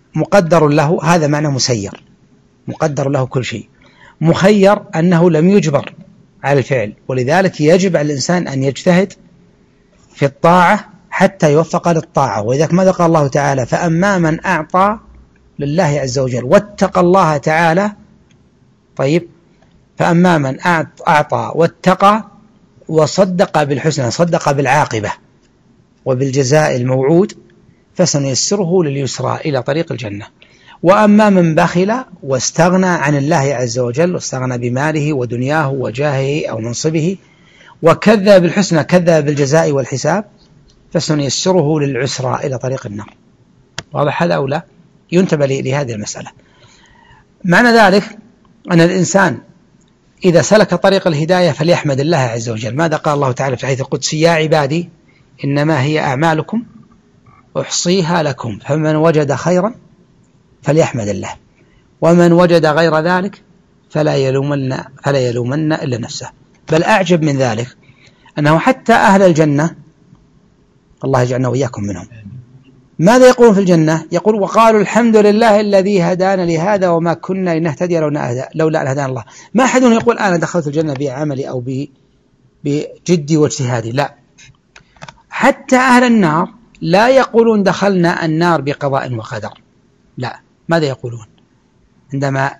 مقدر له، هذا معنى مسير، مقدر له كل شيء. مخير أنه لم يجبر على الفعل، ولذلك يجب على الإنسان أن يجتهد في الطاعة حتى يوفق للطاعة. ولذلك ماذا قال الله تعالى؟ فأما من أعطى لله عز وجل واتقى الله تعالى. طيب، فأما من أعطى واتقى وصدق بالحسنى، صدق بالعاقبة وبالجزاء الموعود، فسنيسره لليسرى إلى طريق الجنة. وأما من بخل واستغنى عن الله عز وجل، واستغنى بماله ودنياه وجاهه أو منصبه، وكذب بالحسنى، كذب بالجزاء والحساب، فسنيسره للعسرى إلى طريق النار. واضح هذا أو لا؟ ينتبه لهذه المسألة. معنى ذلك أن الإنسان إذا سلك طريق الهداية فليحمد الله عز وجل. ماذا قال الله تعالى في الحديث القدسي؟ يا عبادي إنما هي أعمالكم أحصيها لكم، فمن وجد خيرا فليحمد الله، ومن وجد غير ذلك فلا يلومن فلا يلومن إلا نفسه. بل أعجب من ذلك أنه حتى أهل الجنة، الله يجعلنا وإياكم منهم، ماذا يقولون في الجنة؟ يقول وقالوا الحمد لله الذي هدانا لهذا وما كنا لنهتدي لولا أن هدانا الله. ما أحد يقول أنا دخلت الجنة بعملي أو بجدي واجتهادي، لا. حتى أهل النار لا يقولون دخلنا النار بقضاء وقدر، لا. ماذا يقولون عندما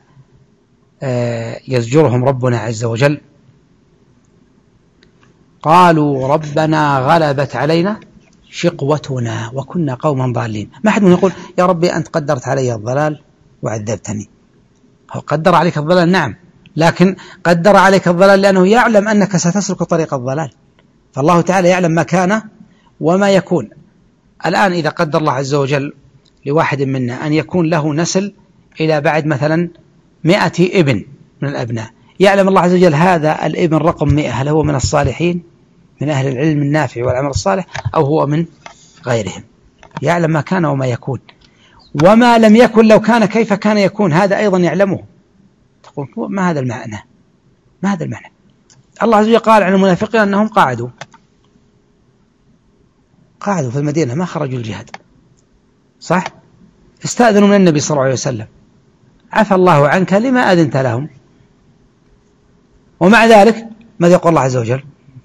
يزجرهم ربنا عز وجل؟ قالوا ربنا غلبت علينا شقوتنا وكنا قوما ضالين. ما أحد يقول يا ربي أنت قدرت علي الضلال وعذبتني. هو قدر عليك الضلال، نعم، لكن قدر عليك الضلال لأنه يعلم أنك ستسلك طريق الضلال، فالله تعالى يعلم ما كان وما يكون. الآن إذا قدر الله عز وجل لواحد منا أن يكون له نسل إلى بعد مثلا مئة ابن من الأبناء، يعلم الله عز وجل هذا الابن رقم مئة هل هو من الصالحين من أهل العلم النافع والعمل الصالح أو هو من غيرهم؟ يعلم ما كان وما يكون. وما لم يكن لو كان كيف كان يكون، هذا أيضا يعلمه. تقول ما هذا المعنى؟ ما هذا المعنى؟ الله عز وجل قال عن المنافقين أنهم قاعدوا قاعدوا في المدينة ما خرجوا الجهاد، صح؟ استأذنوا من النبي صلى الله عليه وسلم، عفى الله عنك لما أذنت لهم. ومع ذلك ماذا يقول الله عز وجل؟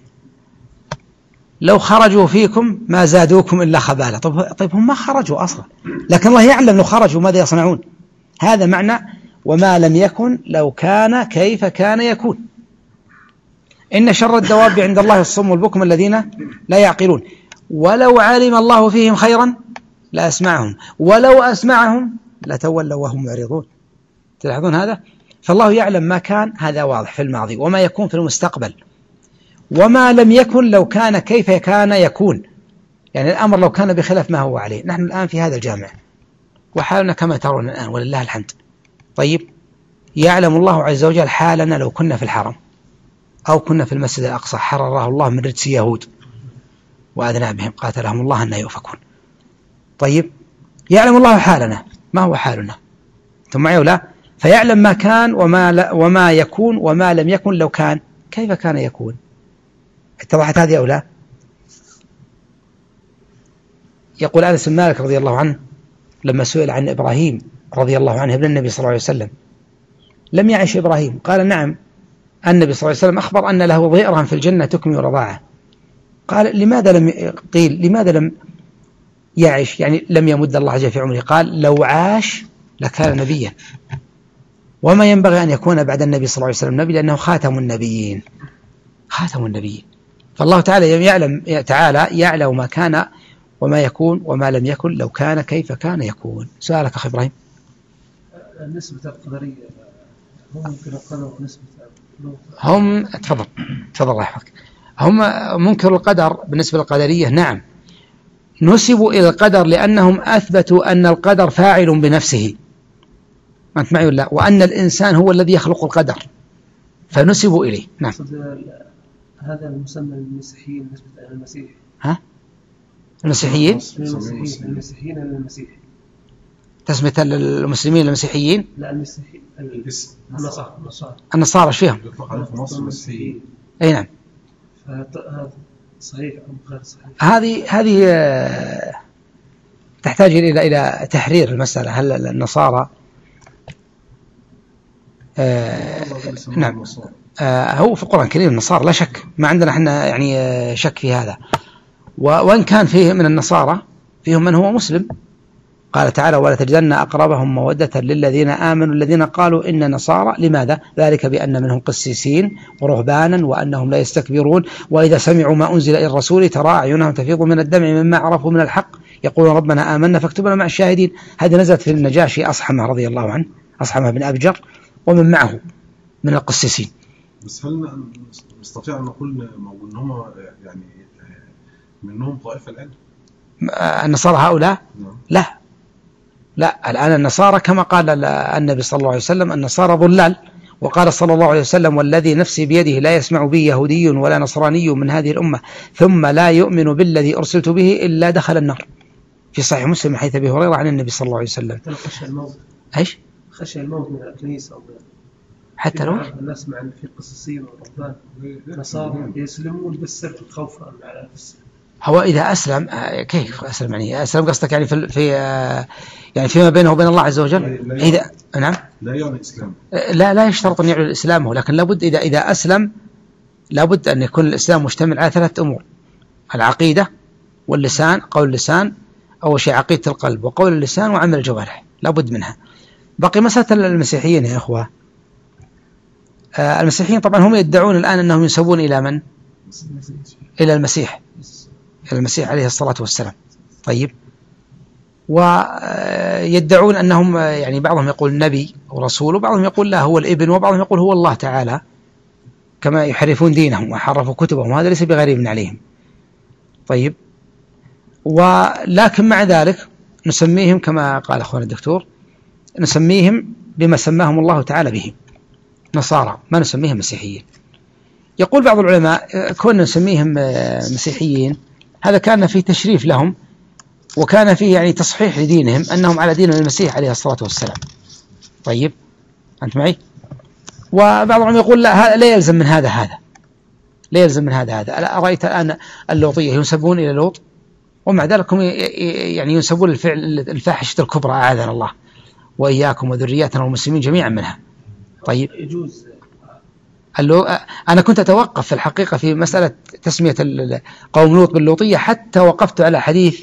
لو خرجوا فيكم ما زادوكم إلا خبالة. طيب, طيب هم ما خرجوا أصلا، لكن الله يعلم لو خرجوا ماذا يصنعون. هذا معنى وما لم يكن لو كان كيف كان يكون. إن شر الدواب عند الله الصم والبكم الذين لا يعقلون. ولو علم الله فيهم خيرا لأسمعهم ولو أسمعهم لتولوا وهم معرضون. تلاحظون هذا؟ فالله يعلم ما كان، هذا واضح في الماضي، وما يكون في المستقبل. وما لم يكن لو كان كيف كان يكون، يعني الأمر لو كان بخلاف ما هو عليه. نحن الآن في هذا الجامع وحالنا كما ترون الآن ولله الحمد. طيب، يعلم الله عز وجل حالنا لو كنا في الحرم أو كنا في المسجد الأقصى حرره الله من رجس يهود وأذنابهم قاتلهم الله أن يؤفكون. طيب، يعلم الله حالنا، ما هو حالنا؟ ثم معي ولا؟ فيعلم ما كان وما, لا وما يكون وما لم يكن لو كان كيف كان يكون. اتضحت هذه أو لا؟ يقول أنس بن مالك رضي الله عنه لما سئل عن إبراهيم رضي الله عنه ابن النبي صلى الله عليه وسلم، لم يعش إبراهيم؟ قال نعم، النبي صلى الله عليه وسلم أخبر أن له ضئرا في الجنة تكمل رضاعه. قال لماذا لم قيل لماذا لم يعش، يعني لم يمد الله عز وجل في عمره؟ قال لو عاش لكان نبيا، وما ينبغي أن يكون بعد النبي صلى الله عليه وسلم نبي، لأنه خاتم النبيين خاتم النبيين. فالله تعالى يعلم تعالى يعلم ما كان وما يكون وما لم يكن لو كان كيف كان يكون. سؤالك أخي إبراهيم. النسبة القدرية هم منكر القدر نسبة هم تفضل تفضل الله يحفظك. هم منكر القدر بالنسبة للقدرية، نعم، نسبوا إلى القدر لأنهم أثبتوا أن القدر فاعل بنفسه، أنت معي ولا؟ وأن الإنسان هو الذي يخلق القدر، فنسبوا إليه. نعم. هذا المسمى المسيحيين نسبة إلى المسيح. ها؟ المسيحيين؟ المسيحيين المسيحيين للمسيح. تسمية المسلمين المسيحيين؟ لا، المسيحيين النصارى. النصارى ايش فيهم؟ يطلق عليه في مصر مسيحيين. أي نعم. فهذا صحيح أم غير صحيح؟ هذه هذه تحتاج إلى إلى تحرير المسألة. هل النصارى آه نعم آه هو في القرآن الكريم النصارى لا شك، ما عندنا احنا يعني آه شك في هذا. وإن كان فيه من النصارى فيهم من هو مسلم، قال تعالى ولا تجدن أقربهم مودة للذين آمنوا الذين قالوا إن نصارى. لماذا؟ ذلك بأن منهم قسيسين ورهبانا وأنهم لا يستكبرون وإذا سمعوا ما أنزل إلى الرسول ترى أعينهم تفيض من الدمع مما عرفوا من الحق يقولون ربنا آمنا فاكتبنا مع الشاهدين. هذه نزلت في النجاشي أصحمة رضي الله عنه، أصحمة بن أبجر ومن معه من القسيسين. بس هل نستطيع أن نقول أن هم يعني منهم طائفة الآن؟ النصارى هؤلاء؟ نعم. لا لا، الآن النصارى كما قال النبي صلى الله عليه وسلم النصارى ضلال، وقال صلى الله عليه وسلم والذي نفسي بيده لا يسمع بي يهودي ولا نصراني من هذه الأمة ثم لا يؤمن بالذي أرسلت به إلا دخل النار، في صحيح مسلم حيث أبي هريرة عن النبي صلى الله عليه وسلم. خشى الموت. ايش؟ خشى الموت من الكنيسة. حتى لو نسمع أن في قسيسين ورهبان نصارى يسلمون بس خوفا على الإسلام. هو إذا أسلم كيف أسلم يعني أسلم قصدك يعني في في يعني فيما بينه وبين الله عز وجل؟ إذا نعم لا يعني الإسلام لا لا يشترط أن يعلن الإسلام، ولكن لابد إذا إذا أسلم لابد أن يكون الإسلام مشتمل على ثلاثة أمور: العقيدة واللسان، قول اللسان أول شيء عقيدة القلب وقول اللسان وعمل الجوارح، لابد منها. بقي مسألة المسيحيين يا إخوة. آه المسيحيين طبعا هم يدعون الآن أنهم ينسبون إلى من؟ إلى المسيح، إلى المسيح عليه الصلاة والسلام. طيب، ويدعون أنهم يعني بعضهم يقول نبي ورسول وبعضهم يقول لا هو الابن وبعضهم يقول هو الله تعالى، كما يحرفون دينهم وحرفوا كتبهم، وهذا ليس بغريب عليهم. طيب، ولكن مع ذلك نسميهم كما قال أخونا الدكتور نسميهم بما سماهم الله تعالى به نصارى، ما نسميهم مسيحيين. يقول بعض العلماء كنا نسميهم مسيحيين هذا كان فيه تشريف لهم وكان فيه يعني تصحيح لدينهم أنهم على دين المسيح عليه الصلاة والسلام. طيب، أنت معي؟ وبعض العلماء يقول لا لا يلزم من هذا هذا لا يلزم من هذا هذا. أرأيت الآن اللوطية ينسبون إلى لوط ومع ذلك هم يعني ينسبون الفعل الفاحشة الكبرى أعاذنا الله وإياكم وذرياتنا والمسلمين جميعا منها. طيب، يجوز. أنا كنت أتوقف في الحقيقة في مسألة تسمية قوم لوط باللوطية حتى وقفت على حديث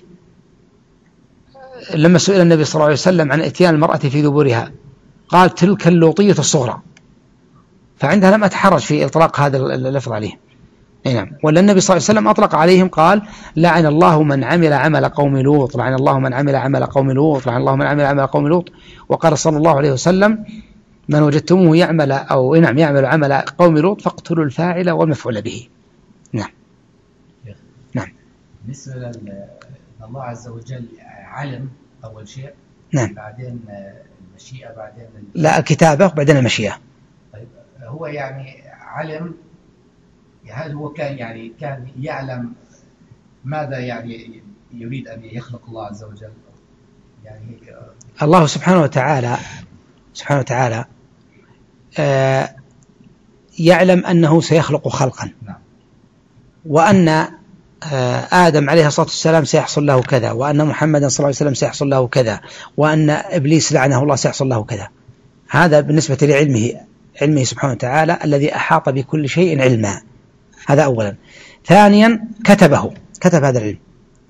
لما سئل النبي صلى الله عليه وسلم عن إتيان المرأة في دبورها قال تلك اللوطية الصغرى، فعندها لم أتحرج في إطلاق هذا اللفظ عليهم. نعم، ولا النبي صلى الله عليه وسلم أطلق عليهم قال لعن الله من عمل عمل قوم لوط، لعن الله من عمل عمل قوم لوط، لعن الله من عمل عمل قوم لوط. وقال صلى الله عليه وسلم من وجدتموه يعمل أو نعم يعمل عمل قوم لوط فاقتلوا الفاعل والمفعول به. نعم نعم. بالنسبة لله عز وجل علم أول شيء، نعم، بعدين المشيئة، بعدين لا الكتابة بعدين المشيئة. طيب، هو يعني علم، هل هو كان يعني كان يعلم ماذا يعني يريد أن يخلق الله عز وجل؟ يعني هيك الله سبحانه وتعالى سبحانه وتعالى آه يعلم أنه سيخلق خلقا، نعم، وأن آه آدم عليه الصلاة والسلام سيحصل له كذا، وأن محمدا صلى الله عليه وسلم سيحصل له كذا، وأن إبليس لعنه الله سيحصل له كذا. هذا بالنسبة لعلمه علمه سبحانه وتعالى الذي أحاط بكل شيء علما. هذا أولا. ثانيا كتبه، كتب هذا العلم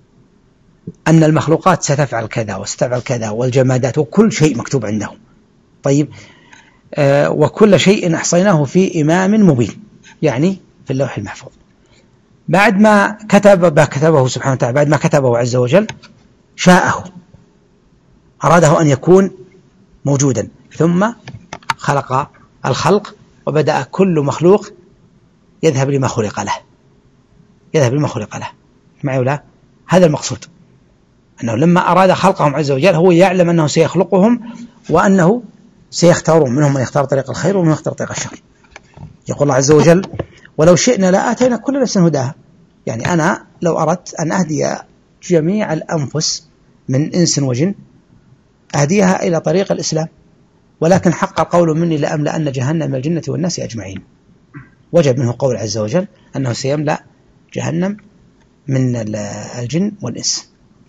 أن المخلوقات ستفعل كذا وستفعل كذا والجمادات وكل شيء مكتوب عندهم. طيب، آه وكل شيء أحصيناه في إمام مبين، يعني في اللوح المحفوظ. بعد ما كتب ما كتبه سبحانه وتعالى، بعد ما كتبه عز وجل شاءه، أراده أن يكون موجودا، ثم خلق الخلق وبدأ كل مخلوق يذهب لما خلق له، يذهب لما خلق له. معي ولا؟ هذا المقصود، أنه لما أراد خلقهم عز وجل هو يعلم أنه سيخلقهم وأنه سيختارون، منهم من يختار طريق الخير ومن يختار طريق الشر. يقول الله عز وجل ولو شئنا لآتينا كل نفس هداها. يعني أنا لو أردت أن أهدي جميع الأنفس من إنس وجن أهديها إلى طريق الإسلام، ولكن حق قول مني لأملأن جهنم من الجنة والناس أجمعين. وجب منه قول عز وجل أنه سيملأ جهنم من الجن والإنس.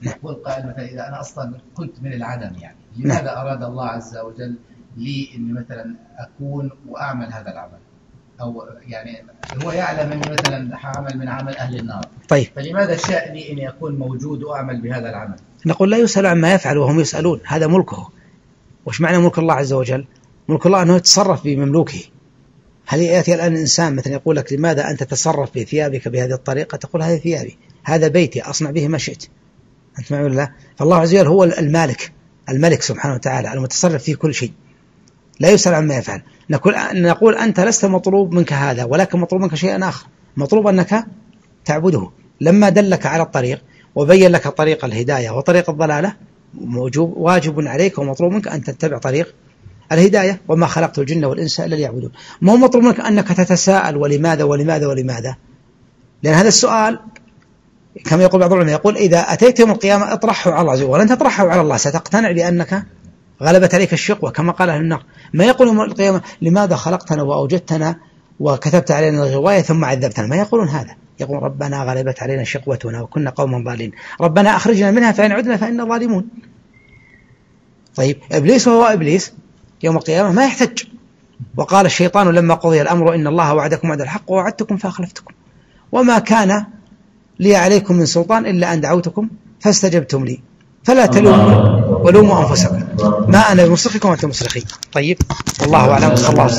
يقول قائل مثلا إذا أنا أصلا كنت من العدم يعني لماذا نعم. أراد الله عز وجل لي إني مثلا أكون وأعمل هذا العمل؟ أو يعني هو يعلم أني مثلا حأعمل من عمل أهل النار، طيب فلماذا شأني إني أكون موجود وأعمل بهذا العمل؟ نقول لا يسأل عما يفعل وهم يسألون، هذا ملكه. وش معنى ملك الله عز وجل؟ ملك الله أنه يتصرف بمملوكه. هل يأتي الآن إنسان مثلا يقول لك لماذا أنت تتصرف بثيابك بهذه الطريقة؟ تقول هذه ثيابي، هذا بيتي، أصنع به ما شئت. أنت معي ولا لا؟ فالله عز وجل هو المالك، الملك سبحانه وتعالى المتصرف في كل شيء، لا يسأل عما يفعل. نقول, نقول أنت لست مطلوب منك هذا، ولكن مطلوب منك شيء آخر، مطلوب أنك تعبده. لما دلك على الطريق وبين لك طريق الهداية وطريق الضلالة، موجوب واجب عليك ومطلوب منك أن تتبع طريق الهداية. وما خلقت الجن والإنس إلا ليعبدون. ما هو مطلوب منك أنك تتساءل ولماذا ولماذا ولماذا، لأن هذا السؤال كما يقول بعض العلماء، يقول إذا أتيت يوم القيامة اطرحه على الله، ولن تطرحه على الله ستقتنع بأنك غلبت عليك الشقوة كما قال أهل النار. ما يقول يوم القيامة لماذا خلقتنا وأوجدتنا وكتبت علينا الغواية ثم عذبتنا، ما يقولون هذا. يقول ربنا غلبت علينا شقوتنا وكنا قوما ضالين، ربنا أخرجنا منها فإن عدنا فإنا ظالمون. طيب إبليس وهو إبليس يوم القيامة ما يحتج. وقال الشيطان لما قضي الأمر إن الله وعدكم وعد الحق ووعدتكم فأخلفتكم وما كان لي عليكم من سلطان إلا أن دعوتكم فاستجبتم لي فلا تلوموا ولوموا أنفسكم ما أنا بمصرخكم وأنتم مصرخي. طيب والله أعلم، صلى الله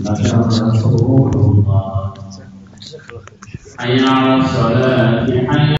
عليه وسلم.